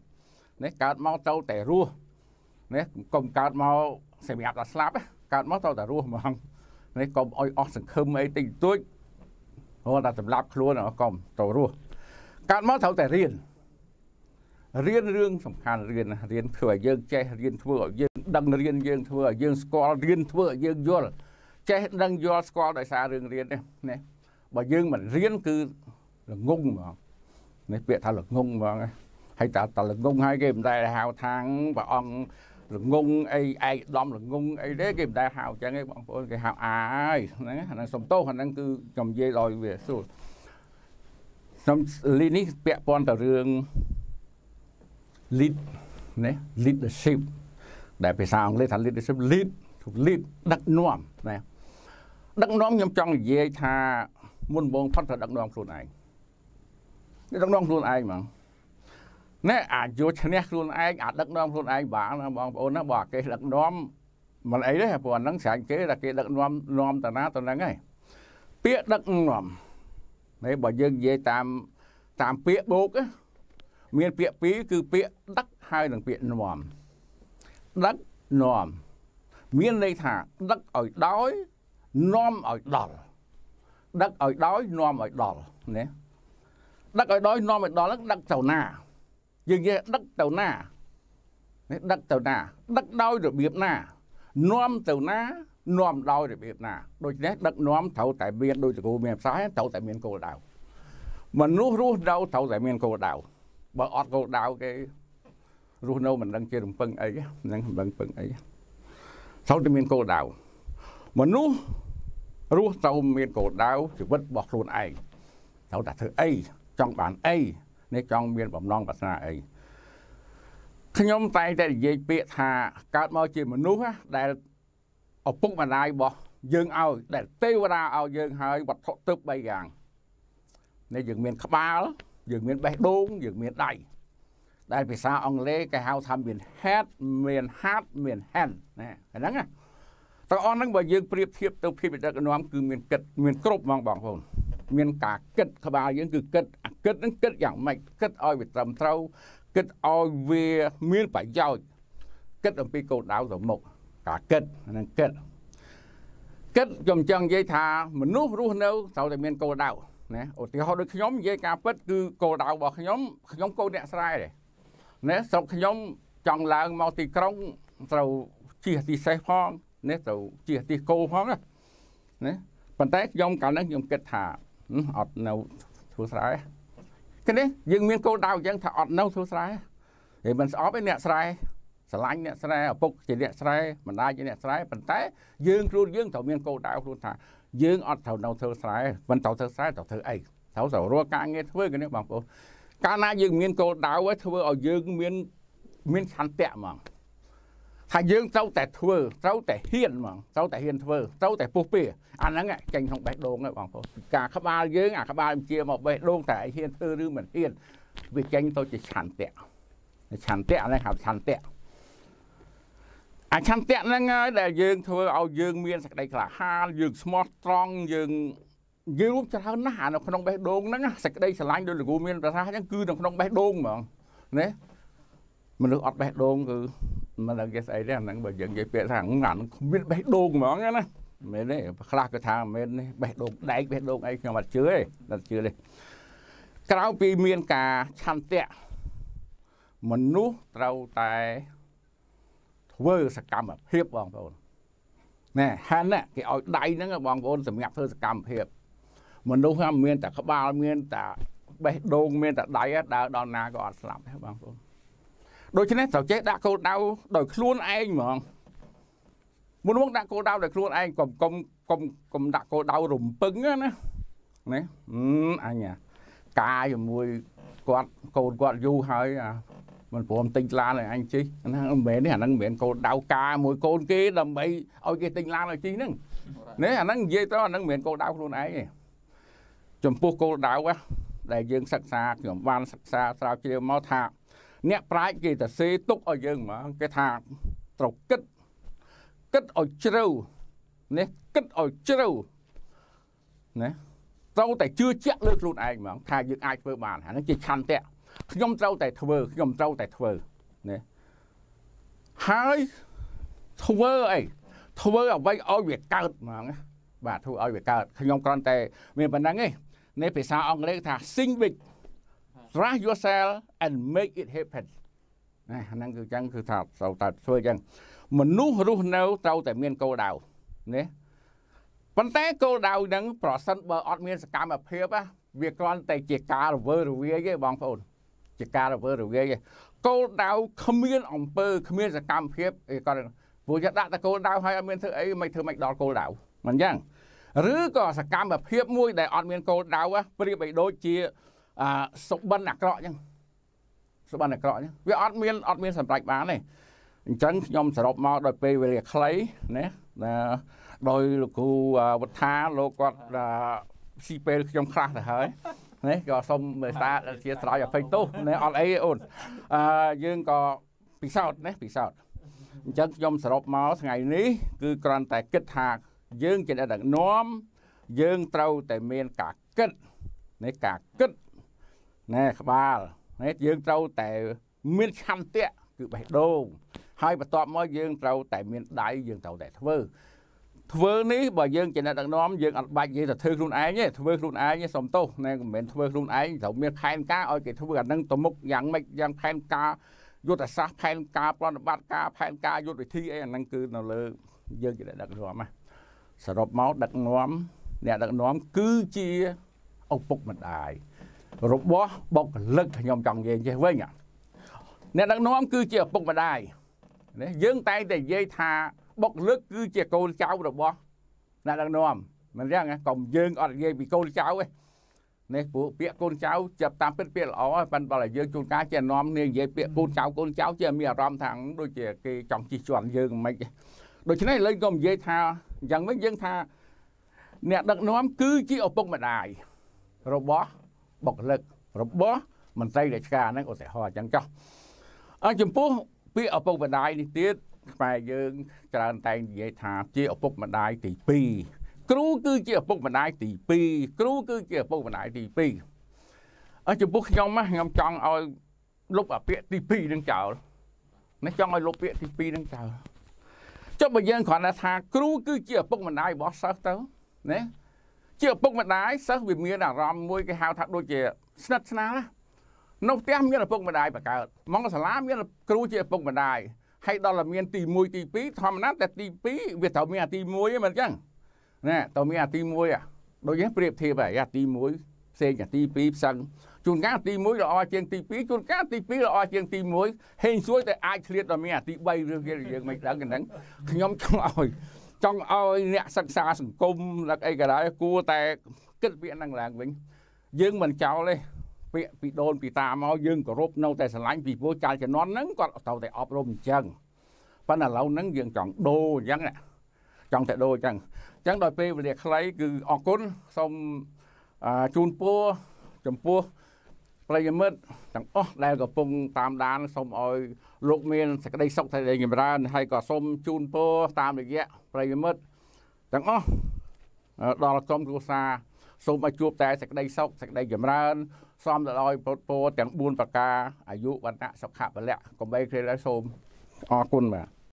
5នេះកើតមកទៅតែរស់នេះកុំកើតមកសម្រាប់ដល់ស្លាប់កើតមកទៅតែរស់ហ្មងនេះកុំអោយអស់សង្ឃឹមអីតិចតួចព្រោះតែសម្រាប់ខ្លួនកុំទៅរស់កើតមកត្រូវតែរៀនរឿងសំខាន់រៀនធ្វើឲ្យយើងចេះរៀនធ្វើឲ្យយើងដឹងរៀនយើងធ្វើឲ្យយើងស្គាល់រៀនធ្វើឲ្យយើងយល់ចេះដឹងយល់ស្គាល់ដោយសាររឿងរៀននេះណាបើយើងមិនរៀនគឺល្ងងហ្មងនេះពាក្យថាល្ងងហ្មងហើយតើល្ងងហើយគេមិនដែលហៅថាព្រះអង្គល្ងងអីឯកឧត្តមល្ងងអីទេគេមិនដែលហៅអញ្ចឹងទេបងប្អូនគេហៅហើយហ្នឹងអាហ្នឹងសំទោសអាហ្នឹងគឺខ្ញុំនិយាយឲ្យវាស្រួលខ្ញុំនេះពាក់ព័ន្ធទៅរឿង leadership ដែលភាសាអង់គ្លេសថា leadership lead ដឹកនាំណាដឹកនាំខ្ញុំចង់និយាយថាមុនបងផុតត្រូវដឹកនាំខ្លួនឯងដឹកនាំខ្លួនឯងហ្មងណែអាចយកឈ្នះខ្លួនឯងអាចដឹកនាំខ្លួនឯងបានណាបងប្អូនណាបើគេដឹកនាំមិនអីទេព្រោះអាហ្នឹងស្រាញ់គេថាគេដឹកនាំតាណាទៅហ្នឹងហើយពាក្យដឹកនាំនេះបើយើងនិយាយតាមពាក្យបូកមានពាក្យពីរគឺពាក្យដឹកហើយនិងពាក្យនាំដឹកនាំមានន័យថាដឹកឲ្យដោយនាំឲ្យដល់ដឹកឲ្យដោយនាំឲ្យដល់ណាដឹកឲ្យដោយនាំឲ្យដល់ហ្នឹងដឹកទៅណាយើងនិយាយដឹកទៅណានេះដឹកទៅណាដឹកដោយរបៀបណានាំទៅណានាំដោយរបៀបណាដូច្នេះដឹកនាំត្រូវតែមានដូចតកូលមានផ្សាយត្រូវតែមានគោលដៅមនុស្សរស់នៅត្រូវតែមានគោលដៅបើអត់គោលដៅគេរស់នៅមិនដឹងជារំពឹងអីហ្នឹងមិនដឹងពឹងអីត្រូវតែមានគោលដៅមនុស្សរស់ត្រូវមានគោលដៅជីវិតរបស់ខ្លួនឯងត្រូវតែធ្វើអីចង់បានអីនេះចង់មានបំណងប្រាថ្នាអីខ្ញុំតែងតែនិយាយពាក្យថាកើតមកជាមនុស្សដែលឪពុកម្ដាយរបស់យើងឲ្យដែលទេវតាឲ្យយើងហើយវត្ថុទើប3យ៉ាងនេះយើងមានក្បាលយើងមានបេះដូងយើងមានដៃដែលភាសាអង់គ្លេសគេហៅថាមាន head មាន heart មាន hand ណាហ្នឹងណាទាំងអស់ហ្នឹងបើយើងប្រៀបធៀបទៅភាពដឹកនាំគឺមានគិតមានគ្រប់ហ្មងបងប្អូនមានការគិតក្បាលយើងគឺគិតអាគិតហ្នឹងគិតយ៉ាងម៉េចគិតឲ្យវាត្រឹមត្រូវគិតឲ្យវាមានប្រយោជន៍គិតអំពីគោលដៅទៅមុខការគិតហ្នឹងគិតខ្ញុំចង់និយាយថាមនុស្សរស់នៅត្រូវតែមានគោលដៅណាឧទាហរណ៍ដូចខ្ញុំនិយាយការពិតគឺគោលដៅរបស់ខ្ញុំកូនអ្នកស្រែទេណាស្រុកខ្ញុំចង់ឡើងមកទីក្រុងត្រូវជិះទីសេះផងនេះត្រូវជិះទីគោផងណាប៉ុន្តែខ្ញុំកាលហ្នឹងខ្ញុំគិតថាអត់នៅធ្វើស្រែគេនេះយើងមានគោលដៅអញ្ចឹងថាអត់នៅធ្វើស្រែហើយមិនស្អប់ឯអ្នកស្រែស្រឡាញ់អ្នកស្រែឪពុកជាអ្នកស្រែម្ដាយជាអ្នកស្រែប៉ុន្តែយើងខ្លួនយើងត្រូវមានគោលដៅខ្លួនថាយើងអត់ត្រូវនៅធ្វើស្រែមិនត្រូវធ្វើស្រែត្រូវធ្វើអីត្រូវរកការងារធ្វើគេនេះបងប្អូនកាលណាយើងមានគោលដៅឲ្យធ្វើឲ្យយើងមានឆន្ទៈហ្មងថាយើងត្រូវតែធ្វើត្រូវតែហ៊ានហ្មងត្រូវតែហ៊ានធ្វើត្រូវតែពុះពៀអាហ្នឹងចេញក្នុងបេះដូងហ្នឹងបងប្អូនការក្បាលយើងអាក្បាលបញ្ជាមកបេះដូងតែហ៊ានធ្វើឬមិនហ៊ានវាចេញទៅជាឆន្ទៈហ្នឹងហៅឆន្ទៈអាឆន្ទៈហ្នឹងហើយដែលយើងធ្វើឲ្យយើងមានសេចក្តីក្លាហានយើងស្មោះត្រង់យើងរួមច្រើនណាស់នៅក្នុងបេះដូងហ្នឹងសេចក្តីស្រឡាញ់ដោយលោកគ្រូមានប្រសាសន៍អញ្ចឹងគឺនៅក្នុងបេះដូងហ្មងណាមនុស្សអត់បេះដូងគឺមិនដឹងគេស្អីទេអាហ្នឹងបើយើងនិយាយពាក្យថាអាហ្នឹងមានបេះដូងហ្មងណាមែនទេខ្លះគេថាមែននេះបេះដូងដែកបេះដូងអីខ្ញុំអត់ជឿទេក្រៅពីមានការឆន្ទៈមនុស្សត្រូវតែធ្វើសកម្មភាពបងប្អូនណែហានគេឲ្យដៃហ្នឹងបងប្អូនសម្រាប់ធ្វើសកម្មភាពមនុស្សមានតែក្បាលមានតែបេះដូងមានតែដៃដើរដល់ណាក៏អត់ស្លាប់ដែរបងប្អូនដូច្នេះត្រូវចេះដាក់គោលដៅដោយខ្លួនឯងហ្មងមុនមកដាក់គោលដៅដោយខ្លួនឯងកុំដាក់គោលដៅរំពឹងណាអញកាយជាមួយគាត់កូនគាត់យូរហើយមិនព្រមទិញឡានឲ្យអញជិះហ្នឹងមិនមែនទេអាហ្នឹងមិនមែនគោលដៅការមួយកូនគេដើម្បីឲ្យគេទិញឡានឲ្យជិះហ្នឹងនេះអាហ្នឹងនិយាយទៅអាហ្នឹងមិនមែនគោលដៅខ្លួនឯងទេចំពោះគោលដៅដែលយើងសិក្សាខ្ញុំបានសិក្សាស្រាវជ្រាវមកថាអ្នកប្រាជ្ញគេទៅសេទុកឲ្យយើងហ្មងគេថាត្រូវគិតឲ្យជ្រៅនេះគិតឲ្យជ្រៅណាត្រូវតែជឿជាក់លើខ្លួនឯងហ្មងថាយើងអាចធ្វើបានអាហ្នឹងជាឆន្ទៈខ្ញុំត្រូវតែធ្វើណាហើយធ្វើអ្វីឲ្យវាកើតហ្មងបាទធ្វើឲ្យវាកើតខ្ញុំគ្រាន់តែមានប៉ុណ្ណឹងឯងនៃភាសាអង់គ្លេសថា think big trust yourself and make it happen ណាហ្នឹងគឺចឹងគឺថាត្រូវតែធ្វើចឹងមនុស្សរស់នៅត្រូវតែមានគោលដៅណាប៉ុន្តែគោលដៅហ្នឹងប្រសិនបើអត់មានសកម្មភាពវាគ្រាន់តែជាការរវើរវាយទេបងប្អូនជាការរវើរវាយទេគោលដៅគ្មានអំពើគ្មានសកម្មភាពគាត់ព្រោះដាក់តែគោលដៅហើយអត់មានធ្វើអីមិនធ្វើមិនដល់គោលដៅមិនចឹងឬក៏សកម្មភាពមួយដែលអត់មានគោលដៅប្រៀបបីដូចជាសុបិនអាក្រក់ចឹងវាអត់មានសម្រេចបានទេអញ្ចឹងខ្ញុំសរុបមកដោយពេលវេលាខ្លីណាโดยครูวัฒนาโลกซีเปลยมคลาสเหรอเนี่ยก็ส้มเมตาเชียร์สลายกับไฟตู้เนี่ยออนไอโอนยังก็ปีศาจเนี่ยปีศาจจังยมสลบเมาส์ไงนี้คือกรอนแต่กิดหากยังจะได้ดักน้อมยังเต้าแต่เมียนกากกิดในกากกิดเนี่ยขบาลเนี่ยยังเต้าแต่เมียนชันเตะคือไปโดงให้ประตอบมายังเต้าแต่เมียนได้ยังเต้าแต่ทเวนี้บ่ยังจะได้ดักน้อมยังอัดใบยังแต่เธอครุนไอ้เนี่ยทเวครุนไอ้เนี่ยสมโตเนี่ยเหมือนทเวครุนไอ้เขาเมียนแพนก้าเอาเกิดทเวกันนั่งตัวมุกยังไม่ยังแพนก้ายุทธศาสตร์แผนการปฏิบัติการแผนการยุทธวิธีไอ้นั่นคือเราเลยเยอะจะได้ดักน้อมมาสรุปเมาส์ดักน้อมเนี่ยดักน้อมคือเชี่ยเอาปุกมันได้รูปบ่บอกลึกยอมจังเย็นใช่ไหมเนี่ยดักน้อมคือเชี่ยปุกมันได้เนี่ยยืงtayแต่เย่ทาบอกลึกคือเชี่ยโกนเจ้ารูปบ่เนี่ยดักน้อมมันเรียกไงกล่อมยืงอดเย่bịโกนเจ้าเว้ยเนี่ยปุ๊เปียกโกนเจ้าจับตามเป็นเปียอ๋อเป็นอะไรยืงจุนกาเจน้อมเนี่ยเย่เปียกโกนเจ้าเจมีอารมณ์ทางโดยเชี่ยกีจังจีชวนยืงไม่โดยฉะนั้นเลยกล่อมเย่ทายังไม่ยืงทาเนี่ยดักน้อมคือเชี่ยเอาปุกมันได้รูปบ่บอกเลิกรูปบ่มันใจเด็กกานั่นก็แต่ห่อจังจ้าจมปุ๊ปีเอาปุกมันได้นี่ติดไปยืงจานแต่งเย่ทาเชี่ยเอาปุกมันได้ตีปีครูคือเกี่ยวปุกมันได้ตีปีครูคือเกี่ยวปุกมันได้ตีปีจุดปุ๊กยองมะยองจังเอาลบเปียตีปีนั่งเจ้าในจังเอาลบเปียตีปีนั่งเจ้าเจ้าใบยังขวัญทาครูคือเกี่ยวปุกมันได้บอสซักเต้าเนี่ยเกี่ยวปุกมันได้ซักวิมีน่ะรำมวยcái hào thật đôi chè snap snap lá nấu tem như làปุกมันได้แบบเกิดมองก็สลามnhư làครูเกี่ยวปุกมันได้ให้ดอลลาร์เมียนตีมวยตีปีทำนั้นแต่ตีปีเวียดเถาเมียตีมวยมันจังเนี่ยตัวมีตีมวยโดยเฉพาะเปรียบเทียบแบบตีมวยเสียงตีปีสังจุนก้าตีมวยเราเอาเชียงตีปีจุนก้าตีปีเราเอาเชียงตีมวยเฮงช่วยแต่ไอเคลียร์ตัวมีตีใบเรื่องเรื่องไม่ได้กันนั้นขยมจ้องเอาเนี่ยสักษาสังคมแล้วไอ้กระไรกูแต่kếtเปียนั่งหลังวิ่งยืงมันเจ้าเลยเปียปีโดนปีตาเมายืงก็รบเน่าแต่สลายปีโบจายจะนอนนั่งก็เต่าแต่อบรมจังปัญหาเรานั่งยืงจ่องโดยังเนี่ยจ่องแต่โดจังจังโดยเปรียบใครคือออกก้นส่งจูนปัวจมปัวปลายมืดจังได้ก็ปงตามด้านส่งเอาลูกเมียนสักได้สกไทยได้ยินร้านให้ก็ส่งจูนปัวตามอย่างเงี้ยปลายมืดจังดอลกรมกุศลส่งมาจูบแต่สักได้สกสักได้ยินร้านซ้อมตลอดปัวจังบุญปากกาอายุวันณะสักขาไปแล้วก็ไม่เคยได้ส่งออกก้นมา